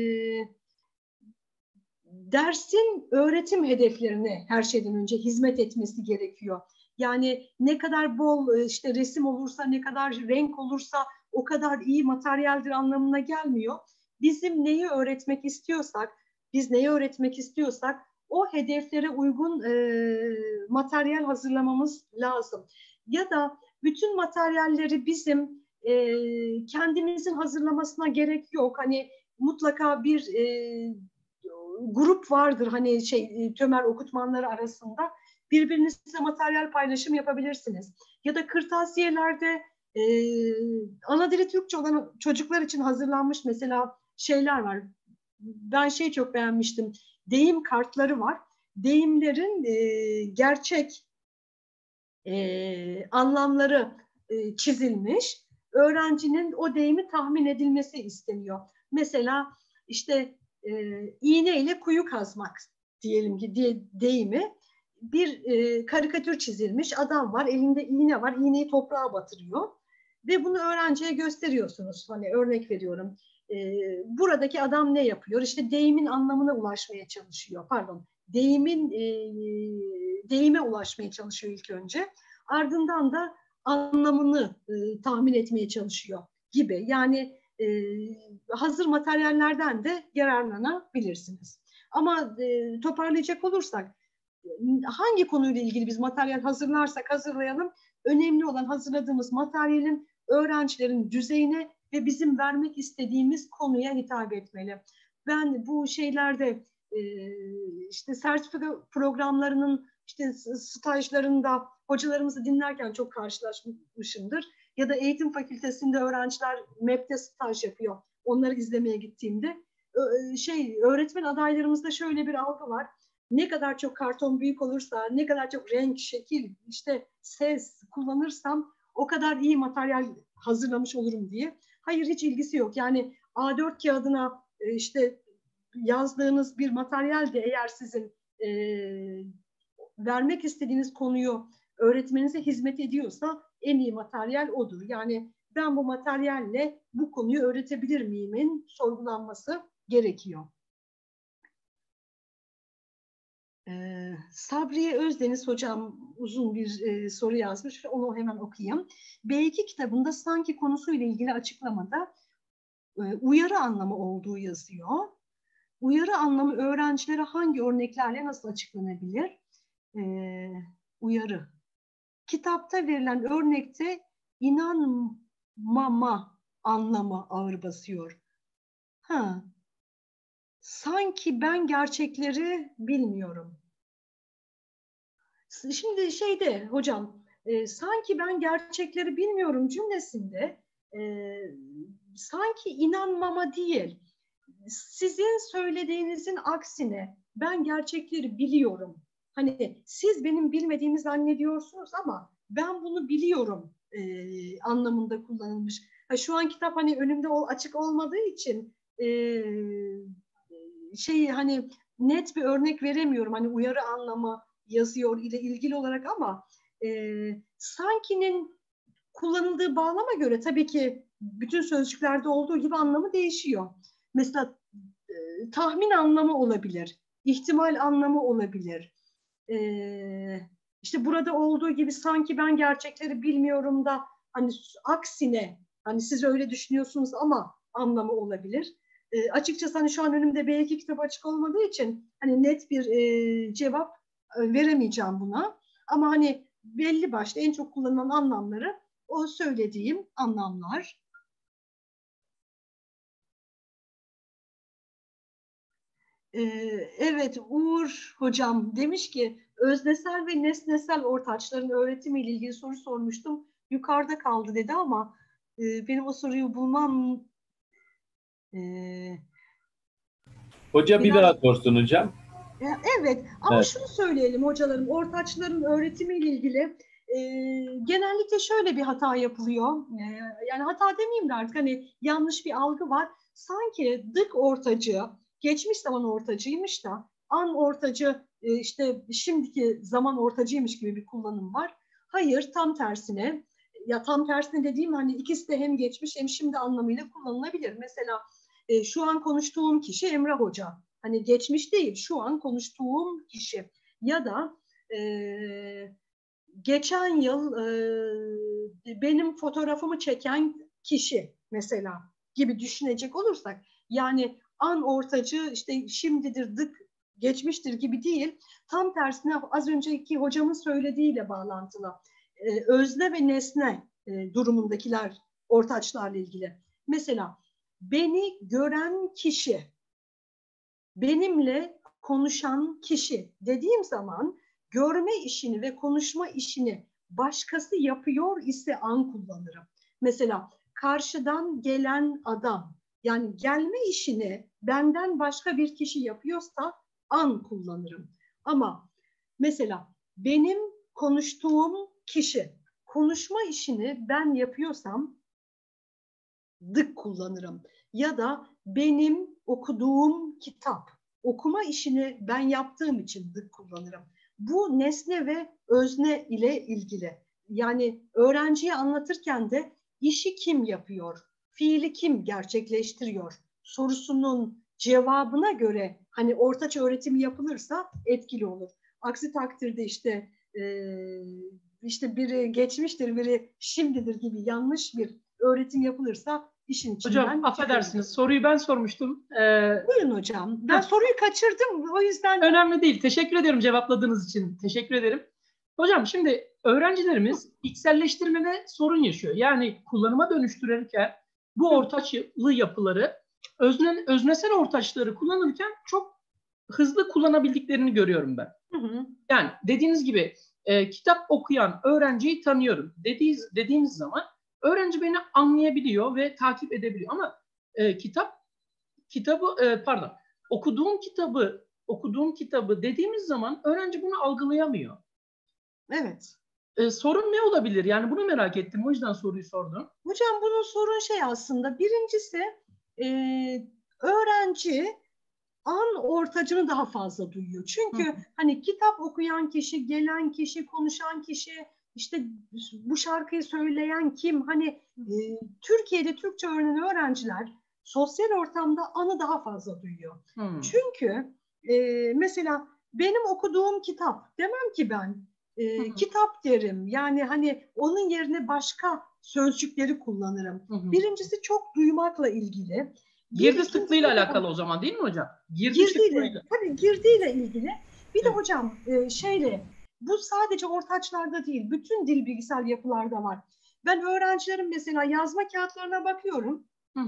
dersin öğretim hedeflerine her şeyden önce hizmet etmesi gerekiyor. Yani ne kadar bol işte resim olursa, ne kadar renk olursa o kadar iyi materyaldir anlamına gelmiyor. Bizim neyi öğretmek istiyorsak, biz neyi öğretmek istiyorsak o hedeflere uygun materyal hazırlamamız lazım. Ya da bütün materyalleri bizim kendimizin hazırlamasına gerek yok. Hani mutlaka bir grup vardır hani TÖMER okutmanları arasında. Birbirinizle materyal paylaşım yapabilirsiniz. Ya da kırtasiyelerde ana dili Türkçe olan çocuklar için hazırlanmış mesela şeyler var. Ben çok beğenmiştim. Deyim kartları var. Deyimlerin gerçek anlamları çizilmiş. Öğrencinin o deyimi tahmin edilmesi isteniyor. Mesela işte iğne ile kuyu kazmak diyelim ki deyimi bir karikatür çizilmiş adam var, elinde iğne var, iğneyi toprağa batırıyor ve bunu öğrenciye gösteriyorsunuz. Hani örnek veriyorum. Buradaki adam ne yapıyor? İşte deyimin anlamına ulaşmaya çalışıyor. Pardon, deyime ulaşmaya çalışıyor ilk önce. Ardından da anlamını tahmin etmeye çalışıyor gibi. Yani hazır materyallerden de yararlanabilirsiniz. Ama toparlayacak olursak hangi konuyla ilgili biz materyal hazırlarsak hazırlayalım, önemli olan hazırladığımız materyalin öğrencilerin düzeyine ve bizim vermek istediğimiz konuya hitap etmeli. Ben bu şeylerde işte sertifika programlarının işte stajlarında hocalarımızı dinlerken çok karşılaşmışımdır. Ya da eğitim fakültesinde öğrenciler MEB'de staj yapıyor. Onları izlemeye gittiğimde öğretmen adaylarımızda şöyle bir algı var. Ne kadar çok karton büyük olursa, ne kadar çok renk, şekil, işte ses kullanırsam o kadar iyi materyal hazırlamış olurum diye. Hayır, hiç ilgisi yok. Yani A4 kağıdına işte yazdığınız bir materyal de eğer sizin vermek istediğiniz konuyu öğretmeninize hizmet ediyorsa en iyi materyal odur. Yani ben bu materyalle bu konuyu öğretebilir miyimin sorgulanması gerekiyor. Sabriye Özdeniz hocam uzun bir soru yazmış. Onu hemen okuyayım. B2 kitabında sanki konusuyla ilgili açıklamada uyarı anlamı olduğu yazıyor. Uyarı anlamı öğrencilere hangi örneklerle nasıl açıklanabilir? Uyarı. Kitapta verilen örnekte inanmama anlamı ağır basıyor. Sanki ben gerçekleri bilmiyorum. Şimdi hocam sanki ben gerçekleri bilmiyorum cümlesinde sanki inanmama değil, sizin söylediğinizin aksine ben gerçekleri biliyorum. Hani siz benim bilmediğimi zannediyorsunuz ama ben bunu biliyorum anlamında kullanılmış. Şu an kitap hani önümde açık olmadığı için hani net bir örnek veremiyorum. Hani uyarı anlamı yazıyor ile ilgili olarak ama sankinin kullanıldığı bağlama göre tabii ki bütün sözcüklerde olduğu gibi anlamı değişiyor. Mesela tahmin anlamı olabilir, ihtimal anlamı olabilir. İşte burada olduğu gibi sanki ben gerçekleri bilmiyorum da hani aksine hani siz öyle düşünüyorsunuz ama anlamı olabilir. Açıkçası hani şu an önümde B2 kitabı açık olmadığı için hani net bir cevap veremeyeceğim buna. Ama hani belli başlı en çok kullanılan anlamları o söylediğim anlamlar. Evet, Uğur hocam demiş ki öznesel ve nesnesel ortaçların öğretimiyle ilgili soru sormuştum. Yukarıda kaldı dedi ama benim o soruyu bulmam Hoca bir daha sorsun hocam. Evet ama şunu söyleyelim hocalarım, ortaçların öğretimiyle ilgili genellikle şöyle bir hata yapılıyor. Yani hata demeyeyim de artık hani yanlış bir algı var. Sanki dık ortacı, geçmiş zaman ortacıymış da an ortacı işte şimdiki zaman ortacıymış gibi bir kullanım var. Hayır, tam tersine ya tam tersine dediğim hani ikisi de hem geçmiş hem şimdi anlamıyla kullanılabilir. Mesela şu an konuştuğum kişi Emre Hoca. Hani geçmiş değil, şu an konuştuğum kişi. Ya da geçen yıl benim fotoğrafımı çeken kişi mesela gibi düşünecek olursak, yani an ortacı işte şimdidir, dık geçmiştir gibi değil, tam tersine az önceki hocamın söylediğiyle bağlantılı. Özne ve nesne durumundakiler ortaçlarla ilgili. Mesela beni gören kişi, benimle konuşan kişi dediğim zaman görme işini ve konuşma işini başkası yapıyor ise an kullanırım. Mesela karşıdan gelen adam, yani gelme işini benden başka bir kişi yapıyorsa an kullanırım. Ama mesela benim konuştuğum kişi konuşma işini ben yapıyorsam dık kullanırım. Ya da benim okuduğum kitap, okuma işini ben yaptığım için dık kullanırım. Bu nesne ve özne ile ilgili. Yani öğrenciye anlatırken de işi kim yapıyor, fiili kim gerçekleştiriyor sorusunun cevabına göre hani ortaç öğretimi yapılırsa etkili olur. Aksi takdirde işte biri geçmiştir, biri şimdidir gibi yanlış bir öğretim yapılırsa işin içinden... Hocam affedersiniz, soruyu ben sormuştum. Buyurun hocam. Ben soruyu kaçırdım, o yüzden... Önemli değil. Teşekkür ederim cevapladığınız için. Teşekkür ederim. Hocam şimdi öğrencilerimiz içselleştirmede sorun yaşıyor. Yani kullanıma dönüştürürken bu ortaçlı yapıları, öznesel ortaçları kullanırken çok hızlı kullanabildiklerini görüyorum ben. Yani dediğiniz gibi kitap okuyan öğrenciyi tanıyorum dediğiniz zaman öğrenci beni anlayabiliyor ve takip edebiliyor. Ama okuduğum kitabı dediğimiz zaman öğrenci bunu algılayamıyor. Evet. Sorun ne olabilir? Yani bunu merak ettim. O yüzden soruyu sordum. Hocam bunun sorun aslında. Birincisi öğrenci an ortacını daha fazla duyuyor. Çünkü hani kitap okuyan kişi, gelen kişi, konuşan kişi, işte bu şarkıyı söyleyen kim? Hani Türkiye'de Türkçe öğrenen öğrenciler sosyal ortamda anı daha fazla duyuyor. Çünkü mesela benim okuduğum kitap demem ki ben kitap derim. Yani hani onun yerine başka sözcükleri kullanırım. Birincisi çok duymakla ilgili. Girdi sıklığıyla alakalı o zaman değil mi hocam? Girdiyle ilgili. Bir de hocam bu sadece ortaçlarda değil, bütün dil bilgisayar yapılarda var. Ben öğrencilerin mesela yazma kağıtlarına bakıyorum.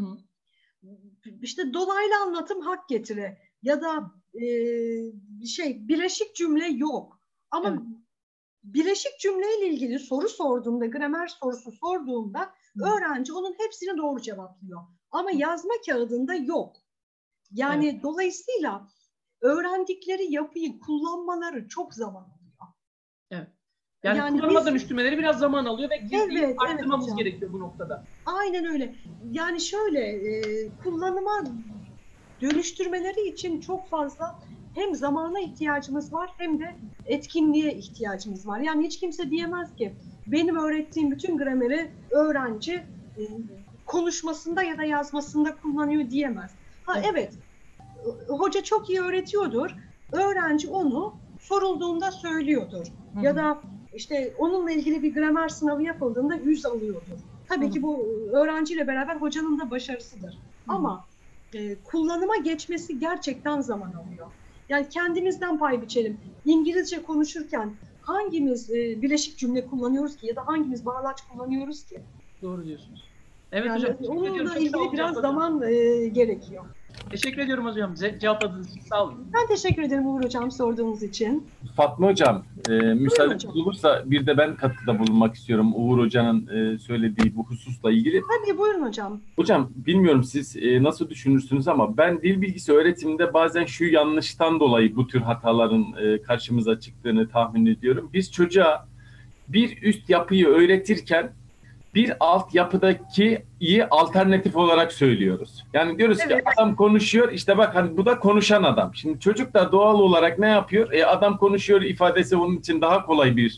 İşte dolaylı anlatım hak getire ya da bileşik cümle yok. Ama bileşik cümleyle ilgili soru sorduğumda, gramer sorusu sorduğumda öğrenci onun hepsini doğru cevaplıyor. Ama yazma kağıdında yok. Yani dolayısıyla öğrendikleri yapıyı kullanmaları çok zaman alıyor. Evet. Yani kullanıma dönüştürmeleri biraz zaman alıyor ve girdiği arttırmamız gerekiyor bu noktada. Aynen öyle. Yani kullanıma dönüştürmeleri için çok fazla hem zamana ihtiyacımız var hem de etkinliğe ihtiyacımız var. Yani hiç kimse diyemez ki benim öğrettiğim bütün grameri öğrenci konuşmasında ya da yazmasında kullanıyor diyemez. Evet, hoca çok iyi öğretiyordur, öğrenci onu sorulduğunda söylüyordur. Ya da işte onunla ilgili bir gramer sınavı yapıldığında 100 alıyordur. Tabii ki bu öğrenciyle beraber hocanın da başarısıdır. Ama kullanıma geçmesi gerçekten zaman alıyor. Yani kendimizden pay biçelim. İngilizce konuşurken hangimiz bileşik cümle kullanıyoruz ki ya da hangimiz bağlaç kullanıyoruz ki? Doğru diyorsunuz. Evet yani hocam. Onunla ilgili biraz zaman gerekiyor. Teşekkür ediyorum hocam. Cevapladığınız için sağ olun. Ben teşekkür ederim Uğur Hocam sorduğunuz için. Fatma Hocam, müsaade olursa bir de ben katkıda bulunmak istiyorum Uğur Hoca'nın söylediği bu hususla ilgili. Tabii buyurun hocam. Hocam bilmiyorum siz nasıl düşünürsünüz ama ben dil bilgisi öğretiminde bazen şu yanlıştan dolayı bu tür hataların karşımıza çıktığını tahmin ediyorum. Biz çocuğa bir üst yapıyı öğretirken bir alt yapıdaki iyi alternatif olarak söylüyoruz. Yani diyoruz ki adam konuşuyor, işte bak hani bu da konuşan adam. Şimdi çocuk da doğal olarak ne yapıyor? Adam konuşuyor ifadesi onun için daha kolay bir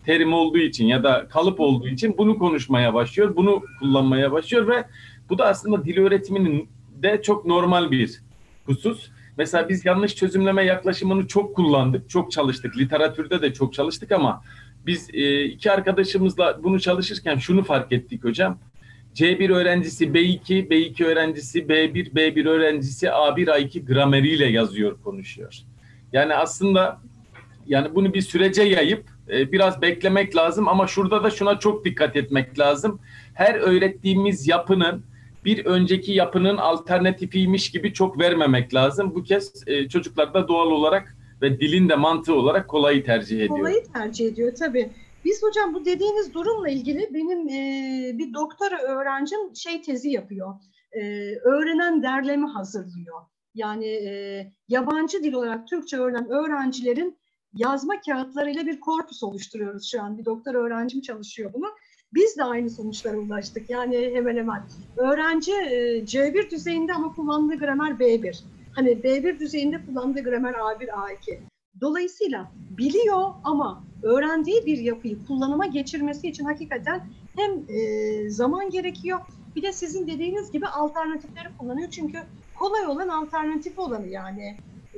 terim olduğu için ya da kalıp olduğu için bunu konuşmaya başlıyor, bunu kullanmaya başlıyor ve bu da aslında dil öğretiminin de çok normal bir husus. Mesela biz yanlış çözümleme yaklaşımını çok kullandık, çok çalıştık. Literatürde de çok çalıştık ama biz iki arkadaşımızla bunu çalışırken şunu fark ettik hocam. C1 öğrencisi B2, B2 öğrencisi B1, B1 öğrencisi A1, A2 grameriyle yazıyor, konuşuyor. Yani aslında yani bunu bir sürece yayıp biraz beklemek lazım ama şurada da şuna çok dikkat etmek lazım. Her öğrettiğimiz yapının bir önceki yapının alternatifiymiş gibi çok vermemek lazım. Bu kez çocuklar da doğal olarak ve dilin de mantığı olarak kolayı tercih ediyor. Kolayı tercih ediyor tabii. Biz hocam bu dediğiniz durumla ilgili benim bir doktora öğrencim tezi yapıyor. Öğrenen derlemi hazırlıyor. Yani yabancı dil olarak Türkçe öğrenen öğrencilerin yazma kağıtlarıyla bir korpus oluşturuyoruz şu an. Bir doktor öğrencim çalışıyor bunu. Biz de aynı sonuçlara ulaştık. Yani hemen hemen. Öğrenci C1 düzeyinde ama kullandığı gramer B1. Hani B1 düzeyinde kullandığı gramer A1, A2. Dolayısıyla biliyor ama öğrendiği bir yapıyı kullanıma geçirmesi için hakikaten hem zaman gerekiyor, bir de sizin dediğiniz gibi alternatifleri kullanıyor. Çünkü kolay olan alternatif olanı yani.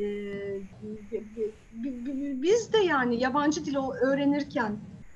Biz de yani yabancı dil öğrenirken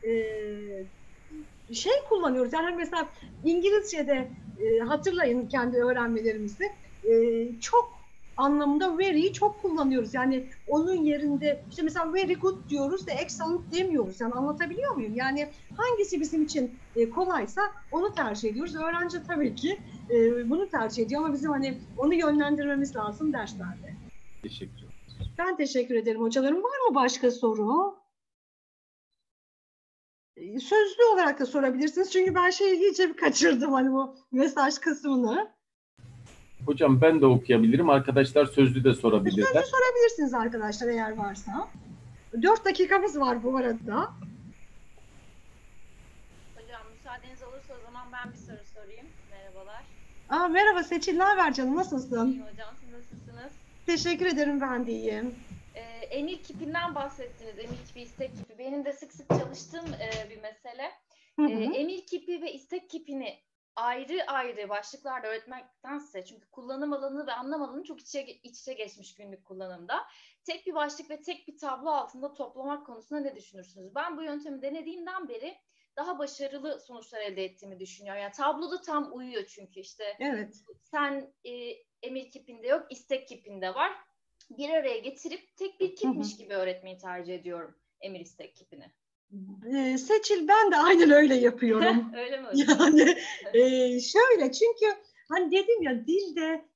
kullanıyoruz. Yani mesela İngilizce'de hatırlayın kendi öğrenmelerimizde çok anlamında very'yi çok kullanıyoruz. Yani onun yerinde işte mesela very good diyoruz da excellent demiyoruz. Yani anlatabiliyor muyum? Yani hangisi bizim için kolaysa onu tercih ediyoruz. Öğrenci tabii ki bunu tercih ediyor ama bizim hani onu yönlendirmemiz lazım derslerde. Teşekkür ederim. Ben teşekkür ederim hocalarım. Var mı başka soru? Sözlü olarak da sorabilirsiniz. Çünkü ben iyice bir kaçırdım hani bu mesaj kısmını. Hocam ben de okuyabilirim. Arkadaşlar sözlü de sorabilirler. Sözlü sorabilirsiniz arkadaşlar eğer varsa. 4 dakikamız var bu arada. Hocam müsaadeniz olursa o zaman ben bir soru sorayım. Merhabalar. Merhaba Seçil, ne haber canım? Nasılsın? İyiyim hocam, siz nasılsınız? Teşekkür ederim, ben de iyiyim. Emir kipinden bahsettiniz. Emir kipi, istek kipi. Benim de sık sık çalıştığım bir mesele. Emir kipi ve istek kipini ayrı ayrı başlıklarda öğretmektense, çünkü kullanım alanı ve anlam alanı çok iç içe geçmiş günlük kullanımda. Tek bir başlık ve tek bir tablo altında toplamak konusunda ne düşünürsünüz? Ben bu yöntemi denediğimden beri daha başarılı sonuçlar elde ettiğimi düşünüyorum. Yani tabloda tam uyuyor çünkü işte. Evet. Sen emir kipinde yok, istek kipinde var. Bir araya getirip tek bir kipmiş gibi öğretmeyi tercih ediyorum emir istek kipini. Seçil, ben de aynen öyle yapıyorum. Öyle mi hocam? Yani şöyle, çünkü hani dedim ya, dilde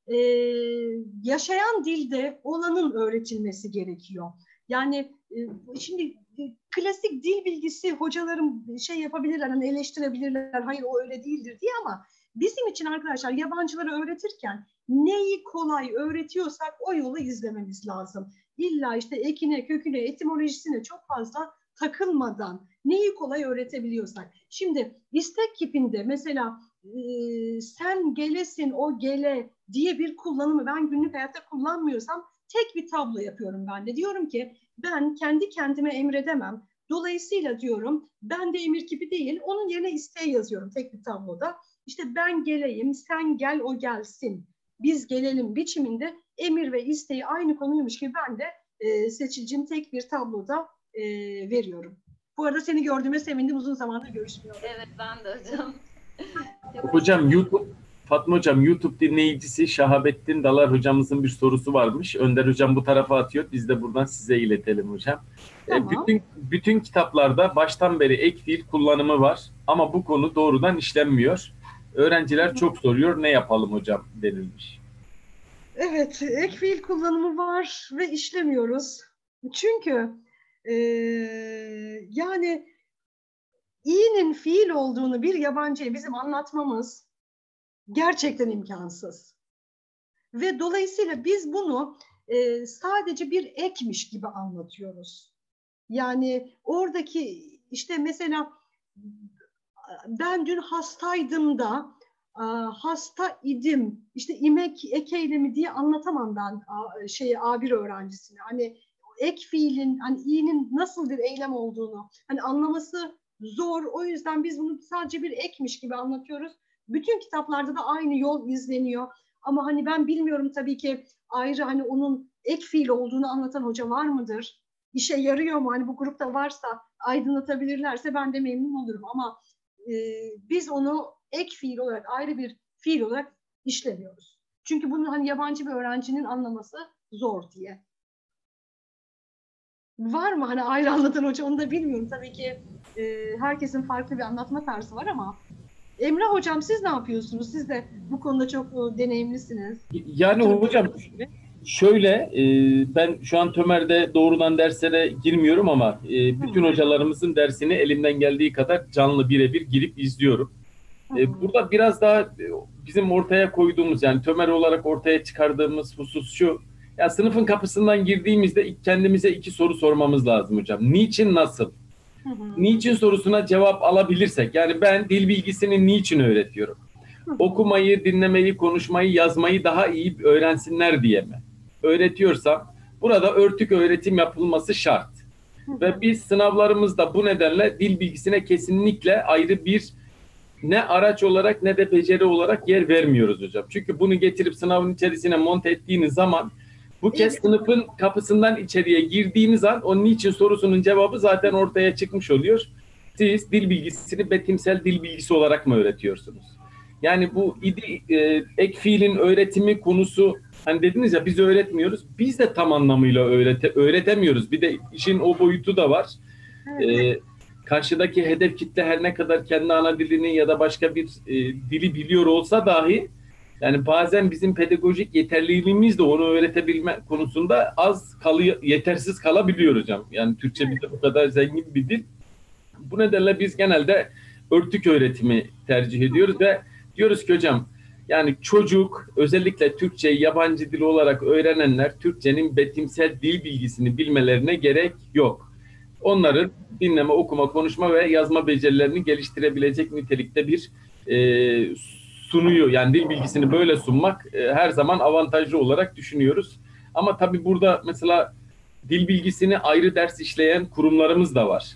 yaşayan dilde olanın öğretilmesi gerekiyor. Yani şimdi klasik dil bilgisi hocalarım yapabilirler, hani eleştirebilirler, hayır o öyle değildir diye, ama bizim için arkadaşlar yabancıları öğretirken neyi kolay öğretiyorsak o yolu izlememiz lazım. İlla işte ekine, köküne, etimolojisine çok fazla takılmadan neyi kolay öğretebiliyorsak. Şimdi istek kipinde mesela sen gelesin, o gele diye bir kullanımı ben günlük hayatta kullanmıyorsam tek bir tablo yapıyorum ben de. Diyorum ki ben kendi kendime emredemem. Dolayısıyla diyorum ben de emir kipi değil, onun yerine isteği yazıyorum tek bir tabloda. İşte ben geleyim, sen gel, o gelsin, biz gelelim biçiminde emir ve isteği aynı konuymuş gibi ben de Seçil'cim tek bir tabloda veriyorum. Bu arada seni gördüğüme sevindim. Uzun zamandır görüşmüyoruz. Evet, ben de hocam. Hocam Fatma Hocam, YouTube dinleyicisi Şahabettin Dalar hocamızın bir sorusu varmış. Önder Hocam bu tarafa atıyor. Biz de buradan size iletelim hocam. Tamam. Bütün kitaplarda baştan beri ek fiil kullanımı var. Ama bu konu doğrudan işlenmiyor. Öğrenciler çok soruyor. Ne yapalım hocam denilmiş. Evet, ek fiil kullanımı var ve işlemiyoruz. Çünkü yani i'nin fiil olduğunu bir yabancıya bizim anlatmamız gerçekten imkansız. Ve dolayısıyla biz bunu sadece bir ekmiş gibi anlatıyoruz. Yani oradaki işte mesela ben dün hastaydım da hasta idim, işte imek ek eylemi diye anlatamam ben A1 öğrencisine. Hani ek fiilin, hani i'nin nasıl bir eylem olduğunu hani anlaması zor. O yüzden biz bunu sadece bir ekmiş gibi anlatıyoruz. Bütün kitaplarda da aynı yol izleniyor. Ama hani ben bilmiyorum tabii ki ayrı hani onun ek fiil olduğunu anlatan hoca var mıdır? İşe yarıyor mu? Hani bu grupta varsa aydınlatabilirlerse ben de memnun olurum. Ama biz onu ek fiil olarak, ayrı bir fiil olarak işlemiyoruz. Çünkü bunu hani yabancı bir öğrencinin anlaması zor diye. Var mı hani ayrı anlatan hoca, onu da bilmiyorum. Tabii ki herkesin farklı bir anlatma tarzı var ama Emrah hocam siz ne yapıyorsunuz? Siz de bu konuda çok deneyimlisiniz. Yani hocam şöyle, ben şu an TÖMER'de doğrudan derslere girmiyorum ama bütün hocalarımızın dersini elimden geldiği kadar canlı birebir girip izliyorum. Burada biraz daha bizim ortaya koyduğumuz, yani TÖMER olarak ortaya çıkardığımız husus şu: ya sınıfın kapısından girdiğimizde kendimize 2 soru sormamız lazım hocam. Niçin, nasıl? Niçin sorusuna cevap alabilirsek, yani ben dil bilgisini niçin öğretiyorum? Okumayı, dinlemeyi, konuşmayı, yazmayı daha iyi öğrensinler diye mi öğretiyorsam, burada örtük öğretim yapılması şart. Ve biz sınavlarımızda bu nedenle dil bilgisine kesinlikle ayrı bir ne araç olarak ne de beceri olarak yer vermiyoruz hocam. Çünkü bunu getirip sınavın içerisine monte ettiğiniz zaman bu kez sınıfın kapısından içeriye girdiğiniz an onun niçin sorusunun cevabı zaten ortaya çıkmış oluyor. Siz dil bilgisini betimsel dil bilgisi olarak mı öğretiyorsunuz? Yani bu ek fiilin öğretimi konusu, hani dediniz ya biz öğretmiyoruz. Biz de tam anlamıyla öğretemiyoruz. Bir de işin o boyutu da var. Karşıdaki hedef kitle her ne kadar kendi ana dilini ya da başka bir dili biliyor olsa dahi, yani bazen bizim pedagojik yeterliliğimiz de onu öğretebilme konusunda yetersiz kalabiliyor hocam. Yani Türkçe bir de bu kadar zengin bir dil. Bu nedenle biz genelde örtük öğretimi tercih ediyoruz ve diyoruz ki hocam, yani çocuk özellikle Türkçeyi yabancı dil olarak öğrenenler Türkçenin betimsel dil bilgisini bilmelerine gerek yok. Onların dinleme, okuma, konuşma ve yazma becerilerini geliştirebilecek nitelikte bir sunuyor. Yani dil bilgisini böyle sunmak her zaman avantajlı olarak düşünüyoruz. Ama tabii burada mesela dil bilgisini ayrı ders işleyen kurumlarımız da var.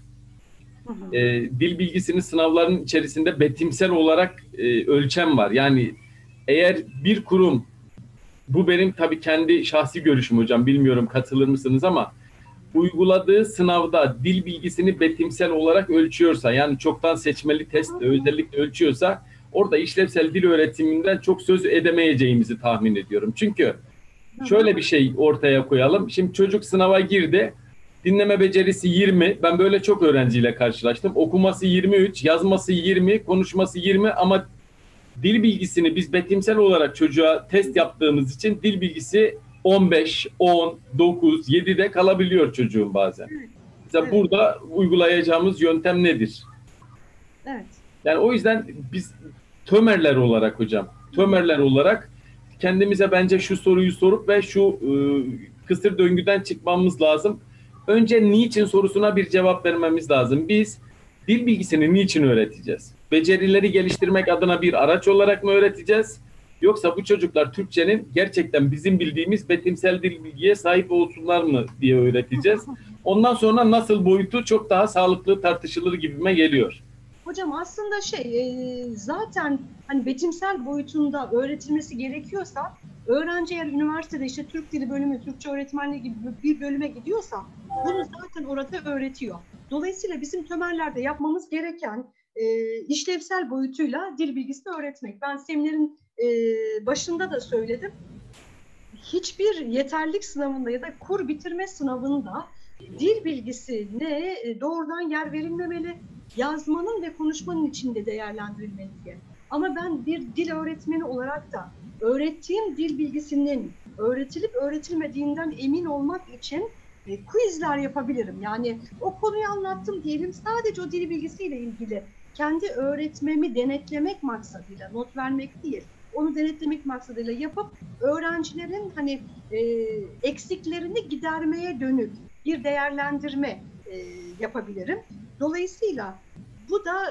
Dil bilgisini sınavların içerisinde betimsel olarak ölçem var. Yani eğer bir kurum, bu benim tabii kendi şahsi görüşüm hocam, bilmiyorum katılır mısınız ama, uyguladığı sınavda dil bilgisini betimsel olarak ölçüyorsa, yani çoktan seçmeli testle özellikle ölçüyorsa, orada işlevsel dil öğretiminden çok söz edemeyeceğimizi tahmin ediyorum. Çünkü şöyle bir şey ortaya koyalım. Şimdi çocuk sınava girdi. Dinleme becerisi 20. Ben böyle çok öğrenciyle karşılaştım. Okuması 23, yazması 20, konuşması 20 ama dil bilgisini biz betimsel olarak çocuğa test yaptığımız için dil bilgisi 15, 10, 9, 7'de kalabiliyor çocuğun bazen. Mesela burada uygulayacağımız yöntem nedir? Evet. Yani o yüzden biz TÖMER'ler olarak hocam, TÖMER'ler olarak kendimize bence şu soruyu sorup ve şu kısır döngüden çıkmamız lazım. Önce niçin sorusuna bir cevap vermemiz lazım. Biz dil bilgisini niçin öğreteceğiz? Becerileri geliştirmek adına bir araç olarak mı öğreteceğiz? Yoksa bu çocuklar Türkçenin gerçekten bizim bildiğimiz betimsel dil bilgiye sahip olsunlar mı diye öğreteceğiz. Ondan sonra nasıl boyutu çok daha sağlıklı tartışılır gibime geliyor. Hocam aslında zaten hani betimsel boyutunda öğretilmesi gerekiyorsa, öğrenci eğer üniversitede işte Türk Dili bölümü, Türkçe öğretmenliği gibi bir bölüme gidiyorsa bunu zaten orada öğretiyor. Dolayısıyla bizim TÖMER'lerde yapmamız gereken işlevsel boyutuyla dil bilgisini öğretmek. Ben seminerin başında da söyledim. Hiçbir yeterlilik sınavında ya da kur bitirme sınavında dil bilgisine doğrudan yer verilmemeli. Yazmanın ve konuşmanın içinde değerlendirilmeli diye. Ama ben bir dil öğretmeni olarak da öğrettiğim dil bilgisinin öğretilip öğretilmediğinden emin olmak için quizler yapabilirim. Yani o konuyu anlattım diyelim, sadece o dil bilgisiyle ilgili kendi öğretmemi denetlemek maksadıyla, not vermek değil, onu denetlemek maksadıyla yapıp öğrencilerin hani eksiklerini gidermeye dönük bir değerlendirme yapabilirim. Dolayısıyla bu da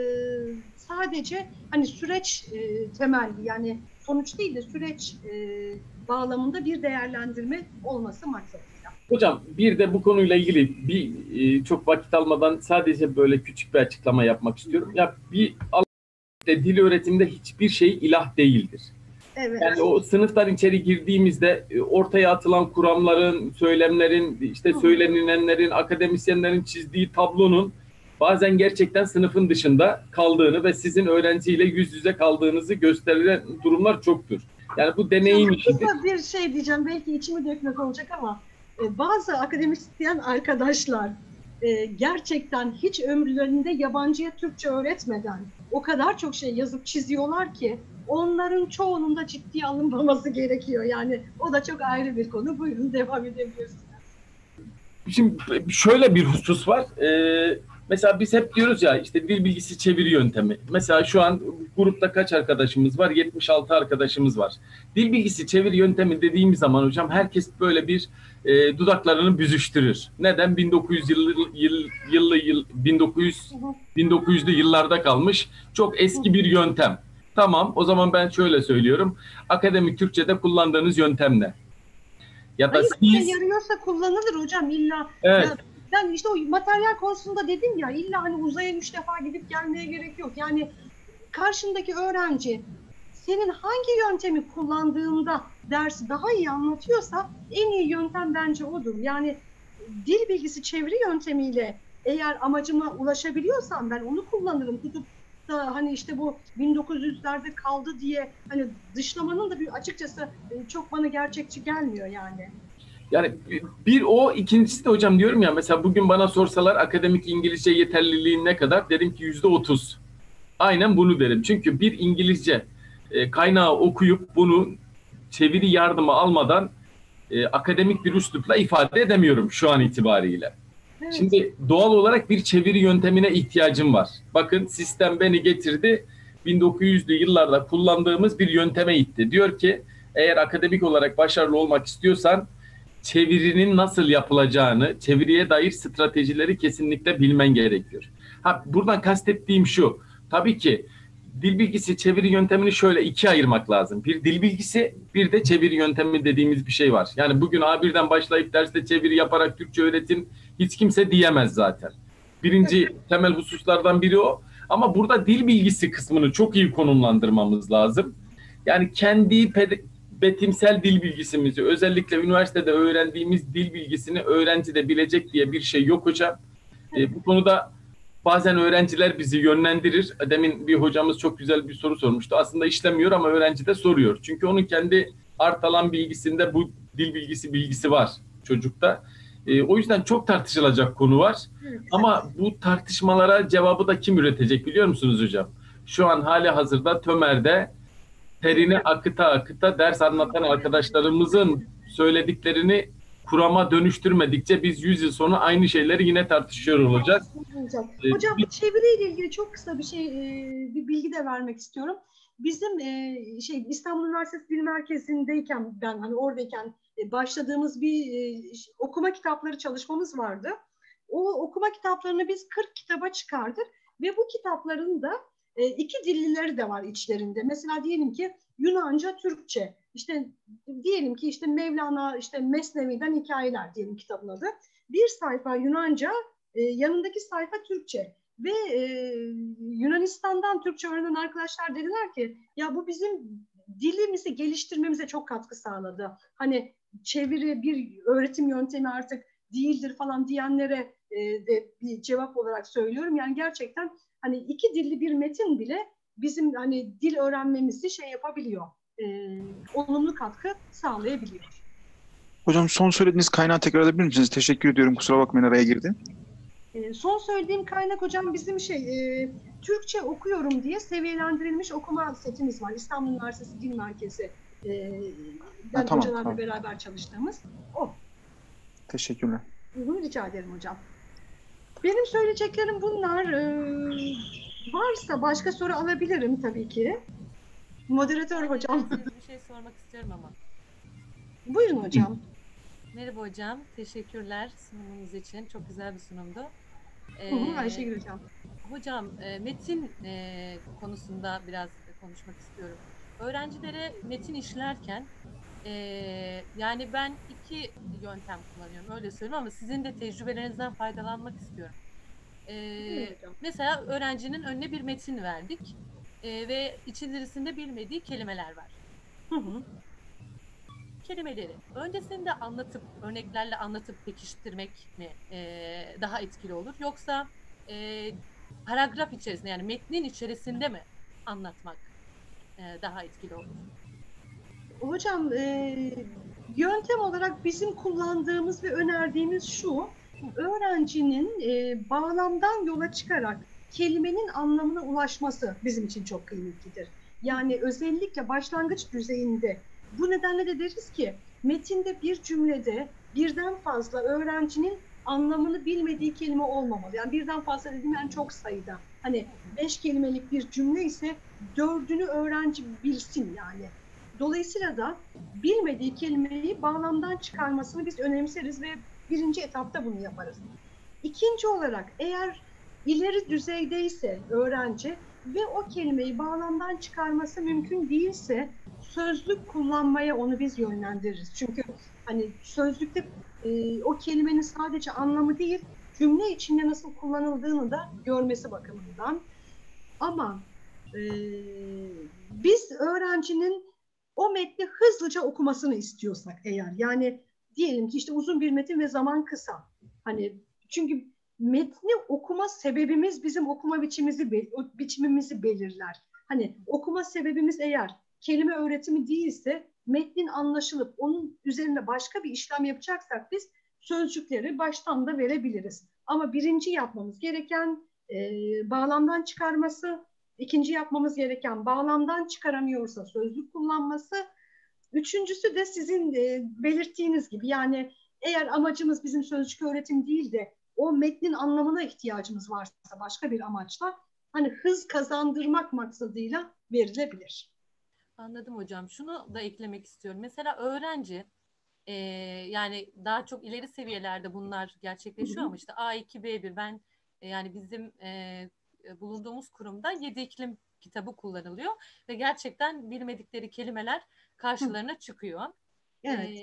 sadece hani süreç temelli, yani sonuç değil de süreç bağlamında bir değerlendirme olması maksadıyla. Hocam bir de bu konuyla ilgili çok vakit almadan sadece böyle küçük bir açıklama yapmak istiyorum. Ya dil öğretiminde hiçbir şey ilah değildir. Evet. Yani o sınıftan içeri girdiğimizde ortaya atılan kuramların, söylemlerin, işte söylenilenlerin, akademisyenlerin çizdiği tablonun bazen gerçekten sınıfın dışında kaldığını ve sizin öğrenciyle yüz yüze kaldığınızı gösteren durumlar çoktur. Yani bu deneyim işidir. Kısa bir şey diyeceğim, belki içimi dökmek olacak ama bazı akademisyen arkadaşlar gerçekten hiç ömürlerinde yabancıya Türkçe öğretmeden o kadar çok şey yazıp çiziyorlar ki onların çoğunun da ciddiye alınmaması gerekiyor. Yani o da çok ayrı bir konu. Buyurun devam edebilirsiniz. Şimdi şöyle bir husus var. Mesela biz hep diyoruz ya işte dil bilgisi çeviri yöntemi. Mesela şu an grupta kaç arkadaşımız var? 76 arkadaşımız var. Dil bilgisi çeviri yöntemi dediğimiz zaman hocam herkes böyle bir dudaklarını büzüştürür. Neden? 1900'lü yıllarda kalmış çok eski bir yöntem. Tamam, o zaman ben şöyle söylüyorum. Akademik Türkçe'de kullandığınız yöntem ne? Ya da Hayır, yarıyorsa kullanılır hocam illa. Evet. Ya, ben işte o materyal konusunda dedim ya, illa hani uzaya 3 defa gidip gelmeye gerek yok. Yani karşındaki öğrenci senin hangi yöntemi kullandığında dersi daha iyi anlatıyorsa en iyi yöntem bence odur. Yani dil bilgisi çeviri yöntemiyle eğer amacıma ulaşabiliyorsam ben onu kullanırım. Tutup da hani işte bu 1900'lerde kaldı diye hani dışlamanın da bir açıkçası çok bana gerçekçi gelmiyor yani. Yani bir o, ikincisi de hocam diyorum ya, mesela bugün bana sorsalar akademik İngilizce yeterliliğin ne kadar, derim ki %30. Aynen bunu derim. Çünkü bir İngilizce kaynağı okuyup bunu çeviri yardımı almadan akademik bir üslupla ifade edemiyorum şu an itibariyle. Evet. Şimdi doğal olarak bir çeviri yöntemine ihtiyacım var. Bakın sistem beni getirdi, 1900'lü yıllarda kullandığımız bir yönteme itti. Diyor ki eğer akademik olarak başarılı olmak istiyorsan çevirinin nasıl yapılacağını, çeviriye dair stratejileri kesinlikle bilmen gerekiyor. Buradan kastettiğim şu, tabii ki dil bilgisi çeviri yöntemini şöyle ikiye ayırmak lazım. Bir dil bilgisi, bir de çeviri yöntemi dediğimiz bir şey var. Yani bugün A1'den başlayıp derste çeviri yaparak Türkçe öğretim hiç kimse diyemez zaten. Birinci temel hususlardan biri o. Ama burada dil bilgisi kısmını çok iyi konumlandırmamız lazım. Yani kendi betimsel dil bilgisimizi, özellikle üniversitede öğrendiğimiz dil bilgisini öğrenci de bilecek diye bir şey yok hocam. Bu konuda bazen öğrenciler bizi yönlendirir. Demin bir hocamız çok güzel bir soru sormuştu. Aslında işlemiyor ama öğrenci de soruyor. Çünkü onun kendi artalan bilgisinde bu dil bilgisi var çocukta. O yüzden çok tartışılacak konu var. Ama bu tartışmalara cevabı da kim üretecek biliyor musunuz hocam? Şu an hali hazırda TÖMER'de terini akıta akıta ders anlatan arkadaşlarımızın söylediklerini kurama dönüştürmedikçe biz 100 yıl sonra aynı şeyleri yine tartışıyor olacağız. Hocam çeviriyle ilgili çok kısa bir bir bilgi de vermek istiyorum. Bizim İstanbul Üniversitesi Dil Merkezi'ndeyken ben hani oradayken başladığımız bir okuma kitapları çalışmamız vardı. O okuma kitaplarını biz 40 kitaba çıkardık ve bu kitapların da iki dillileri de var içlerinde. Mesela diyelim ki Yunanca, Türkçe. İşte diyelim ki işte Mevlana, işte Mesnevi'den hikayeler diyelim kitabın adı. Bir sayfa Yunanca, yanındaki sayfa Türkçe. Ve Yunanistan'dan Türkçe öğrenen arkadaşlar dediler ki ya bu bizim dilimizi geliştirmemize çok katkı sağladı. Hani çeviri bir öğretim yöntemi artık değildir falan diyenlere de bir cevap olarak söylüyorum. Yani gerçekten hani iki dilli bir metin bile bizim hani dil öğrenmemizi yapabiliyor. Olumlu katkı sağlayabiliyor. Hocam son söylediğiniz kaynağı tekrar edebilir misiniz? Teşekkür ediyorum. Kusura bakmayın araya girdi. Son söylediğim kaynak hocam bizim Türkçe okuyorum diye seviyelendirilmiş okuma setimiz var. İstanbul Üniversitesi Dil Merkezi. Tamam, hocalarla beraber çalıştığımız o. Teşekkürler. Rica ederim hocam. Benim söyleyeceklerim bunlar. Varsa başka soru alabilirim tabii ki. Moderatör hocam. Bir şey sormak istiyorum ama. Buyurun hocam. Merhaba hocam. Teşekkürler sunumunuz için. Çok güzel bir sunumdu. Ayşegül hocam. Hocam metin konusunda biraz konuşmak istiyorum. Öğrencilere metin işlerken Yani ben iki yöntem kullanıyorum, öyle söyleyeyim, ama sizin de tecrübelerinizden faydalanmak istiyorum. Evet hocam. Mesela öğrencinin önüne bir metin verdik ve içerisinde bilmediği kelimeler var. Hı hı. Kelimeleri öncesinde anlatıp, örneklerle anlatıp pekiştirmek mi daha etkili olur? Yoksa paragraf içerisinde, yani metnin içerisinde mi anlatmak daha etkili olur? Hocam yöntem olarak bizim kullandığımız ve önerdiğimiz şu: öğrencinin bağlamdan yola çıkarak kelimenin anlamına ulaşması bizim için çok kıymetlidir. Yani özellikle başlangıç düzeyinde, bu nedenle de deriz ki metinde bir cümlede birden fazla öğrencinin anlamını bilmediği kelime olmamalı. Yani birden fazla dediğim yani çok sayıda. Hani 5 kelimelik bir cümle ise 4'ünü öğrenci bilsin yani. Dolayısıyla da bilmediği kelimeyi bağlamdan çıkarmasını biz önemseriz ve birinci etapta bunu yaparız. İkinci olarak, eğer ileri düzeydeyse öğrenci ve o kelimeyi bağlamdan çıkarması mümkün değilse sözlük kullanmaya onu biz yönlendiririz. Çünkü hani sözlükte o kelimenin sadece anlamı değil, cümle içinde nasıl kullanıldığını da görmesi bakımından. Ama biz öğrencinin o metni hızlıca okumasını istiyorsak eğer, yani diyelim ki işte uzun bir metin ve zaman kısa. Hani çünkü metni okuma sebebimiz bizim okuma biçimimizi belirler. Hani okuma sebebimiz eğer kelime öğretimi değilse, metnin anlaşılıp onun üzerine başka bir işlem yapacaksak biz sözcükleri baştan da verebiliriz. Ama birinci yapmamız gereken bağlamdan çıkarması, ikinci yapmamız gereken bağlamdan çıkaramıyorsa sözlük kullanması, üçüncüsü de sizin belirttiğiniz gibi, yani eğer amacımız bizim sözcük öğretim değil de o metnin anlamına ihtiyacımız varsa başka bir amaçla, hani hız kazandırmak maksadıyla verilebilir. Anladım hocam. Şunu da eklemek istiyorum. Mesela öğrenci yani daha çok ileri seviyelerde bunlar gerçekleşiyor, ama işte A2, B1, ben yani bizim bulunduğumuz kurumda 7 iklim kitabı kullanılıyor ve gerçekten bilmedikleri kelimeler karşılarına çıkıyor. Evet.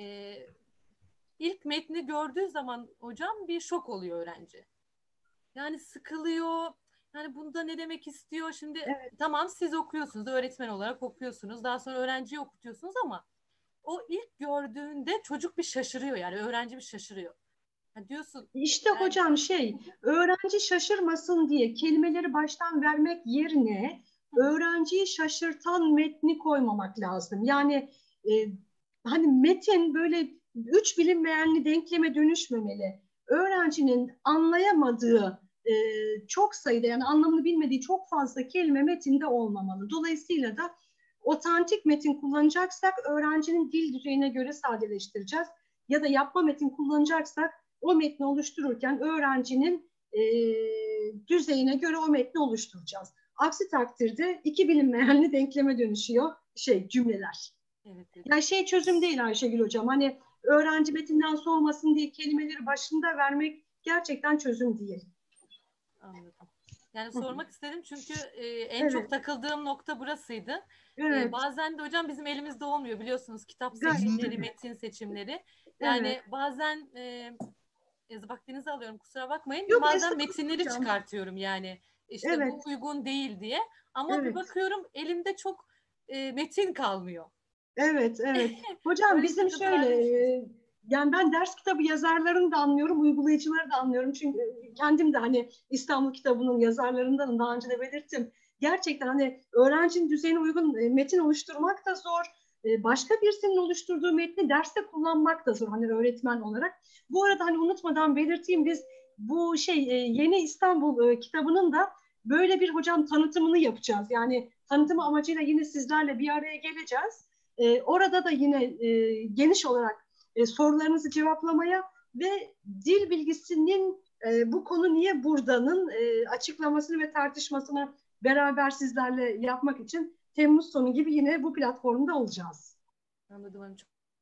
İlk metni gördüğü zaman hocam bir şok oluyor öğrenci. Yani sıkılıyor. Yani bunda ne demek istiyor? Şimdi Evet. tamam, siz okuyorsunuz, öğretmen olarak okuyorsunuz. Daha sonra öğrenciye okutuyorsunuz, ama o ilk gördüğünde çocuk bir şaşırıyor, yani öğrenci bir şaşırıyor. Ha, diyorsun İşte yani, hocam öğrenci şaşırmasın diye kelimeleri baştan vermek yerine öğrenciyi şaşırtan metni koymamak lazım. Yani e, hani metin böyle üç bilinmeyenli denkleme dönüşmemeli. Öğrencinin anlayamadığı çok sayıda, yani anlamını bilmediği çok fazla kelime metinde olmamalı. Dolayısıyla da otantik metin kullanacaksak öğrencinin dil düzeyine göre sadeleştireceğiz. Ya da yapma metin kullanacaksak o metni oluştururken öğrencinin düzeyine göre o metni oluşturacağız. Aksi takdirde iki bilinmeyenli denkleme dönüşüyor cümleler. evet, evet. Yani çözüm değil Ayşegül Hocam. Hani öğrenci metinden soğumasın diye kelimeleri başında vermek gerçekten çözüm değil. Anladım. Yani sormak istedim çünkü en çok Evet. takıldığım nokta burasıydı. Evet. Bazen de hocam bizim elimizde olmuyor, biliyorsunuz, kitap Gayet seçimleri, tabii. metin seçimleri. Yani Evet. bazen vaktinizi alıyorum, kusura bakmayın. Yok, Bazen estağfurullah metinleri hocam. çıkartıyorum, yani işte bu Evet. uygun değil diye. Ama bir Evet. bakıyorum elimde çok metin kalmıyor. Evet, evet. Hocam Öyle bizim sıkıntılar yaşıyoruz. yani ben ders kitabı yazarlarını da anlıyorum, uygulayıcıları da anlıyorum. Çünkü kendim de hani İstanbul kitabının yazarlarındanım, daha önce de belirttim. Gerçekten hani öğrencinin düzeyine uygun metin oluşturmak da zor. Başka birisinin oluşturduğu metni derste kullanmak da zor hani öğretmen olarak. Bu arada hani unutmadan belirteyim, biz bu Yeni İstanbul kitabının da böyle bir hocam tanıtımını yapacağız. Yani tanıtımı amacıyla yine sizlerle bir araya geleceğiz. Orada da yine geniş olarak sorularınızı cevaplamaya ve dil bilgisinin bu konu niye burada'nın açıklamasını ve tartışmasını beraber sizlerle yapmak için Temmuz sonu gibi yine bu platformda olacağız. Anladım.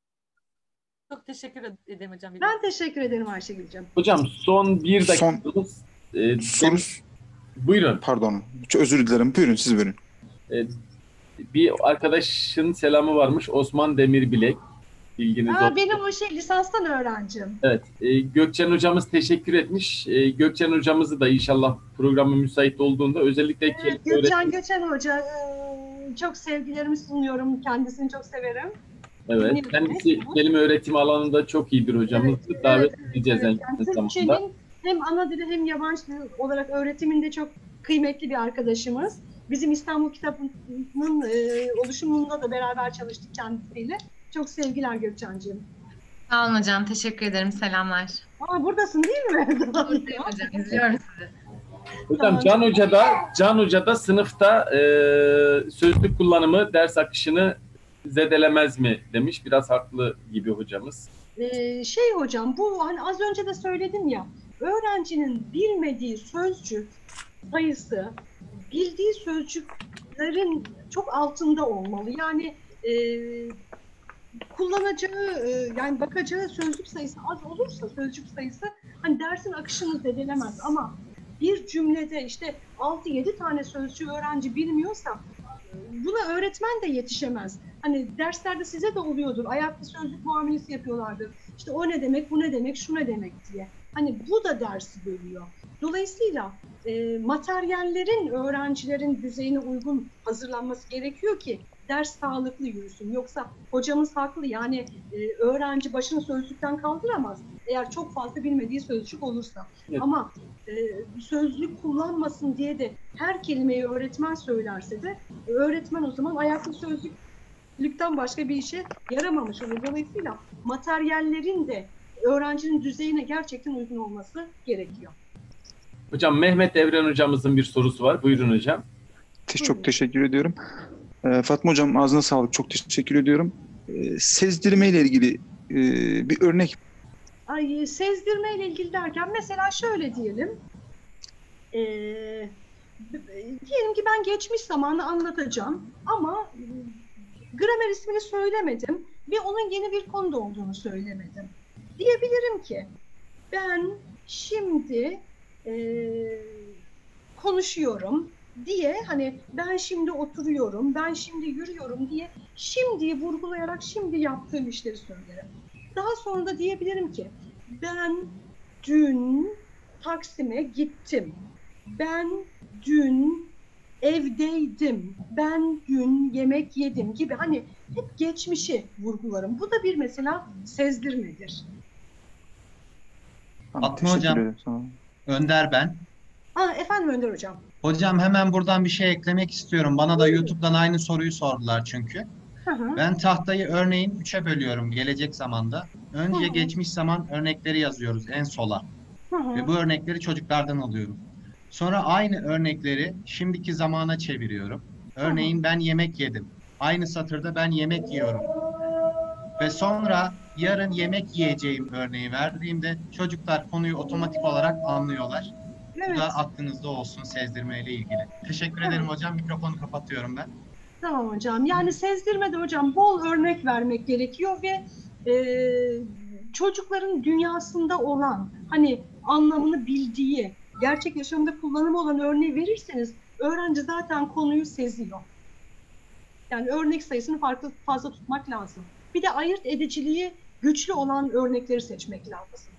Çok teşekkür ederim hocam. Ben teşekkür ederim Ayşegül'cüğüm. Hocam son bir dakikamız. Soru, Buyurun. pardon. Çok özür dilerim. Buyurun, siz buyurun. Bir arkadaşın selamı varmış, Osman Demirbilek. Bilginiz olsun. Benim o lisanstan öğrencim. Evet, Gökçen hocamız teşekkür etmiş. Gökçen hocamızı da inşallah programı müsait olduğunda özellikle Evet, Gökçen Hoca, çok sevgilerimi sunuyorum. Kendisini çok severim. Evet, kendisi kelime öğretimi alanında çok iyidir hocamız. Evet, Davet edeceğiz en Yani kısa zamanda. Türkçenin hem ana dili hem yabancı dil olarak öğretiminde çok kıymetli bir arkadaşımız. Bizim İstanbul Kitabı'nın oluşumunda da beraber çalıştık kendisiyle. Çok sevgiler Gökçen'ciğim. Sağ olun hocam. Teşekkür ederim. Selamlar. Buradasın değil mi? Buradayım hocam. İzliyorum sizi. Hocam Can Hoca da sınıfta sözlük kullanımı ders akışını zedelemez mi demiş. Biraz haklı gibi hocamız. Hocam, bu hani az önce de söyledim ya, öğrencinin bilmediği sözcük sayısı bildiği sözcüklerin çok altında olmalı. Yani kullanacağı, yani bakacağı sözcük sayısı az olursa sözcük sayısı hani dersin akışını zedelemez, ama bir cümlede işte 6-7 tane sözcüğü öğrenci bilmiyorsa buna öğretmen de yetişemez. Hani derslerde size de oluyordur, ayaklı sözlük muamelesi yapıyorlardır. İşte o ne demek, bu ne demek, şu ne demek diye. Hani bu da dersi bölüyor. Dolayısıyla materyallerin öğrencilerin düzeyine uygun hazırlanması gerekiyor ki ders sağlıklı yürüsün. Yoksa hocamız haklı, yani öğrenci başını sözlükten kaldıramaz eğer çok fazla bilmediği sözcük olursa. Evet. Ama sözlük kullanmasın diye de her kelimeyi öğretmen söylerse de öğretmen o zaman ayaklı sözlükten başka bir işe yaramamış olur. Dolayısıyla materyallerin de öğrencinin düzeyine gerçekten uygun olması gerekiyor. Hocam Mehmet Evren hocamızın bir sorusu var. Buyurun hocam. Çok teşekkür ediyorum. Fatma hocam ağzına sağlık. Çok teşekkür ediyorum. Sezdirme ile ilgili bir örnek. Sezdirme ile ilgili derken mesela şöyle diyelim. Diyelim ki ben geçmiş zamanı anlatacağım ama gramer ismini söylemedim ve onun yeni bir konuda olduğunu söylemedim. Diyebilirim ki ben şimdi konuşuyorum diye, hani ben şimdi oturuyorum, ben şimdi yürüyorum diye şimdiyi vurgulayarak şimdi yaptığım işleri söylerim. Daha sonra da diyebilirim ki ben dün Taksim'e gittim. Ben dün evdeydim. Ben dün yemek yedim gibi, hani hep geçmişi vurgularım. Bu da bir mesela sezdirmedir. Fatma hocam, Önder ben. Efendim Önder hocam. Hocam hemen buradan bir şey eklemek istiyorum. Bana da YouTube'dan aynı soruyu sordular çünkü. Ben tahtayı örneğin 3'e bölüyorum gelecek zamanda. Önce geçmiş zaman örnekleri yazıyoruz en sola. Ve bu örnekleri çocuklardan alıyorum. Sonra aynı örnekleri şimdiki zamana çeviriyorum. Örneğin ben yemek yedim. Aynı satırda ben yemek yiyorum. Ve sonra yarın yemek yiyeceğim örneği verdiğimde çocuklar konuyu otomatik olarak anlıyorlar. Evet. Bu da aklınızda olsun sezdirme ile ilgili. Teşekkür ederim hocam. Mikrofonu kapatıyorum ben. Tamam hocam. Yani sezdirmede hocam bol örnek vermek gerekiyor ve çocukların dünyasında olan, hani anlamını bildiği, gerçek yaşamda kullanımı olan örneği verirseniz öğrenci zaten konuyu seziyor. Yani örnek sayısını fazla tutmak lazım. Bir de ayırt ediciliği güçlü olan örnekleri seçmek lazım.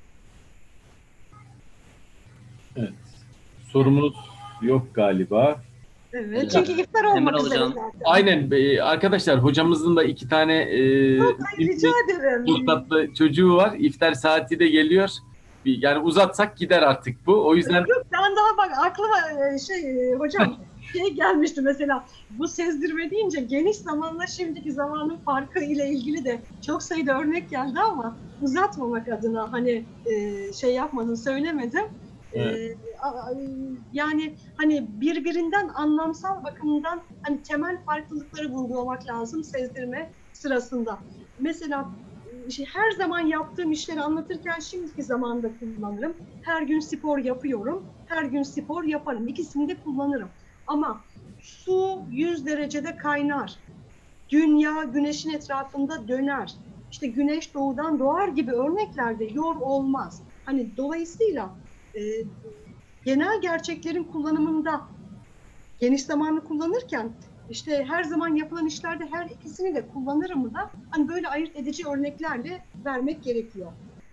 Evet. Sorumuz yok galiba. Evet. Çünkü iftar olmak üzere zaten. Aynen. Arkadaşlar hocamızın da 2 tane rica ederim. çok tatlı çocuğu var. İftar saati de geliyor. Yani uzatsak gider artık bu. O yüzden... Yok, ben daha bak aklıma hocam gelmişti mesela. Bu sezdirme deyince geniş zamanla şimdiki zamanın farkı ile ilgili de çok sayıda örnek geldi ama uzatmamak adına hani yapmadım, söylemedim. Evet. Yani hani birbirinden anlamsal bakımdan hani temel farklılıkları vurgulamak lazım sezdirme sırasında. Mesela her zaman yaptığım işleri anlatırken şimdiki zamanda kullanırım. Her gün spor yapıyorum, her gün spor yaparım. İkisini de kullanırım. Ama su 100 derecede kaynar, dünya güneşin etrafında döner, İşte güneş doğudan doğar gibi örneklerde yor olmaz. Hani dolayısıyla genel gerçeklerin kullanımında geniş zamanlı kullanırken işte her zaman yapılan işlerde her ikisini de kullanırım da hani böyle ayırt edici örneklerle vermek gerekiyor.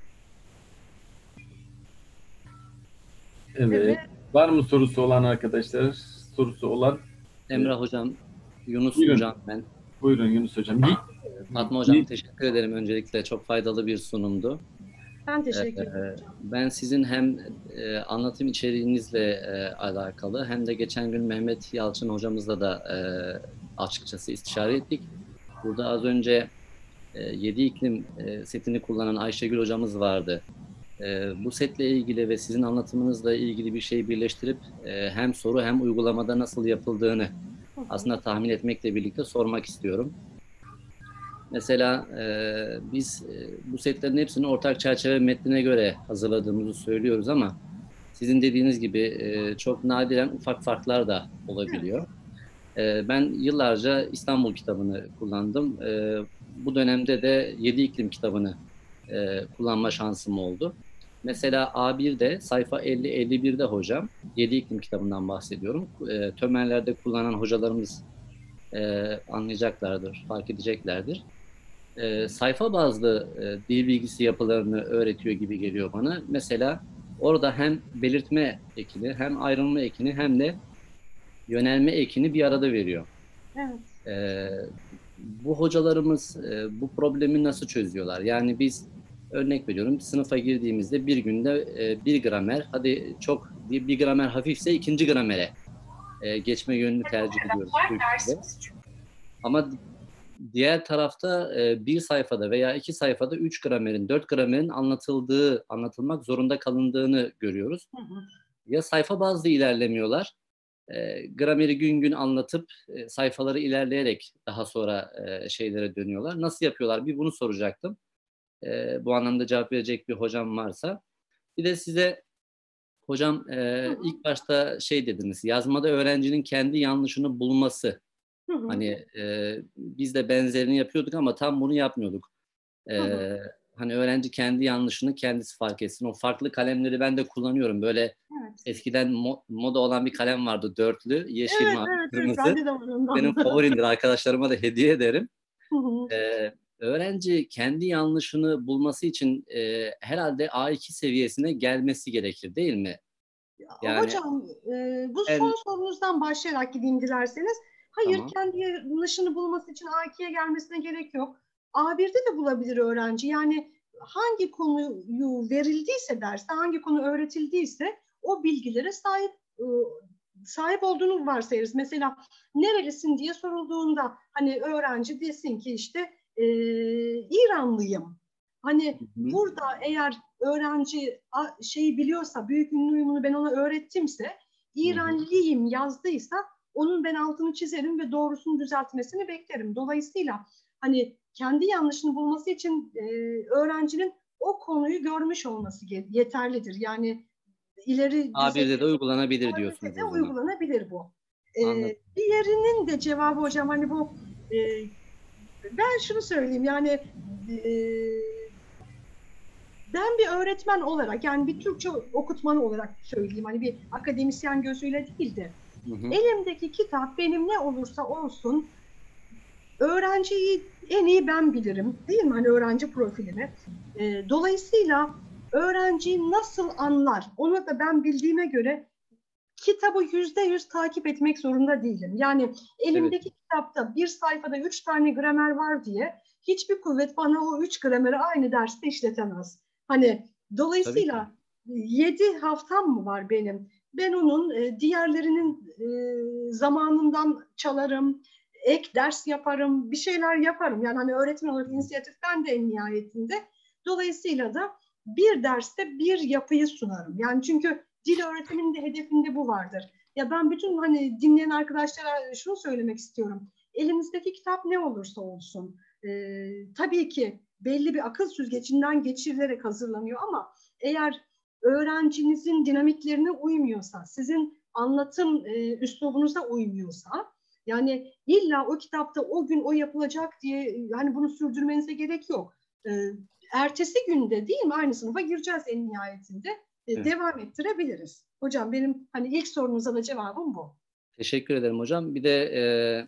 Evet. Var mı sorusu olan arkadaşlar? Sorusu olan? Emrah Hocam, Yunus Buyurun. Hocam ben. Buyurun Yunus Hocam. Fatma Hocam teşekkür ederim. Öncelikle çok faydalı bir sunumdu. Ben teşekkür ederim. Ben sizin hem anlatım içeriğinizle alakalı hem de geçen gün Mehmet Yalçın hocamızla da açıkçası istişare ettik. Burada az önce 7 iklim setini kullanan Ayşegül hocamız vardı. Bu setle ilgili ve sizin anlatımınızla ilgili bir şey birleştirip hem soru hem uygulamada nasıl yapıldığını aslında tahmin etmekle birlikte sormak istiyorum. Mesela biz bu setlerin hepsini ortak çerçeve metnine göre hazırladığımızı söylüyoruz ama sizin dediğiniz gibi çok nadiren ufak farklar da olabiliyor. Ben yıllarca İstanbul kitabını kullandım. Bu dönemde de 7 iklim kitabını kullanma şansım oldu. Mesela A1'de sayfa 50-51'de hocam 7 iklim kitabından bahsediyorum. Tömerlerde kullanan hocalarımız anlayacaklardır, fark edeceklerdir. Sayfa bazlı dil bilgisi yapılarını öğretiyor gibi geliyor bana. Mesela orada hem belirtme ekini, hem ayrılma ekini, hem de yönelme ekini bir arada veriyor. Evet. Bu hocalarımız bu problemi nasıl çözüyorlar? Yani biz örnek veriyorum sınıfa girdiğimizde bir günde bir gramer, hadi çok bir gramer hafifse ikinci gramere geçme yönünü tercih ediyoruz. Ama diğer tarafta bir sayfada veya 2 sayfada 3 gramerin, 4 gramerin anlatılmak zorunda kalındığını görüyoruz. Ya sayfa bazlı ilerlemiyorlar, grameri gün gün anlatıp sayfaları ilerleyerek daha sonra şeylere dönüyorlar. Nasıl yapıyorlar? Bir bunu soracaktım. Bu anlamda cevap verecek bir hocam varsa. Bir de size hocam ilk başta şey dediniz, yazmada öğrencinin kendi yanlışını bulması. Hani biz de benzerini yapıyorduk ama tam bunu yapmıyorduk. Hani öğrenci kendi yanlışını kendisi fark etsin. O farklı kalemleri ben de kullanıyorum. Böyle eskiden moda olan bir kalem vardı, dörtlü, yeşil, mavi, kırmızı. Benim favorimdir, arkadaşlarıma da hediye ederim. Öğrenci kendi yanlışını bulması için herhalde A2 seviyesine gelmesi gerekir değil mi? Yani, hocam bu son sorunuzdan başlayarak gideyim dilerseniz. Hayır, tamam. Kendi yanlışını bulması için A2'ye gelmesine gerek yok. A1'de de bulabilir öğrenci. Yani hangi konuyu verildiyse derste, hangi konu öğretildiyse o bilgilere sahip olduğunu varsayarız. Mesela nerelisin diye sorulduğunda hani öğrenci desin ki işte İranlıyım. Hani burada eğer öğrenci şeyi biliyorsa, büyük ünlü uyumunu ben ona öğrettimse, İranlıyım yazdıysa onun ben altını çizerim ve doğrusunu düzeltmesini beklerim. Dolayısıyla hani kendi yanlışını bulması için öğrencinin o konuyu görmüş olması yeterlidir. Yani ileri A1'de de uygulanabilir diyorsunuz. A1'de uygulanabilir bu. Diğerinin de cevabı hocam hani bu ben şunu söyleyeyim yani ben bir öğretmen olarak yani bir Türkçe okutmanı olarak söyleyeyim hani bir akademisyen gözüyle değil de elimdeki kitap benim ne olursa olsun öğrenciyi en iyi ben bilirim değil mi hani öğrenci profilini. Dolayısıyla öğrenci nasıl anlar onu da ben bildiğime göre kitabı %100 takip etmek zorunda değilim. Yani elimdeki kitapta bir sayfada 3 tane gramer var diye hiçbir kuvvet bana o 3 grameri aynı derste işletemez. Hani dolayısıyla 7 haftam mı var benim? Ben onun diğerlerinin zamanından çalarım, ek ders yaparım, bir şeyler yaparım. Yani hani öğretmen olarak inisiyatif ben de en nihayetinde. Dolayısıyla da bir derste bir yapıyı sunarım. Yani çünkü dil öğretiminin de hedefinde bu vardır. Ya ben bütün hani dinleyen arkadaşlara şunu söylemek istiyorum. Elinizdeki kitap ne olursa olsun. Tabii ki belli bir akıl süzgecinden geçirilerek hazırlanıyor ama eğer öğrencinizin dinamiklerine uymuyorsa, sizin anlatım üslubunuza uymuyorsa, yani illa o kitapta o gün o yapılacak diye hani bunu sürdürmenize gerek yok. Ertesi günde değil mi aynı sınıfa gireceğiz en nihayetinde. Devam ettirebiliriz. Hocam benim hani ilk sorunuza da cevabım bu. Teşekkür ederim hocam. Bir de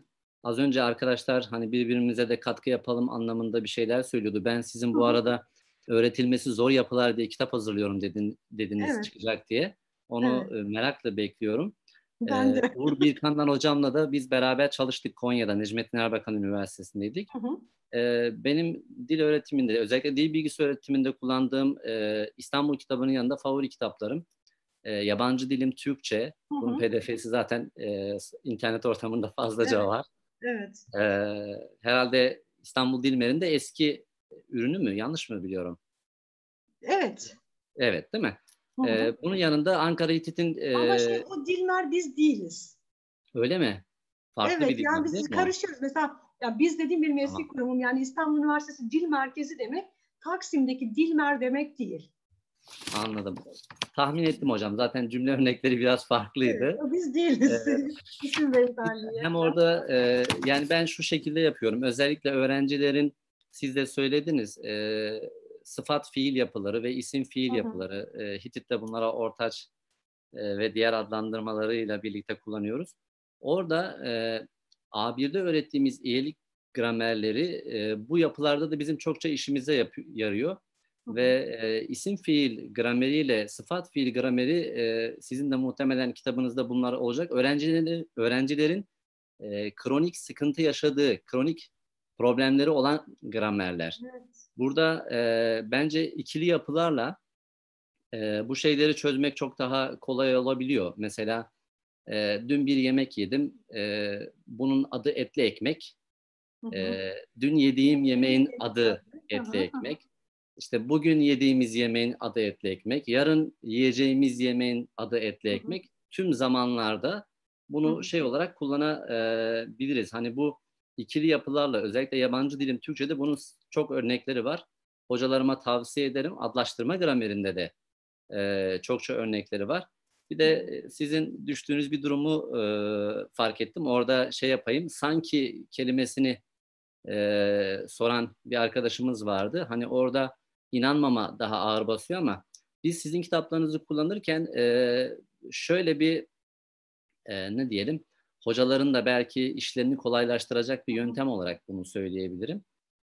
Az önce arkadaşlar hani birbirimize de katkı yapalım anlamında bir şeyler söylüyordu. Ben sizin bu arada öğretilmesi zor yapılar diye kitap hazırlıyorum dediniz Evet. çıkacak diye. Onu Evet. merakla bekliyorum. Ben de. Uğur Birkan'dan hocamla da biz beraber çalıştık Konya'da. Necmettin Erbakan Üniversitesi'ndeydik. Benim dil öğretiminde, özellikle dil bilgisi öğretiminde kullandığım İstanbul kitabının yanında favori kitaplarım. Yabancı dilim Türkçe. Bunun PDF'si zaten internet ortamında fazlaca var. Evet. Herhalde İstanbul Dilmer'in de eski ürünü mü? Yanlış mı biliyorum? Evet. Evet, değil mi? Bunun yanında Ankara İTÜ'nün... Ama o Dilmer biz değiliz. Öyle mi? Farklı bir Evet, yani Dilmer değil biz mi o? karışıyoruz. Mesela ya biz dediğim bir meslek Tamam. kurumum, yani İstanbul Üniversitesi Dil Merkezi demek Taksim'deki Dilmer demek değil. Anladım. Tahmin ettim hocam. Zaten cümle örnekleri biraz farklıydı. Evet, biz değiliz. İsim benzerliği. Hem orada yani ben şu şekilde yapıyorum. Özellikle öğrencilerin, siz de söylediniz, sıfat fiil yapıları ve isim fiil yapıları. Hitit'te bunlara ortaç ve diğer adlandırmalarıyla birlikte kullanıyoruz. Orada A1'de öğrettiğimiz iyilik gramerleri bu yapılarda da bizim çokça işimize yarıyor. Ve isim fiil grameriyle sıfat fiil grameri sizin de muhtemelen kitabınızda bunlar olacak. Öğrencilerin kronik sıkıntı yaşadığı, kronik problemleri olan gramerler. Evet. Burada bence ikili yapılarla bu şeyleri çözmek çok daha kolay olabiliyor. Mesela dün bir yemek yedim. Bunun adı etli ekmek. Dün yediğim yemeğin adı etli ekmek. İşte bugün yediğimiz yemeğin adı etli ekmek. Yarın yiyeceğimiz yemeğin adı etli ekmek. Tüm zamanlarda bunu şey olarak kullanabiliriz. Hani bu ikili yapılarla, özellikle yabancı dilim Türkçe'de bunun çok örnekleri var. Hocalarıma tavsiye ederim. Adlaştırma gramerinde de çokça örnekleri var. Bir de sizin düştüğünüz bir durumu fark ettim. Orada şey yapayım. Sanki kelimesini soran bir arkadaşımız vardı. Hani orada inanmama daha ağır basıyor ama biz sizin kitaplarınızı kullanırken şöyle bir ne diyelim, hocaların da belki işlerini kolaylaştıracak bir yöntem olarak bunu söyleyebilirim.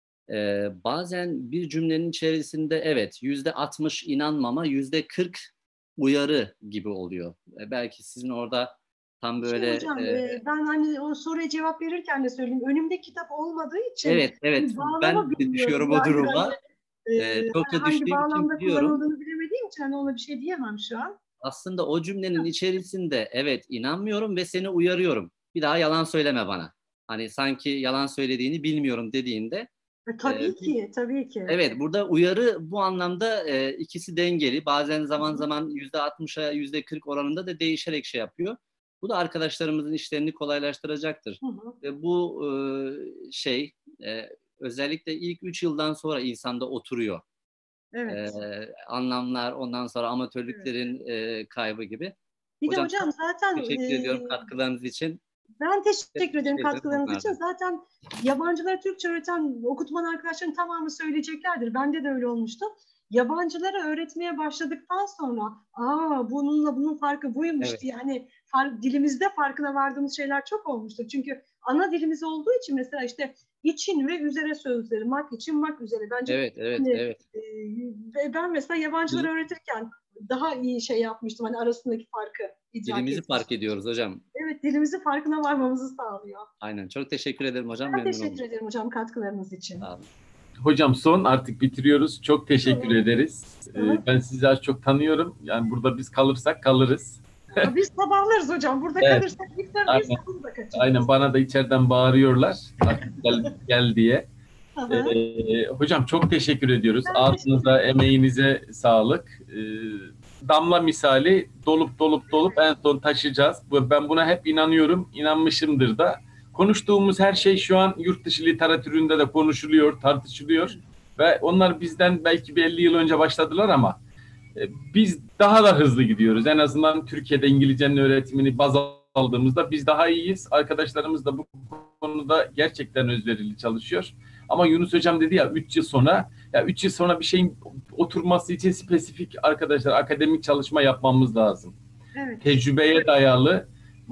Bazen bir cümlenin içerisinde evet %60 inanmama, %40 uyarı gibi oluyor. Belki sizin orada tam böyle... Hocam, ben hani o soruya cevap verirken de söyleyeyim. Önümde kitap olmadığı için Evet. Ben de düşüyorum o duruma. Çokça hangi düştüğüm için bağlamda biliyorum. kullanıldığını bilemediğim için hani ona bir şey diyemem şu an. Aslında o cümlenin içerisinde evet inanmıyorum ve seni uyarıyorum. Bir daha yalan söyleme bana. Hani sanki yalan söylediğini bilmiyorum dediğinde. Tabii ki, tabii ki. Evet, burada uyarı bu anlamda ikisi dengeli. Bazen zaman zaman %60'a %40 oranında da değişerek şey yapıyor. Bu da arkadaşlarımızın işlerini kolaylaştıracaktır. Ve bu özellikle ilk 3 yıldan sonra insanda oturuyor. Evet. Anlamlar, ondan sonra amatörlüklerin kaybı gibi. Bir de hocam zaten teşekkür ediyorum katkılarınız için. Ben teşekkür ederim katkılarınız için. Zaten yabancılara Türkçe öğreten okutman arkadaşların tamamı söyleyeceklerdir. Bende de öyle olmuştu. Yabancılara öğretmeye başladıktan sonra bununla bunun farkı buymuş Evet. diye hani dilimizde farkına vardığımız şeyler çok olmuştur. Çünkü ana dilimiz olduğu için mesela işte için ve üzere sözleri, mak için, mak üzere. Bence Evet. Ben mesela yabancılara öğretirken daha iyi şey yapmıştım. Hani arasındaki farkı idrak Dilimizi etmiştim. fark ediyoruz hocam. Evet, dilimizin farkına varmamızı sağlıyor. Aynen. Çok teşekkür ederim hocam. Ben teşekkür ederim hocam katkılarınız için. Sağ olun. Hocam son artık bitiriyoruz. Çok teşekkür ederiz. Ben sizi az çok tanıyorum. Yani burada biz kalırsak kalırız. Biz sabahlarız hocam. Burada kalırsak iftarımız da kaçırırız. Aynen, bana da içeriden bağırıyorlar. Artık gel diye. Hocam çok teşekkür ediyoruz. Ağzınıza, emeğinize sağlık. Damla misali dolup en son taşıyacağız. Ben buna hep inanıyorum. İnanmışımdır da. Konuştuğumuz her şey şu an yurt dışı literatüründe de konuşuluyor, tartışılıyor. Ve onlar bizden belki bir 50 yıl önce başladılar ama biz daha da hızlı gidiyoruz. En azından Türkiye'de İngilizcenin öğretimini baz aldığımızda biz daha iyiyiz. Arkadaşlarımız da bu konuda gerçekten özverili çalışıyor. Ama Yunus Hocam dedi ya 3 yıl sonra, ya 3 yıl sonra bir şeyin oturması için spesifik arkadaşlar akademik çalışma yapmamız lazım. Evet. Tecrübeye dayalı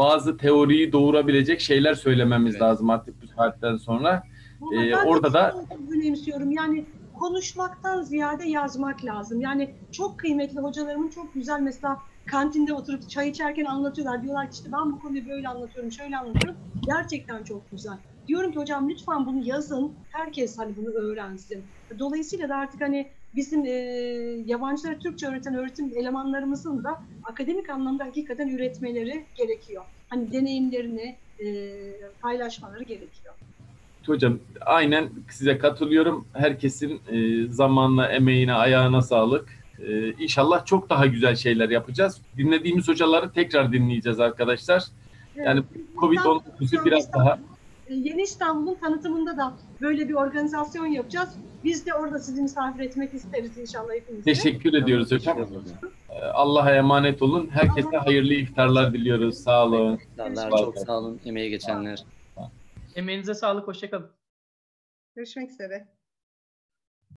bazı teoriyi doğurabilecek şeyler söylememiz Evet. lazım artık bu saatten sonra. Ama ben Orada da çok önemsiyorum. Yani konuşmaktan ziyade yazmak lazım. Yani çok kıymetli hocalarımın çok güzel mesela kantinde oturup çay içerken anlatıyorlar. Diyorlar ki işte ben bu konuyu böyle anlatıyorum, şöyle anlatıyorum. Gerçekten çok güzel. Diyorum ki hocam lütfen bunu yazın. Herkes hani bunu öğrensin. Dolayısıyla da artık hani bizim yabancılara Türkçe öğreten öğretim elemanlarımızın da akademik anlamda hakikaten üretmeleri gerekiyor. Hani deneyimlerini paylaşmaları gerekiyor. hocam aynen size katılıyorum. Herkesin zamanına, emeğine, ayağına sağlık. İnşallah çok daha güzel şeyler yapacağız. Dinlediğimiz hocaları tekrar dinleyeceğiz arkadaşlar. Yani Covid-19'u biraz daha... Yeni İstanbul'un tanıtımında da böyle bir organizasyon yapacağız. Biz de orada sizi misafir etmek isteriz inşallah hepinize. Teşekkür ediyoruz hocam. Allah'a emanet olun. Herkese hayırlı iftarlar diliyoruz. Sağ olun. Çok sağ olun emeği geçenler. Emeğinize sağlık. Hoşça kalın. Görüşmek üzere.